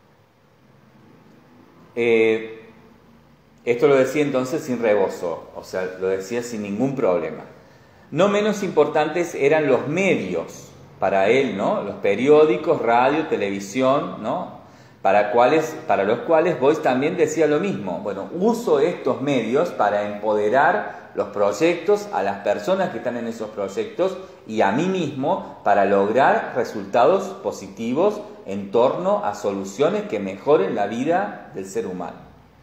Eh, Esto lo decía entonces sin rebozo, o sea, lo decía sin ningún problema. No menos importantes eran los medios para él, ¿no? Los periódicos, radio, televisión, ¿no? Para, cuales, para los cuales Boyce también decía lo mismo. Bueno, uso estos medios para empoderar los proyectos, a las personas que están en esos proyectos y a mí mismo para lograr resultados positivos en torno a soluciones que mejoren la vida del ser humano.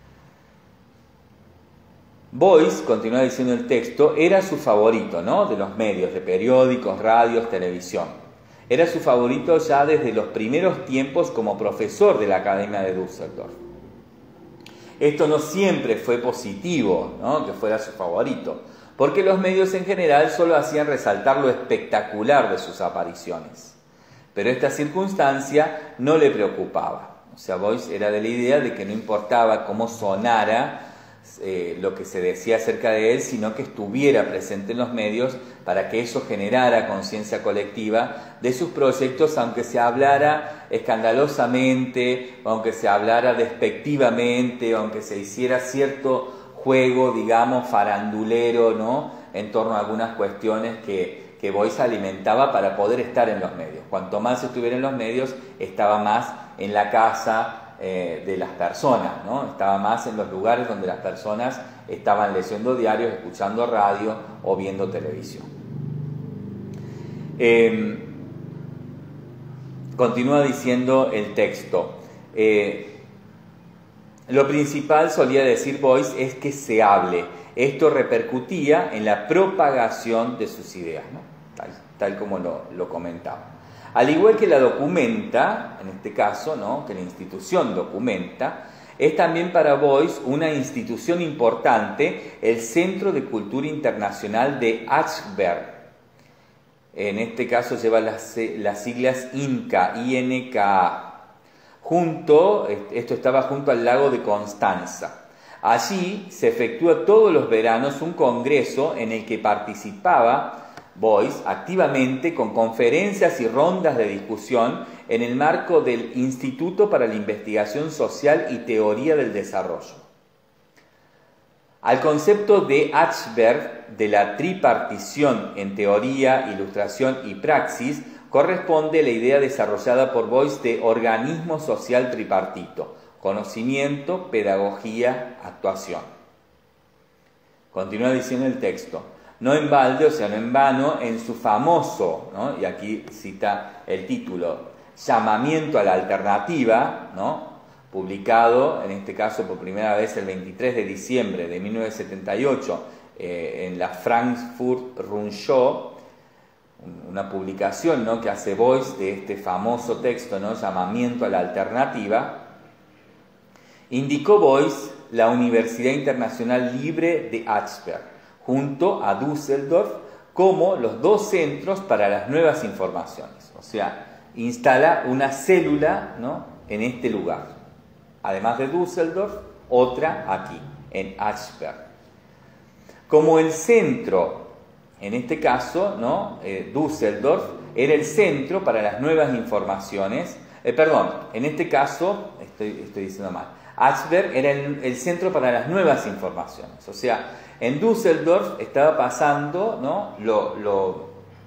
Boyce, continúa diciendo el texto, era su favorito, ¿no? De los medios, de periódicos, radios, televisión. Era su favorito ya desde los primeros tiempos como profesor de la Academia de Düsseldorf. Esto no siempre fue positivo, ¿no? Que fuera su favorito, porque los medios en general solo hacían resaltar lo espectacular de sus apariciones. Pero esta circunstancia no le preocupaba. O sea, Boyce era de la idea de que no importaba cómo sonara Eh, lo que se decía acerca de él, sino que estuviera presente en los medios para que eso generara conciencia colectiva de sus proyectos, aunque se hablara escandalosamente, aunque se hablara despectivamente, aunque se hiciera cierto juego, digamos, farandulero, ¿no? En torno a algunas cuestiones que, que Boyce alimentaba para poder estar en los medios. Cuanto más estuviera en los medios, estaba más en la casa Eh, de las personas, ¿no? Estaba más en los lugares donde las personas estaban leyendo diarios, escuchando radio o viendo televisión. Eh, continúa diciendo el texto. Eh, lo principal, solía decir Boyce, es que se hable. Esto repercutía en la propagación de sus ideas, ¿no? Tal, tal como lo, lo comentaba. Al igual que la documenta, en este caso, ¿no? Que la institución documenta, es también para Boyce una institución importante el Centro de Cultura Internacional de Achberg. En este caso lleva las, las siglas INCA, I N K A. Junto, esto estaba junto al lago de Constanza. Allí se efectúa todos los veranos un congreso en el que participaba Boyce activamente con conferencias y rondas de discusión en el marco del Instituto para la Investigación Social y Teoría del Desarrollo. Al concepto de Achberg de la tripartición en teoría, ilustración y praxis corresponde la idea desarrollada por Boyce de organismo social tripartito: conocimiento, pedagogía, actuación. Continúa diciendo el texto. No en balde, o sea, no en vano, en su famoso, ¿no? Y aquí cita el título, Llamamiento a la Alternativa, ¿no? Publicado, en este caso por primera vez el veintitrés de diciembre de mil novecientos setenta y ocho, eh, en la Frankfurt Rundschau, una publicación, ¿no? Que hace Boyce de este famoso texto, ¿no? Llamamiento a la Alternativa. Indicó Boyce la Universidad Internacional Libre de Achberg, junto a Düsseldorf, como los dos centros para las nuevas informaciones. O sea, instala una célula, ¿no? En este lugar. Además de Düsseldorf, otra aquí, en Achberg. Como el centro, en este caso, ¿no? Eh, Düsseldorf era el centro para las nuevas informaciones. Eh, perdón, en este caso, estoy, estoy diciendo mal. Achberg era el, el centro para las nuevas informaciones. O sea, en Düsseldorf estaba pasando, ¿no? lo, lo,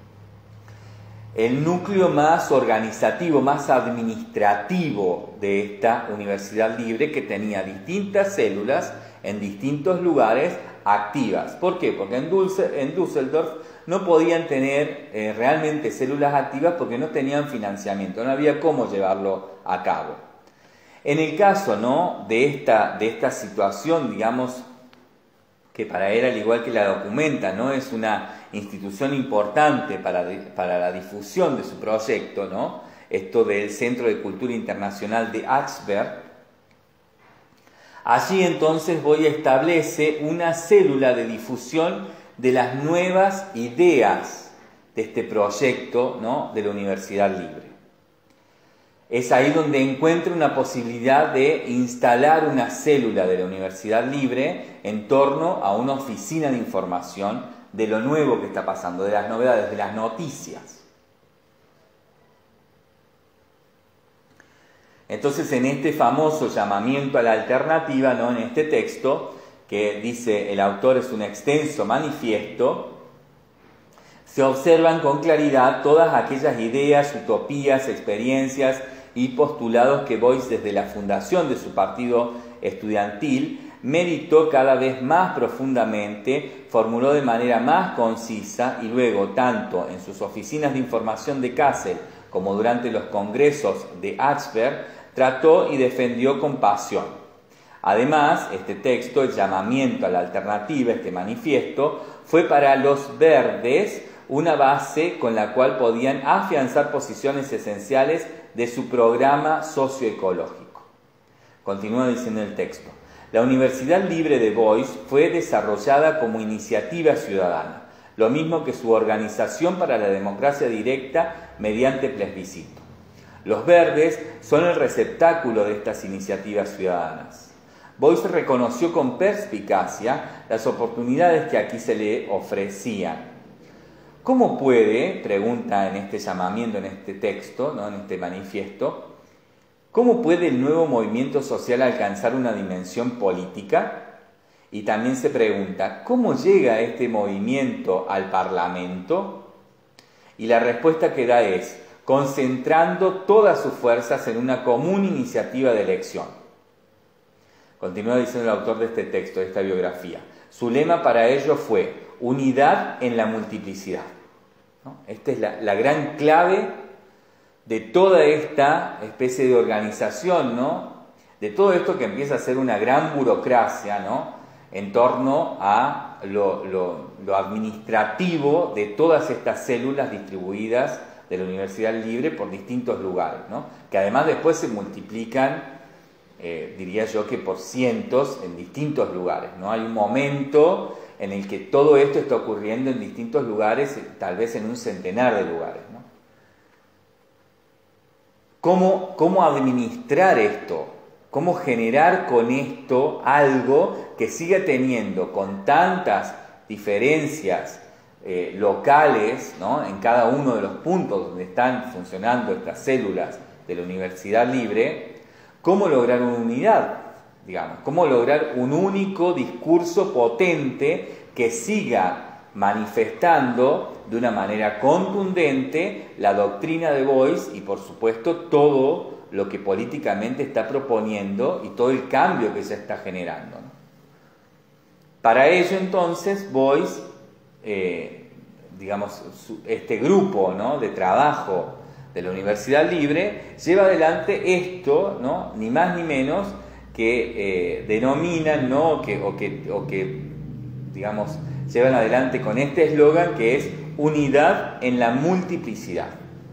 el núcleo más organizativo, más administrativo de esta universidad libre, que tenía distintas células en distintos lugares activas. ¿Por qué? Porque en, Dulce, en Düsseldorf no podían tener eh, realmente células activas porque no tenían financiamiento, no había cómo llevarlo a cabo. En el caso, ¿no? de, esta, de esta situación, digamos, que para él, al igual que la documenta, ¿no? Es una institución importante para, para la difusión de su proyecto, ¿no? Esto del Centro de Cultura Internacional de Achberg. Allí entonces Boyce establece una célula de difusión de las nuevas ideas de este proyecto, ¿no?, de la Universidad Libre. Es ahí donde encuentra una posibilidad de instalar una célula de la Universidad Libre en torno a una oficina de información de lo nuevo que está pasando, de las novedades, de las noticias. Entonces, en este famoso llamamiento a la alternativa, ¿no?, en este texto, que dice el autor es un extenso manifiesto, se observan con claridad todas aquellas ideas, utopías, experiencias y postulados que Boyce, desde la fundación de su partido estudiantil, meditó cada vez más profundamente, formuló de manera más concisa y luego, tanto en sus oficinas de información de Kassel como durante los congresos de Augsburg, trató y defendió con pasión. Además, este texto, el llamamiento a la alternativa, este manifiesto, fue para los verdes una base con la cual podían afianzar posiciones esenciales de su programa socioecológico. Continúa diciendo el texto: la Universidad Libre de Boyce fue desarrollada como iniciativa ciudadana, lo mismo que su organización para la democracia directa mediante plebiscito. Los verdes son el receptáculo de estas iniciativas ciudadanas. Boyce reconoció con perspicacia las oportunidades que aquí se le ofrecían. ¿Cómo puede, pregunta en este llamamiento, en este texto, ¿no?, en este manifiesto, cómo puede el nuevo movimiento social alcanzar una dimensión política? Y también se pregunta, ¿cómo llega este movimiento al Parlamento? Y la respuesta que da es, concentrando todas sus fuerzas en una común iniciativa de elección. Continúa diciendo el autor de este texto, de esta biografía. Su lema para ello fue, unidad en la multiplicidad. ¿No? Esta es la, la gran clave de toda esta especie de organización, ¿no?, de todo esto que empieza a ser una gran burocracia, ¿no?, en torno a lo, lo, lo administrativo de todas estas células distribuidas de la Universidad Libre por distintos lugares, ¿no?, que además después se multiplican, eh, diría yo que por cientos en distintos lugares, ¿no? Hay un momento en el que todo esto está ocurriendo en distintos lugares, tal vez en un centenar de lugares, ¿no? ¿Cómo, cómo administrar esto? ¿Cómo generar con esto algo que siga teniendo con tantas diferencias eh, locales, ¿no?, en cada uno de los puntos donde están funcionando estas células de la Universidad Libre? ¿Cómo lograr una unidad? Digamos, cómo lograr un único discurso potente que siga manifestando de una manera contundente la doctrina de Boyce y, por supuesto, todo lo que políticamente está proponiendo y todo el cambio que se está generando, ¿no? Para ello, entonces, Boyce, eh, digamos, su, este grupo, ¿no?, de trabajo de la Universidad Libre, lleva adelante esto, ¿no?, ni más ni menos que eh, denominan, ¿no?, o que, o que, o que, digamos, llevan adelante con este eslogan que es unidad en la multiplicidad.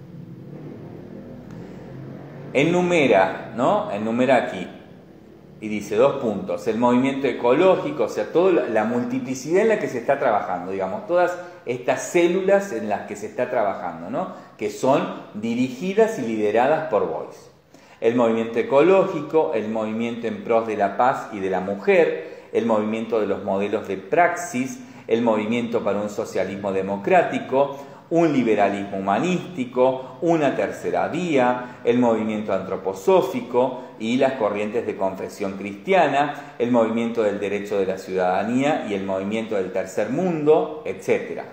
Enumera, ¿no?, enumera aquí y dice dos puntos: el movimiento ecológico, o sea, toda la multiplicidad en la que se está trabajando, digamos, todas estas células en las que se está trabajando, ¿no?, que son dirigidas y lideradas por Boyce. El movimiento ecológico, el movimiento en pros de la paz y de la mujer, el movimiento de los modelos de praxis, el movimiento para un socialismo democrático, un liberalismo humanístico, una tercera vía, el movimiento antroposófico y las corrientes de confesión cristiana, el movimiento del derecho de la ciudadanía y el movimiento del tercer mundo, etcétera.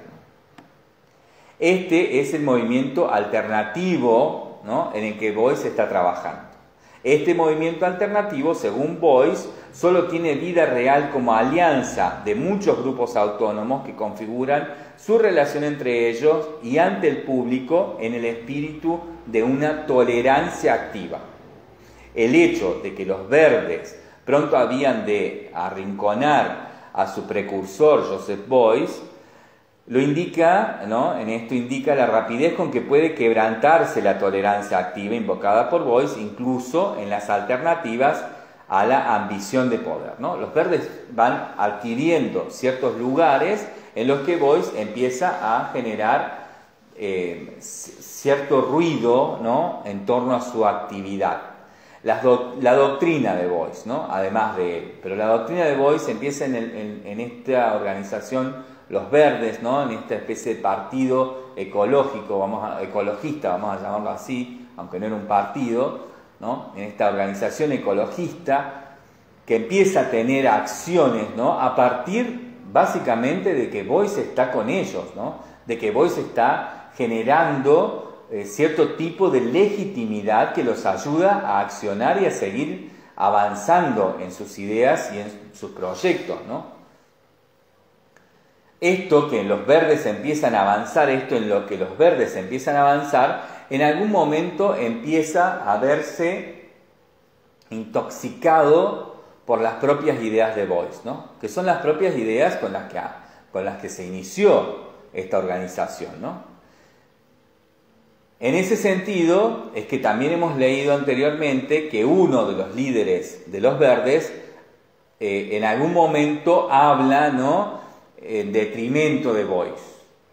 Este es el movimiento alternativo, ¿no?, en el que Boyce está trabajando. Este movimiento alternativo, según Boyce, solo tiene vida real como alianza de muchos grupos autónomos que configuran su relación entre ellos y ante el público en el espíritu de una tolerancia activa. El hecho de que los verdes pronto habían de arrinconar a su precursor Joseph Boyce lo indica, ¿no?, en esto indica la rapidez con que puede quebrantarse la tolerancia activa invocada por Boyce, incluso en las alternativas a la ambición de poder, ¿no? Los verdes van adquiriendo ciertos lugares en los que Boyce empieza a generar eh, cierto ruido, ¿no?, en torno a su actividad. La, do, la doctrina de Boyce, ¿no?, además de él, pero la doctrina de Boyce empieza en, el, en, en esta organización, los Verdes, ¿no?, en esta especie de partido ecológico, vamos a, ecologista, vamos a llamarlo así, aunque no era un partido, ¿no?, en esta organización ecologista que empieza a tener acciones, ¿no?, a partir básicamente de que Boyce está con ellos, ¿no?, de que Boyce está generando Eh, cierto tipo de legitimidad que los ayuda a accionar y a seguir avanzando en sus ideas y en sus proyectos, ¿no? Esto que en los Verdes empiezan a avanzar, esto en lo que los Verdes empiezan a avanzar, en algún momento empieza a verse intoxicado por las propias ideas de Boyce, ¿no?, que son las propias ideas con las que, con las que se inició esta organización, ¿no? En ese sentido, es que también hemos leído anteriormente que uno de los líderes de los Verdes eh, en algún momento habla, ¿no?, en detrimento de Boyce.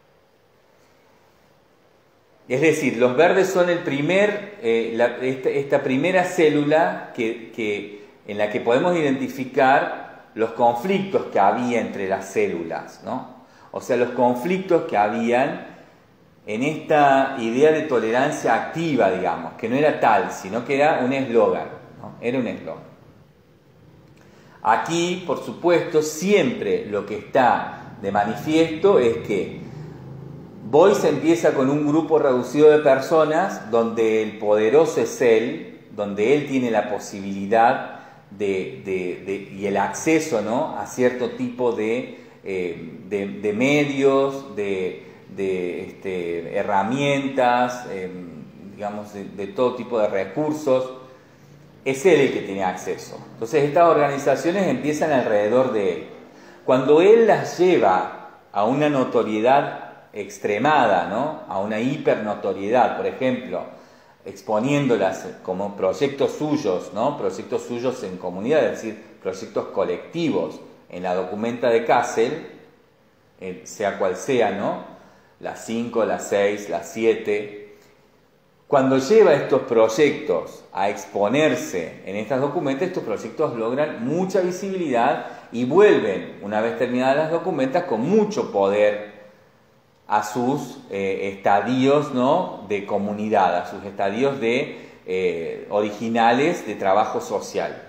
Es decir, los Verdes son el primer, eh, la, esta, esta primera célula que, que, en la que podemos identificar los conflictos que había entre las células, ¿no? O sea, los conflictos que habían en esta idea de tolerancia activa, digamos, que no era tal, sino que era un eslogan, ¿no? Era un eslogan. Aquí, por supuesto, siempre lo que está de manifiesto es que Boyce empieza con un grupo reducido de personas donde el poderoso es él, donde él tiene la posibilidad de, de, de, y el acceso, ¿no?, a cierto tipo de, eh, de, de medios, de... de este, herramientas, eh, digamos, de, de todo tipo de recursos, es él el que tiene acceso. Entonces estas organizaciones empiezan alrededor de él. Cuando él las lleva a una notoriedad extremada, ¿no?, a una hipernotoriedad, por ejemplo, exponiéndolas como proyectos suyos, ¿no?, proyectos suyos en comunidad, es decir, proyectos colectivos, en la documenta de Kassel, eh, sea cual sea, ¿no?, las cinco, las seis, las siete. Cuando lleva estos proyectos a exponerse en estas documentas, estos proyectos logran mucha visibilidad y vuelven, una vez terminadas las documentas, con mucho poder a sus eh, estadios, ¿no?, de comunidad, a sus estadios de, eh, originales de trabajo social.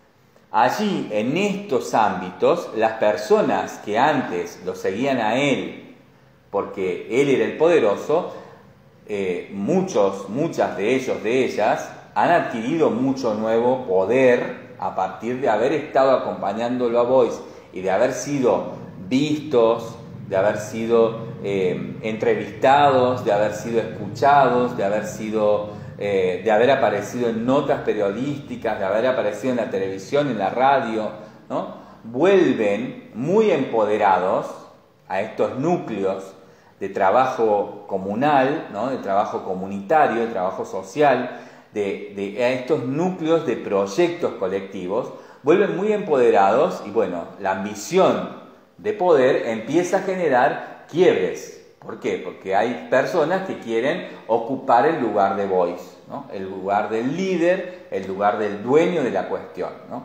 Allí, en estos ámbitos, las personas que antes lo seguían a él, porque él era el poderoso, eh, muchos, muchas de ellos, de ellas, han adquirido mucho nuevo poder a partir de haber estado acompañándolo a Boyce y de haber sido vistos, de haber sido eh, entrevistados, de haber sido escuchados, de haber sido, eh, de haber aparecido en notas periodísticas, de haber aparecido en la televisión, en la radio, ¿no? Vuelven muy empoderados a estos núcleos de trabajo comunal, ¿no?, de trabajo comunitario, de trabajo social, de, de a estos núcleos de proyectos colectivos, vuelven muy empoderados y bueno, la ambición de poder empieza a generar quiebres. ¿Por qué? Porque hay personas que quieren ocupar el lugar de Boyce, ¿no?, el lugar del líder, el lugar del dueño de la cuestión, ¿no?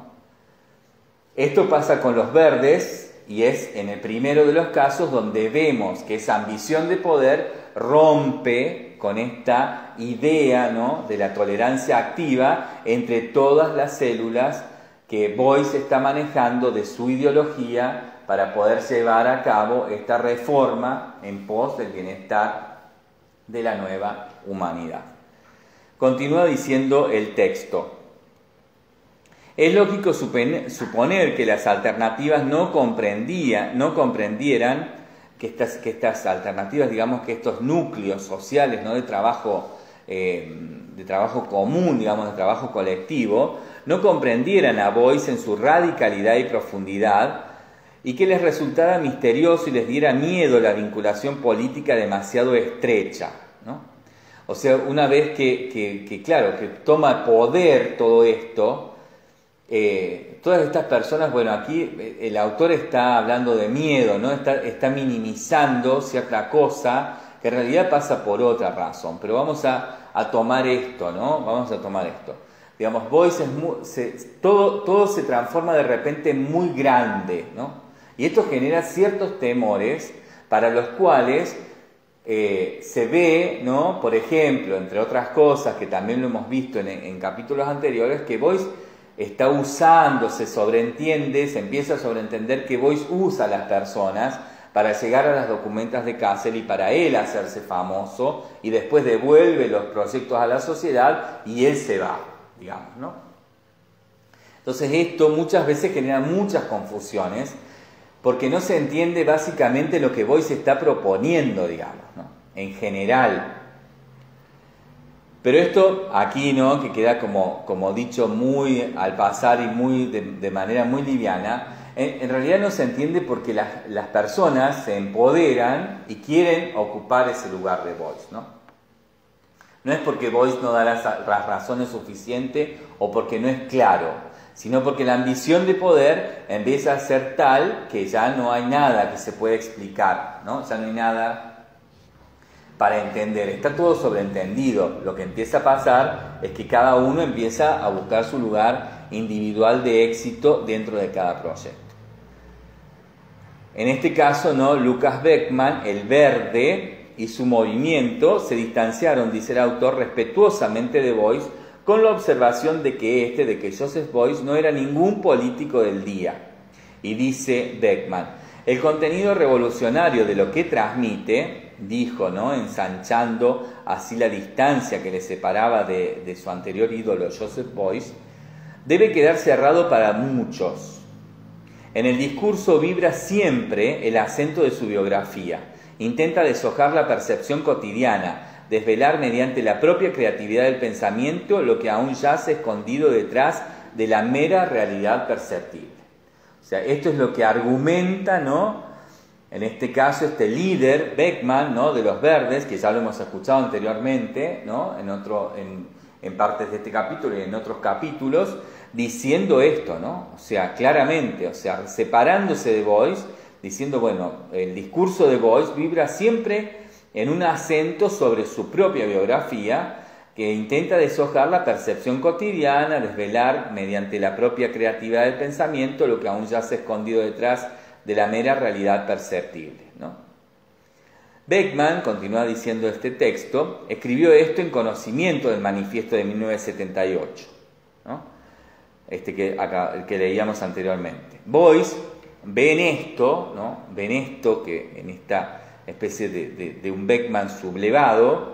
Esto pasa con los Verdes. Y es en el primero de los casos donde vemos que esa ambición de poder rompe con esta idea, ¿no?, de la tolerancia activa entre todas las células que Boyce está manejando de su ideología para poder llevar a cabo esta reforma en pos del bienestar de la nueva humanidad. Continúa diciendo el texto. Es lógico suponer que las alternativas no, comprendía, no comprendieran que estas, que estas alternativas, digamos que estos núcleos sociales, ¿no?, de trabajo, eh, de trabajo común, digamos, de trabajo colectivo, no comprendieran a Boyce en su radicalidad y profundidad y que les resultara misterioso y les diera miedo la vinculación política demasiado estrecha, ¿no? O sea, una vez que, que, que claro, que toma poder todo esto, eh, todas estas personas, bueno, aquí el autor está hablando de miedo, ¿no? Está, está minimizando cierta cosa que en realidad pasa por otra razón, pero vamos a, a tomar esto, ¿no? Vamos a tomar esto. Digamos, Boyce es muy, se, todo, todo se transforma de repente muy grande, ¿no? Y esto genera ciertos temores para los cuales eh, se ve, ¿no? Por ejemplo, entre otras cosas que también lo hemos visto en, en capítulos anteriores, que Boyce está usando, se sobreentiende, se empieza a sobreentender que Boyce usa a las personas para llegar a las documentas de Castle y para él hacerse famoso, y después devuelve los proyectos a la sociedad y él se va, digamos, ¿no? Entonces esto muchas veces genera muchas confusiones, porque no se entiende básicamente lo que Boyce está proponiendo, digamos, ¿no? En general. Pero esto aquí, ¿no? Que queda como, como dicho muy al pasar y muy de, de manera muy liviana, en, en realidad no se entiende porque las, las personas se empoderan y quieren ocupar ese lugar de Boyce, ¿no? No es porque Boyce no da las, las razones suficientes o porque no es claro, sino porque la ambición de poder empieza a ser tal que ya no hay nada que se pueda explicar, ¿no? Ya no hay nada para entender, está todo sobreentendido. Lo que empieza a pasar es que cada uno empieza a buscar su lugar individual de éxito dentro de cada proyecto. En este caso, ¿no? Lucas Beckmann, el verde y su movimiento se distanciaron, dice el autor, respetuosamente de Boyce, con la observación de que este, de que Joseph Boyce no era ningún político del día. Y dice Beckmann, el contenido revolucionario de lo que transmite, dijo, ¿no? Ensanchando así la distancia que le separaba de, de su anterior ídolo Joseph Boyce, debe quedar cerrado para muchos. En el discurso vibra siempre el acento de su biografía. Intenta deshojar la percepción cotidiana, desvelar mediante la propia creatividad del pensamiento lo que aún yace escondido detrás de la mera realidad perceptible. O sea, esto es lo que argumenta, ¿no? En este caso, este líder, Beckmann, ¿no? De los Verdes, que ya lo hemos escuchado anteriormente, ¿no? En, otro, en, en partes de este capítulo y en otros capítulos, diciendo esto, ¿no? O sea, claramente, o sea, separándose de Boyce, diciendo, bueno, el discurso de Boyce vibra siempre en un acento sobre su propia biografía, que intenta deshojar la percepción cotidiana, desvelar mediante la propia creatividad del pensamiento lo que aún yace escondido detrás de la mera realidad perceptible, ¿no? Beckmann, continúa diciendo este texto, escribió esto en conocimiento del manifiesto de mil novecientos setenta y ocho, ¿no? Este que, acá, el que leíamos anteriormente. Boyce ve en esto, ¿no? Ve en esto, que en esta especie de, de, de un Beckmann sublevado,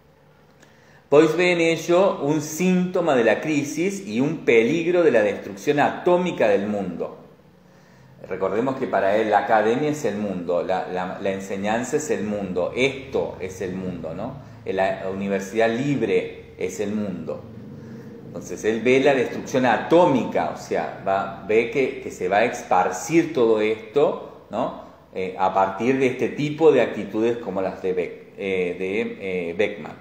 Boyce ve en ello un síntoma de la crisis y un peligro de la destrucción atómica del mundo. Recordemos que para él la academia es el mundo, la, la, la enseñanza es el mundo, esto es el mundo, ¿no? La universidad libre es el mundo. Entonces él ve la destrucción atómica, o sea, va, ve que, que se va a esparcir todo esto, ¿no? Eh, a partir de este tipo de actitudes como las de, Beck, eh, de eh, Beckmann.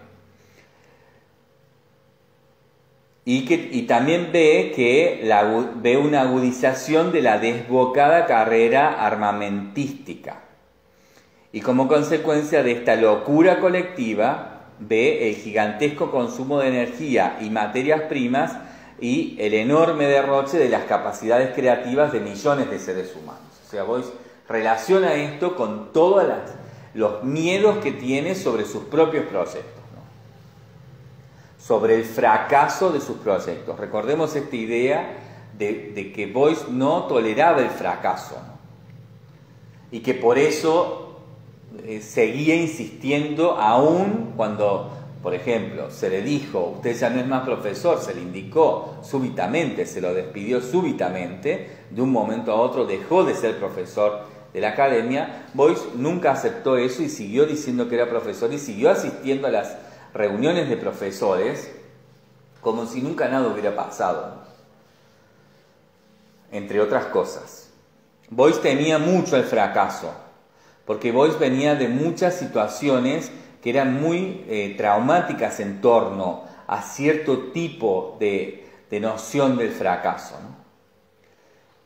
Y, que, y también ve que la, ve una agudización de la desbocada carrera armamentística. Y como consecuencia de esta locura colectiva, ve el gigantesco consumo de energía y materias primas y el enorme derroche de las capacidades creativas de millones de seres humanos. O sea, Boyce relaciona esto con todos los miedos que tiene sobre sus propios proyectos, sobre el fracaso de sus proyectos. Recordemos esta idea de, de que Boyce no toleraba el fracaso, ¿no? Y que por eso eh, seguía insistiendo aún cuando, por ejemplo, se le dijo, usted ya no es más profesor, se le indicó súbitamente, se lo despidió súbitamente, de un momento a otro dejó de ser profesor de la academia. Boyce nunca aceptó eso y siguió diciendo que era profesor y siguió asistiendo a las reuniones de profesores como si nunca nada hubiera pasado, entre otras cosas. Boyce temía mucho el fracaso, porque Boyce venía de muchas situaciones que eran muy eh, traumáticas en torno a cierto tipo de, de noción del fracaso, ¿no?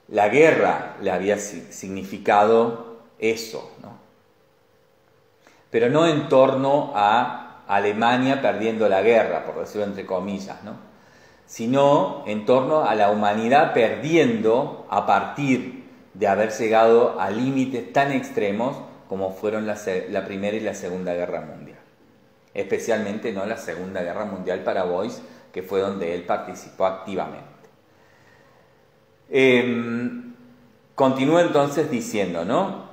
la guerra le había significado eso, ¿no? Pero no en torno a Alemania perdiendo la guerra, por decirlo entre comillas, ¿no? Sino en torno a la humanidad perdiendo a partir de haber llegado a límites tan extremos como fueron la, la Primera y la Segunda Guerra Mundial. Especialmente, ¿no?, la Segunda Guerra Mundial para Boyce, que fue donde él participó activamente. Eh, continúa entonces diciendo, ¿no?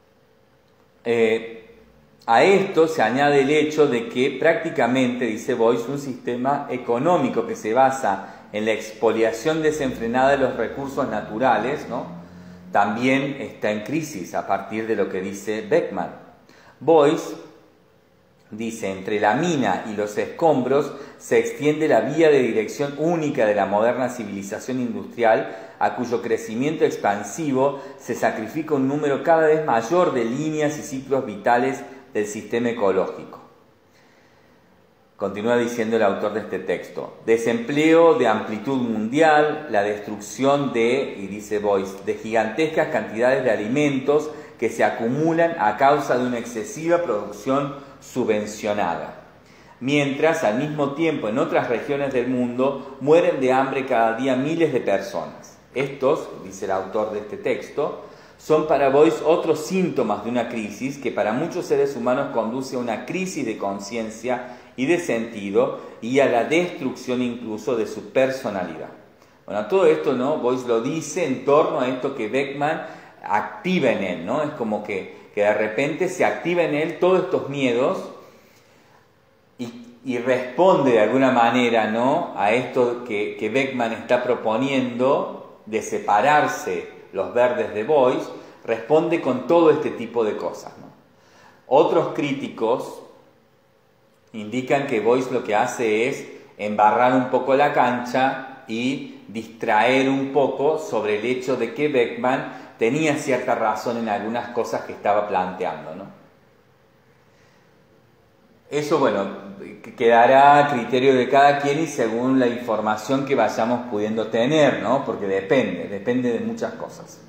Eh, a esto se añade el hecho de que prácticamente, dice Boyce, un sistema económico que se basa en la expoliación desenfrenada de los recursos naturales, ¿no?, también está en crisis a partir de lo que dice Beckmann. Boyce dice, entre la mina y los escombros se extiende la vía de dirección única de la moderna civilización industrial, a cuyo crecimiento expansivo se sacrifica un número cada vez mayor de líneas y ciclos vitales del sistema ecológico. Continúa diciendo el autor de este texto, desempleo de amplitud mundial, la destrucción de, y dice Boyce, de gigantescas cantidades de alimentos que se acumulan a causa de una excesiva producción subvencionada. Mientras, al mismo tiempo, en otras regiones del mundo mueren de hambre cada día miles de personas. Estos, dice el autor de este texto, son para Boyce otros síntomas de una crisis que para muchos seres humanos conduce a una crisis de conciencia y de sentido y a la destrucción incluso de su personalidad. Bueno, todo esto, ¿no?, Boyce lo dice en torno a esto que Beckmann activa en él, ¿no? Es como que, que de repente se activa en él todos estos miedos y, y responde de alguna manera, ¿no?, a esto que, que Beckmann está proponiendo de separarse los verdes de Boyce, responde con todo este tipo de cosas, ¿no? Otros críticos indican que Boyce lo que hace es embarrar un poco la cancha y distraer un poco sobre el hecho de que Beckmann tenía cierta razón en algunas cosas que estaba planteando, ¿no? Eso, bueno, quedará a criterio de cada quien y según la información que vayamos pudiendo tener, ¿no? Porque depende, depende de muchas cosas.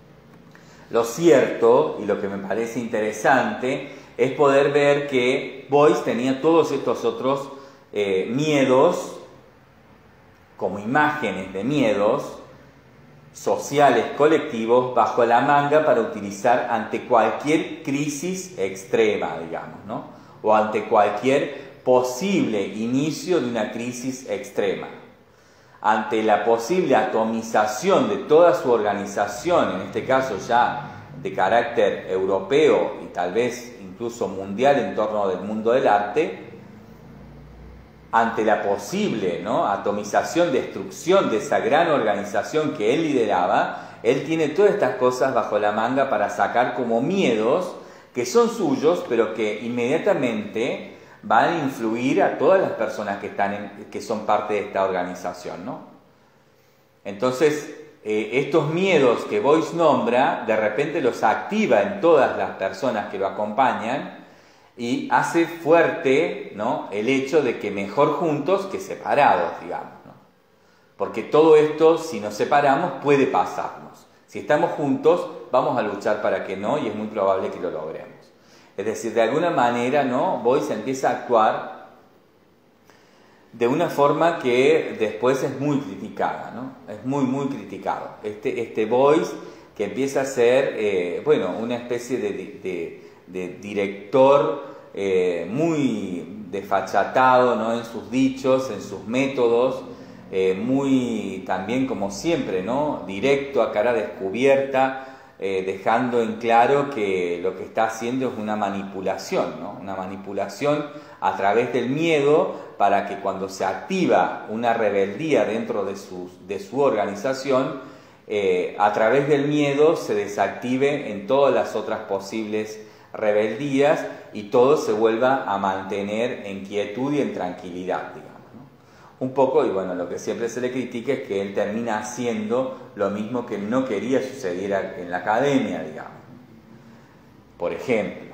Lo cierto, y lo que me parece interesante, es poder ver que Boyce tenía todos estos otros eh, miedos, como imágenes de miedos sociales colectivos, bajo la manga para utilizar ante cualquier crisis extrema, digamos, ¿no?, o ante cualquier posible inicio de una crisis extrema. Ante la posible atomización de toda su organización, en este caso ya de carácter europeo y tal vez incluso mundial en torno del mundo del arte, ante la posible, ¿no?, atomización, destrucción de esa gran organización que él lideraba, él tiene todas estas cosas bajo la manga para sacar como miedos que son suyos, pero que inmediatamente van a influir a todas las personas que, están en, que son parte de esta organización, ¿no? Entonces, eh, estos miedos que Boyce nombra, de repente los activa en todas las personas que lo acompañan y hace fuerte, ¿no?, el hecho de que mejor juntos que separados, digamos, ¿no? Porque todo esto, si nos separamos, puede pasarnos. Si estamos juntos, vamos a luchar para que no, y es muy probable que lo logremos. Es decir, de alguna manera, ¿no?, Boyce empieza a actuar de una forma que después es muy criticada, ¿no? Es muy, muy criticado. Este, este Boyce que empieza a ser, eh, bueno, una especie de, de, de director eh, muy desfachatado, ¿no?, en sus dichos, en sus métodos, eh, muy también, como siempre, ¿no?, directo, a cara descubierta, eh, dejando en claro que lo que está haciendo es una manipulación, ¿no?, una manipulación a través del miedo para que cuando se activa una rebeldía dentro de su, de su organización, eh, a través del miedo se desactive en todas las otras posibles rebeldías y todo se vuelva a mantener en quietud y en tranquilidad, digamos, ¿no? Un poco, y bueno, lo que siempre se le critica es que él termina haciendo lo mismo que no quería sucediera en la academia, digamos. Por ejemplo,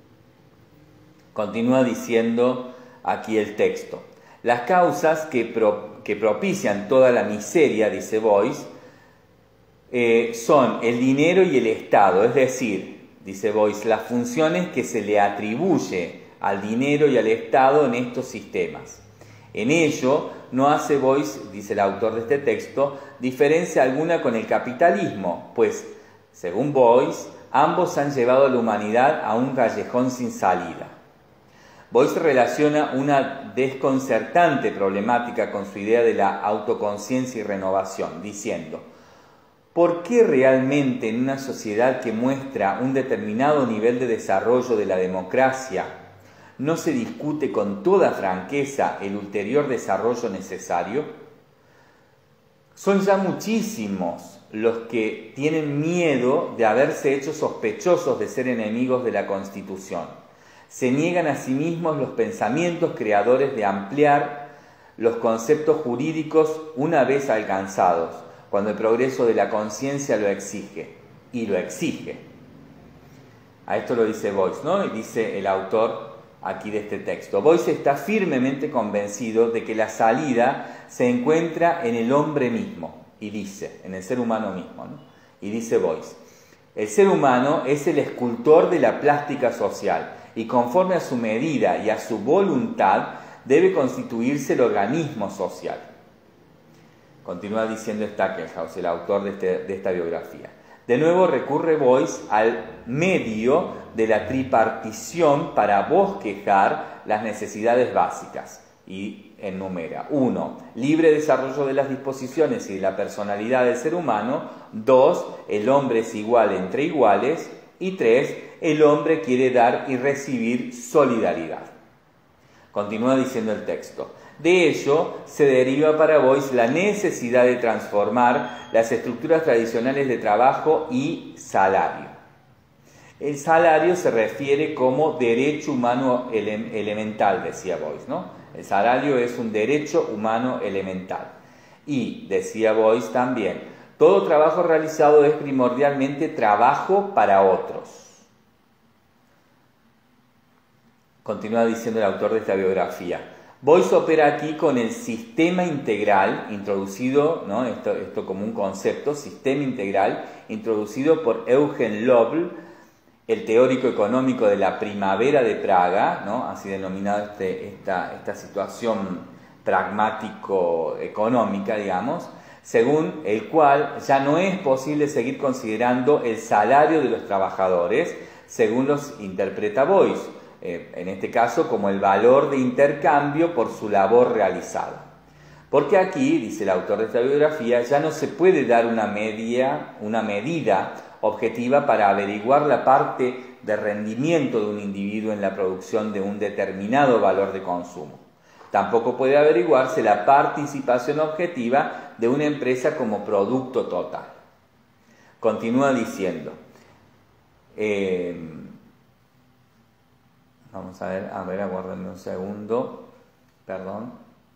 continúa diciendo aquí el texto, las causas que, pro, que propician toda la miseria, dice Boyce, eh, son el dinero y el Estado, es decir, dice Boyce, las funciones que se le atribuye al dinero y al Estado en estos sistemas. En ello no hace Boyce, dice el autor de este texto, diferencia alguna con el capitalismo, pues, según Boyce, ambos han llevado a la humanidad a un callejón sin salida. Boyce relaciona una desconcertante problemática con su idea de la autoconciencia y renovación, diciendo: ¿por qué realmente en una sociedad que muestra un determinado nivel de desarrollo de la democracia no se discute con toda franqueza el ulterior desarrollo necesario? Son ya muchísimos los que tienen miedo de haberse hecho sospechosos de ser enemigos de la Constitución. Se niegan a sí mismos los pensamientos creadores de ampliar los conceptos jurídicos una vez alcanzados, cuando el progreso de la conciencia lo exige, y lo exige. A esto lo dice Boyce, ¿no? Y dice el autor aquí de este texto. Boyce está firmemente convencido de que la salida se encuentra en el hombre mismo, y dice, en el ser humano mismo, ¿no? Y dice Boyce: el ser humano es el escultor de la plástica social, y conforme a su medida y a su voluntad debe constituirse el organismo social. Continúa diciendo Stackelhaus, el autor de, este, de esta biografía. De nuevo recurre Boyce al medio de la tripartición para bosquejar las necesidades básicas y enumera: uno, libre desarrollo de las disposiciones y de la personalidad del ser humano; dos, el hombre es igual entre iguales; y tres, el hombre quiere dar y recibir solidaridad. Continúa diciendo el texto: de ello se deriva para Boyce la necesidad de transformar las estructuras tradicionales de trabajo y salario. El salario se refiere como derecho humano ele- elemental, decía Boyce, ¿no? El salario es un derecho humano elemental. Y, decía Boyce también, todo trabajo realizado es primordialmente trabajo para otros. Continúa diciendo el autor de esta biografía: Boyce opera aquí con el sistema integral, introducido, ¿no? esto, esto como un concepto, sistema integral, introducido por Eugen Lobl, el teórico económico de la primavera de Praga, ¿no? Así denominada este, esta, esta situación pragmático-económica, digamos, según el cual ya no es posible seguir considerando el salario de los trabajadores, según los interpreta Boyce, eh, en este caso como el valor de intercambio por su labor realizada. Porque aquí, dice el autor de esta biografía, ya no se puede dar una, media, una medida objetiva para averiguar la parte de rendimiento de un individuo en la producción de un determinado valor de consumo. Tampoco puede averiguarse la participación objetiva de una empresa como producto total. Continúa diciendo, eh, vamos a ver, a ver, aguárdenme un segundo, perdón.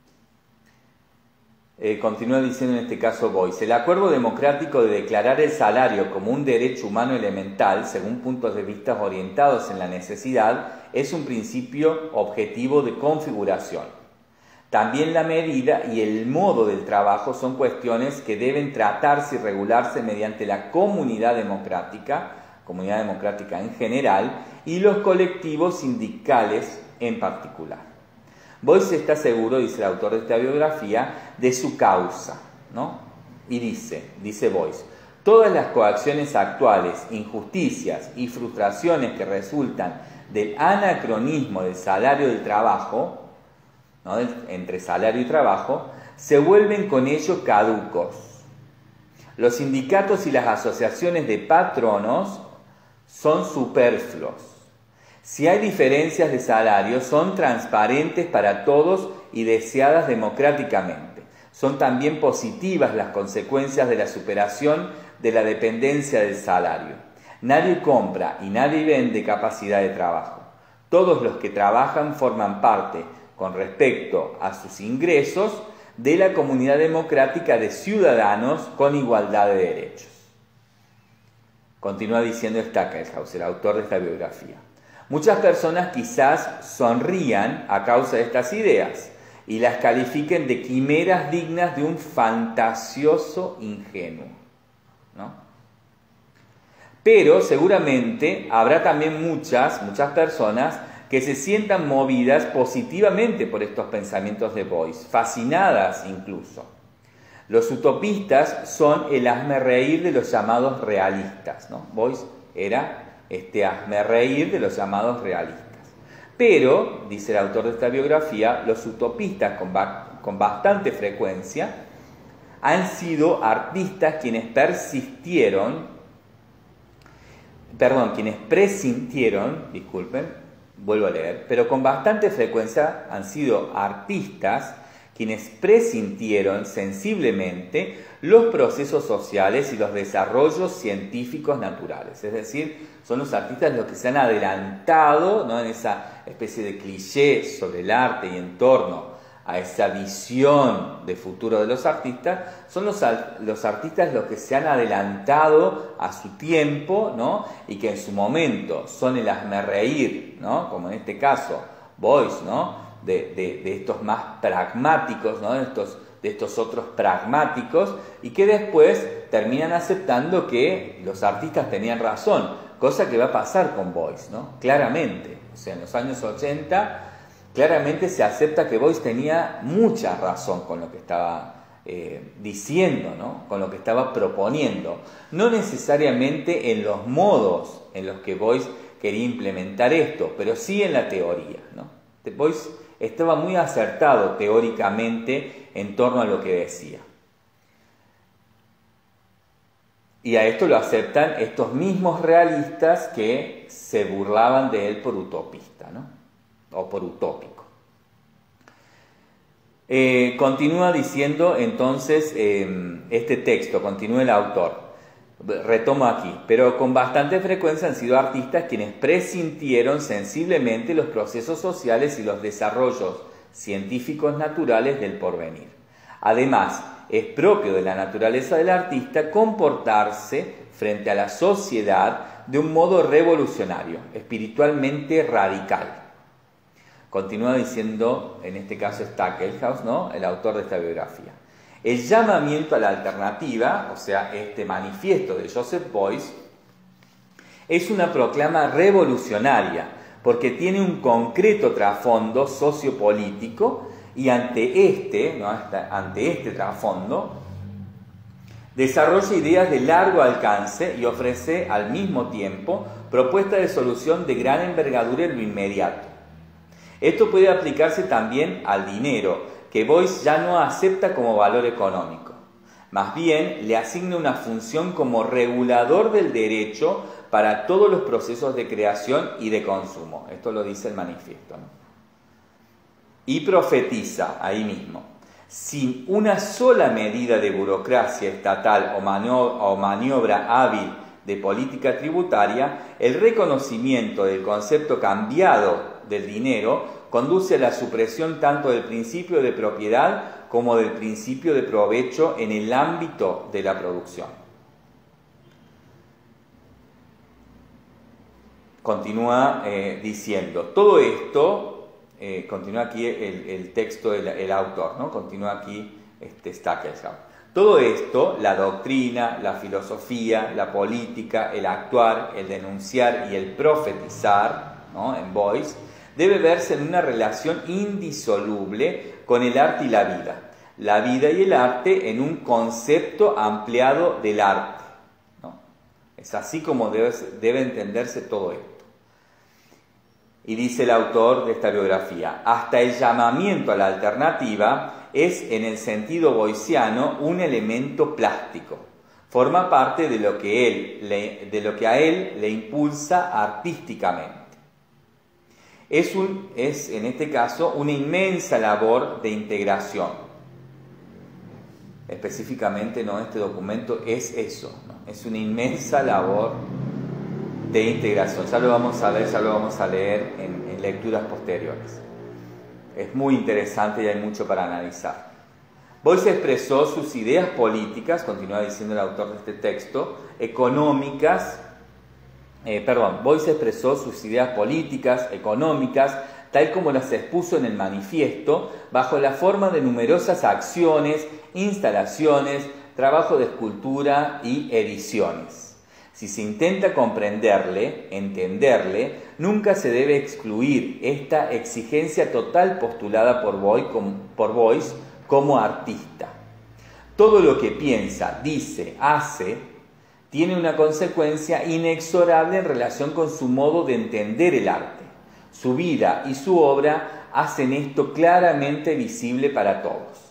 Eh, continúa diciendo en este caso Boyce: el acuerdo democrático de declarar el salario como un derecho humano elemental, según puntos de vista orientados en la necesidad, es un principio objetivo de configuración. También la medida y el modo del trabajo son cuestiones que deben tratarse y regularse mediante la comunidad democrática, comunidad democrática en general, y los colectivos sindicales en particular. Boyce está seguro, dice el autor de esta biografía, de su causa, ¿no? Y dice, dice Boyce: todas las coacciones actuales, injusticias y frustraciones que resultan del anacronismo del salario del trabajo, ¿no? entre salario y trabajo, se vuelven con ello caducos. Los sindicatos y las asociaciones de patronos son superfluos. Si hay diferencias de salario, son transparentes para todos y deseadas democráticamente. Son también positivas las consecuencias de la superación de la dependencia del salario. Nadie compra y nadie vende capacidad de trabajo. Todos los que trabajan forman parte, con respecto a sus ingresos, de la comunidad democrática de ciudadanos con igualdad de derechos. Continúa diciendo Stackelhaus, el autor de esta biografía. Muchas personas quizás sonrían a causa de estas ideas y las califiquen de quimeras dignas de un fantasioso ingenuo. ¿no? Pero seguramente habrá también muchas, muchas personas que se sientan movidas positivamente por estos pensamientos de Beuys, fascinadas incluso. Los utopistas son el hazmerreír de los llamados realistas, ¿no? Beuys era este hazmerreír de los llamados realistas. Pero, dice el autor de esta biografía, los utopistas con, ba con bastante frecuencia han sido artistas quienes persistieron, perdón, quienes presintieron, disculpen, vuelvo a leer, pero con bastante frecuencia han sido artistas quienes presintieron sensiblemente los procesos sociales y los desarrollos científicos naturales. Es decir, son los artistas los que se han adelantado, ¿no?, en esa especie de cliché sobre el arte y en torno a esa visión de futuro de los artistas. Son los, los artistas los que se han adelantado a su tiempo, ¿no?, y que en su momento son el hazmerreír, ¿no?, como en este caso Beuys, ¿no?, De, de, de estos más pragmáticos, ¿no?, de, estos, de estos otros pragmáticos, y que después terminan aceptando que los artistas tenían razón, cosa que va a pasar con Beuys, ¿no?, claramente. O sea, en los años ochenta claramente se acepta que Beuys tenía mucha razón con lo que estaba eh, diciendo, ¿no?, con lo que estaba proponiendo, no necesariamente en los modos en los que Beuys quería implementar esto, pero sí en la teoría, ¿no? Beuys estaba muy acertado teóricamente en torno a lo que decía. Y a esto lo aceptan estos mismos realistas que se burlaban de él por utopista, ¿no?, o por utópico. Eh, continúa diciendo entonces eh, este texto, continúa el autor. Retomo aquí, pero con bastante frecuencia han sido artistas quienes presintieron sensiblemente los procesos sociales y los desarrollos científicos naturales del porvenir. Además, es propio de la naturaleza del artista comportarse frente a la sociedad de un modo revolucionario, espiritualmente radical. Continúa diciendo, en este caso Stackelhaus, ¿no?, el autor de esta biografía. El llamamiento a la alternativa, o sea, este manifiesto de Joseph Beuys, es una proclama revolucionaria porque tiene un concreto trasfondo sociopolítico y ante este, ¿no?, ante este trasfondo desarrolla ideas de largo alcance y ofrece al mismo tiempo propuestas de solución de gran envergadura en lo inmediato. Esto puede aplicarse también al dinero, que Beuys ya no acepta como valor económico. Más bien, le asigna una función como regulador del derecho para todos los procesos de creación y de consumo. Esto lo dice el manifiesto, ¿no? Y profetiza ahí mismo: sin una sola medida de burocracia estatal o maniobra, o maniobra hábil de política tributaria, el reconocimiento del concepto cambiado del dinero conduce a la supresión tanto del principio de propiedad como del principio de provecho en el ámbito de la producción. Continúa eh, diciendo, todo esto, eh, continúa aquí el, el texto del el autor, ¿no? Continúa aquí este Stackelhaus. Todo esto, la doctrina, la filosofía, la política, el actuar, el denunciar y el profetizar, ¿no?, en Beuys, debe verse en una relación indisoluble con el arte y la vida. La vida y el arte en un concepto ampliado del arte, ¿no? Es así como debe, debe entenderse todo esto. Y dice el autor de esta biografía, hasta el llamamiento a la alternativa es, en el sentido boyciano, un elemento plástico. Forma parte de lo que, él, le, de lo que a él le impulsa artísticamente. Es, un, es, en este caso, una inmensa labor de integración. Específicamente, ¿no?, este documento es eso, ¿no? Es una inmensa labor de integración. Ya lo vamos a ver, ya lo vamos a leer en, en lecturas posteriores. Es muy interesante y hay mucho para analizar. Beuys expresó sus ideas políticas, continúa diciendo el autor de este texto, económicas, Eh, perdón, Beuys expresó sus ideas políticas, económicas, tal como las expuso en el manifiesto, bajo la forma de numerosas acciones, instalaciones, trabajo de escultura y ediciones. Si se intenta comprenderle, entenderle, nunca se debe excluir esta exigencia total postulada por Boyce como, por Boyce como artista. Todo lo que piensa, dice, hace, tiene una consecuencia inexorable en relación con su modo de entender el arte. Su vida y su obra hacen esto claramente visible para todos.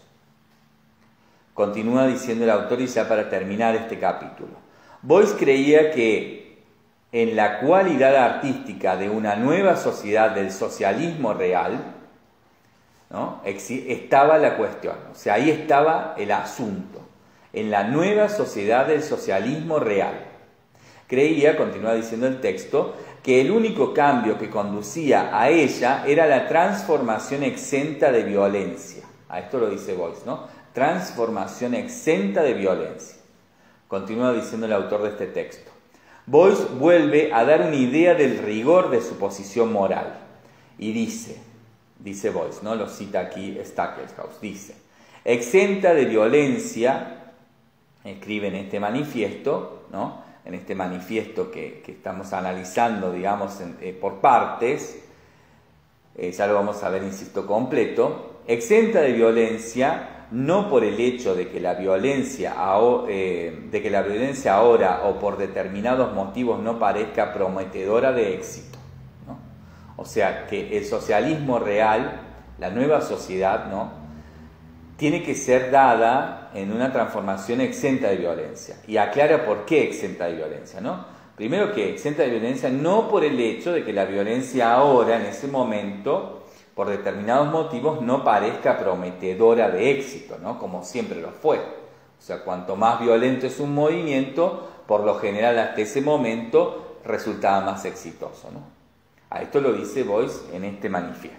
Continúa diciendo el autor, y ya para terminar este capítulo. Boyce creía que en la cualidad artística de una nueva sociedad del socialismo real, ¿no?, estaba la cuestión. O sea, ahí estaba el asunto. En la nueva sociedad del socialismo real. Creía, continúa diciendo el texto, que el único cambio que conducía a ella era la transformación exenta de violencia. A esto lo dice Boyce, ¿no? Transformación exenta de violencia. Continúa diciendo el autor de este texto. Boyce vuelve a dar una idea del rigor de su posición moral. Y dice, dice Boyce, ¿no? Lo cita aquí Stackelhaus, dice, exenta de violencia, escribe en este manifiesto, ¿no?, en este manifiesto que, que estamos analizando, digamos, en, eh, por partes, eh, ya lo vamos a ver, insisto, completo, exenta de violencia no por el hecho de que la violencia, eh, de que la violencia ahora o por determinados motivos no parezca prometedora de éxito, ¿no? O sea, que el socialismo real, la nueva sociedad, ¿no?, tiene que ser dada en una transformación exenta de violencia. Y aclara por qué exenta de violencia, ¿no? Primero que exenta de violencia no por el hecho de que la violencia ahora, en ese momento, por determinados motivos, no parezca prometedora de éxito, ¿no?, como siempre lo fue. O sea, cuanto más violento es un movimiento, por lo general hasta ese momento resultaba más exitoso, ¿no? A esto lo dice Boyce en este manifiesto.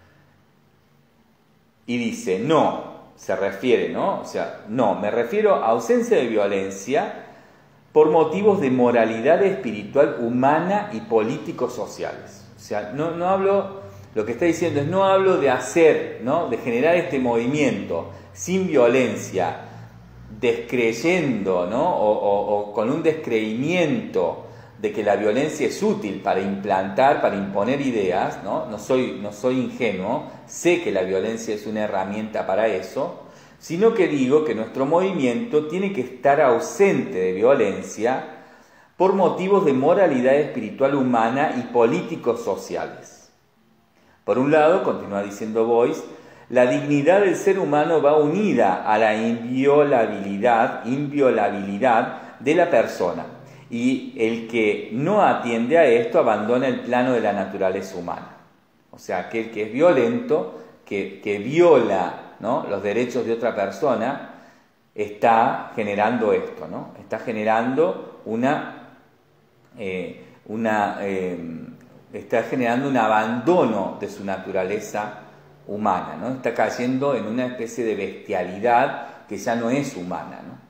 Y dice, no, se refiere, ¿no? O sea, no, me refiero a ausencia de violencia por motivos de moralidad espiritual humana y políticos sociales. O sea, no, no hablo, lo que está diciendo es, no hablo de hacer, ¿no?, de generar este movimiento sin violencia, descreyendo, ¿no?, o, o, o con un descreimiento de que la violencia es útil para implantar, para imponer ideas, ¿no? No soy, no soy ingenuo, sé que la violencia es una herramienta para eso, sino que digo que nuestro movimiento tiene que estar ausente de violencia por motivos de moralidad espiritual humana y políticos sociales. Por un lado, continúa diciendo Boyce, la dignidad del ser humano va unida a la inviolabilidad, inviolabilidad de la persona. Y el que no atiende a esto abandona el plano de la naturaleza humana. O sea, aquel que es violento, que, que viola, ¿no?, los derechos de otra persona, está generando esto, ¿no? Está generando una, eh, una eh, está generando un abandono de su naturaleza humana, ¿no? Está cayendo en una especie de bestialidad que ya no es humana, ¿no?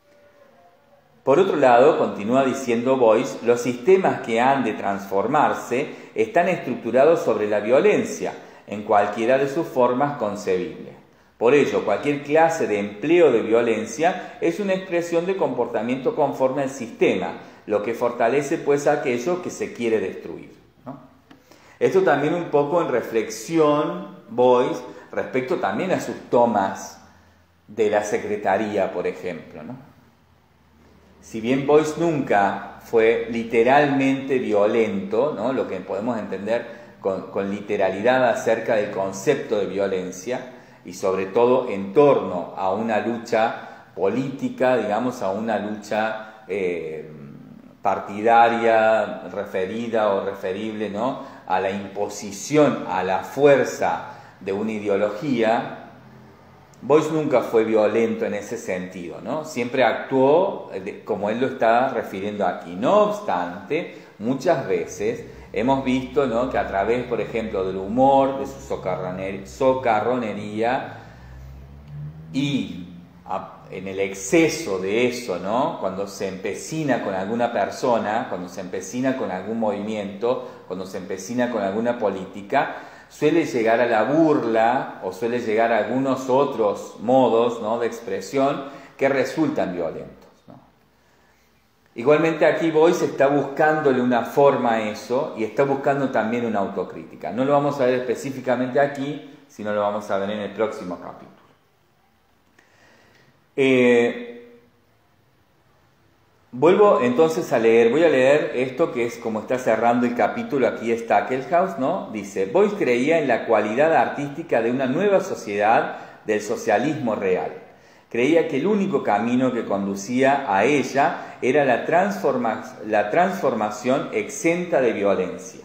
Por otro lado, continúa diciendo Boyce, los sistemas que han de transformarse están estructurados sobre la violencia, en cualquiera de sus formas concebibles. Por ello, cualquier clase de empleo de violencia es una expresión de comportamiento conforme al sistema, lo que fortalece pues aquello que se quiere destruir, ¿no? Esto también un poco en reflexión, Boyce, respecto también a sus tomas de la secretaría, por ejemplo, ¿no? Si bien Boyce nunca fue literalmente violento, ¿no?, lo que podemos entender con, con literalidad acerca del concepto de violencia, y sobre todo en torno a una lucha política, digamos, a una lucha eh, partidaria, referida o referible, ¿no?, a la imposición, a la fuerza de una ideología, Boyce nunca fue violento en ese sentido, ¿no? Siempre actuó de, como él lo está refiriendo aquí. No obstante, muchas veces hemos visto, ¿no?, que a través, por ejemplo, del humor, de su socarronería, socarronería y a, en el exceso de eso, ¿no?, cuando se empecina con alguna persona, cuando se empecina con algún movimiento, cuando se empecina con alguna política, suele llegar a la burla o suele llegar a algunos otros modos, ¿no?, de expresión que resultan violentos, ¿no? Igualmente aquí Boyce está buscándole una forma a eso y está buscando también una autocrítica. No lo vamos a ver específicamente aquí, sino lo vamos a ver en el próximo capítulo. Eh, Vuelvo entonces a leer, voy a leer esto que es como está cerrando el capítulo aquí Stackelhaus, ¿no? Dice, Boyce creía en la cualidad artística de una nueva sociedad del socialismo real. Creía que el único camino que conducía a ella era la, transforma la transformación exenta de violencia.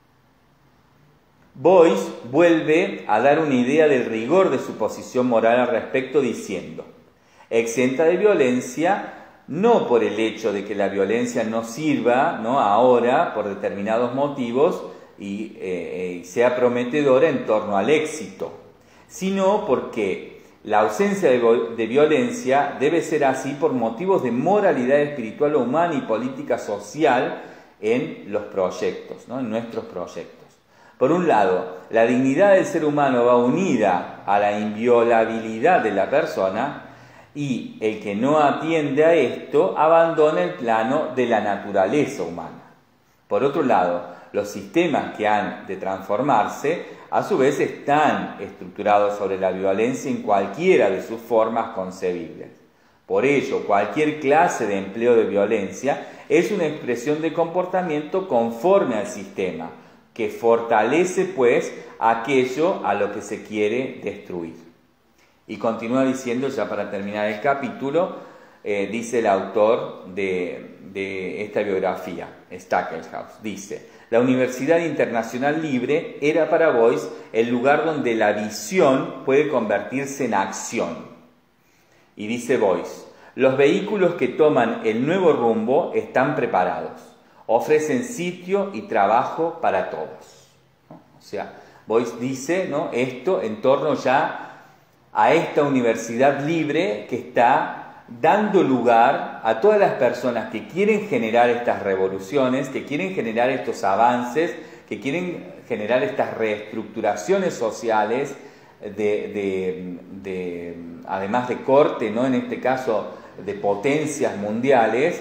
Boyce vuelve a dar una idea del rigor de su posición moral al respecto diciendo, exenta de violencia, no por el hecho de que la violencia no sirva, ¿no?, ahora por determinados motivos y eh, sea prometedora en torno al éxito, sino porque la ausencia de, de violencia debe ser así por motivos de moralidad espiritual, humana y política social en los proyectos, ¿no?, en nuestros proyectos. Por un lado, la dignidad del ser humano va unida a la inviolabilidad de la persona, y el que no atiende a esto abandona el plano de la naturaleza humana. Por otro lado, los sistemas que han de transformarse, a su vez, están estructurados sobre la violencia en cualquiera de sus formas concebibles. Por ello, cualquier clase de empleo de violencia es una expresión de comportamiento conforme al sistema, que fortalece, pues, aquello a lo que se quiere destruir. Y continúa diciendo, ya para terminar el capítulo, eh, dice el autor de, de esta biografía, Stackelhaus, dice, la Universidad Internacional Libre era para Boyce el lugar donde la visión puede convertirse en acción. Y dice Boyce, los vehículos que toman el nuevo rumbo están preparados, ofrecen sitio y trabajo para todos, ¿no? O sea, Boyce dice, ¿no?, esto en torno ya a esta universidad libre que está dando lugar a todas las personas que quieren generar estas revoluciones, que quieren generar estos avances, que quieren generar estas reestructuraciones sociales, de, de, de, además de corte, ¿no?, en este caso de potencias mundiales,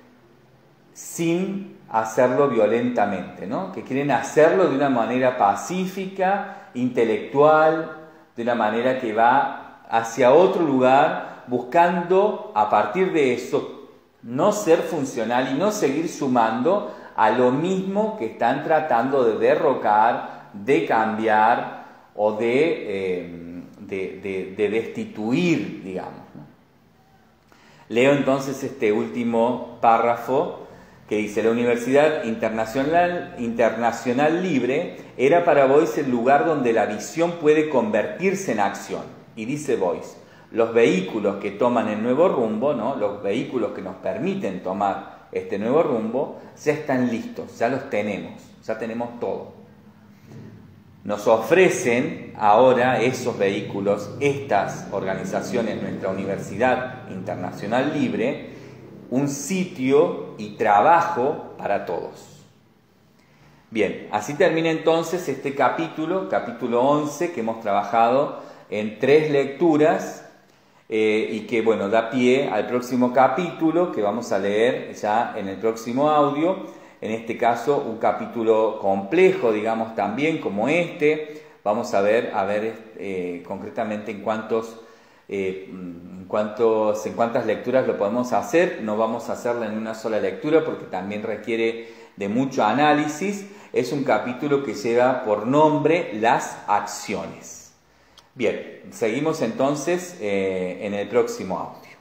sin hacerlo violentamente, ¿no?, que quieren hacerlo de una manera pacífica, intelectual, de una manera que va hacia otro lugar, buscando a partir de eso no ser funcional y no seguir sumando a lo mismo que están tratando de derrocar, de cambiar o de, eh, de, de, de destituir, digamos, ¿no? Leo entonces este último párrafo que dice, la Universidad Internacional, Internacional Libre era para Boyce el lugar donde la visión puede convertirse en acción. Y dice Boyce, los vehículos que toman el nuevo rumbo, ¿no?, los vehículos que nos permiten tomar este nuevo rumbo, ya están listos, ya los tenemos, ya tenemos todo. Nos ofrecen ahora esos vehículos, estas organizaciones, nuestra Universidad Internacional Libre, un sitio y trabajo para todos. Bien, así termina entonces este capítulo, capítulo once, que hemos trabajado en tres lecturas eh, y que, bueno, da pie al próximo capítulo que vamos a leer ya en el próximo audio. En este caso, un capítulo complejo, digamos, también como este. Vamos a ver, a ver eh, concretamente en cuántos... Eh, en, cuantos, en cuántas lecturas lo podemos hacer. No vamos a hacerlo en una sola lectura porque también requiere de mucho análisis. Es un capítulo que lleva por nombre las acciones. Bien, seguimos entonces eh, en el próximo audio.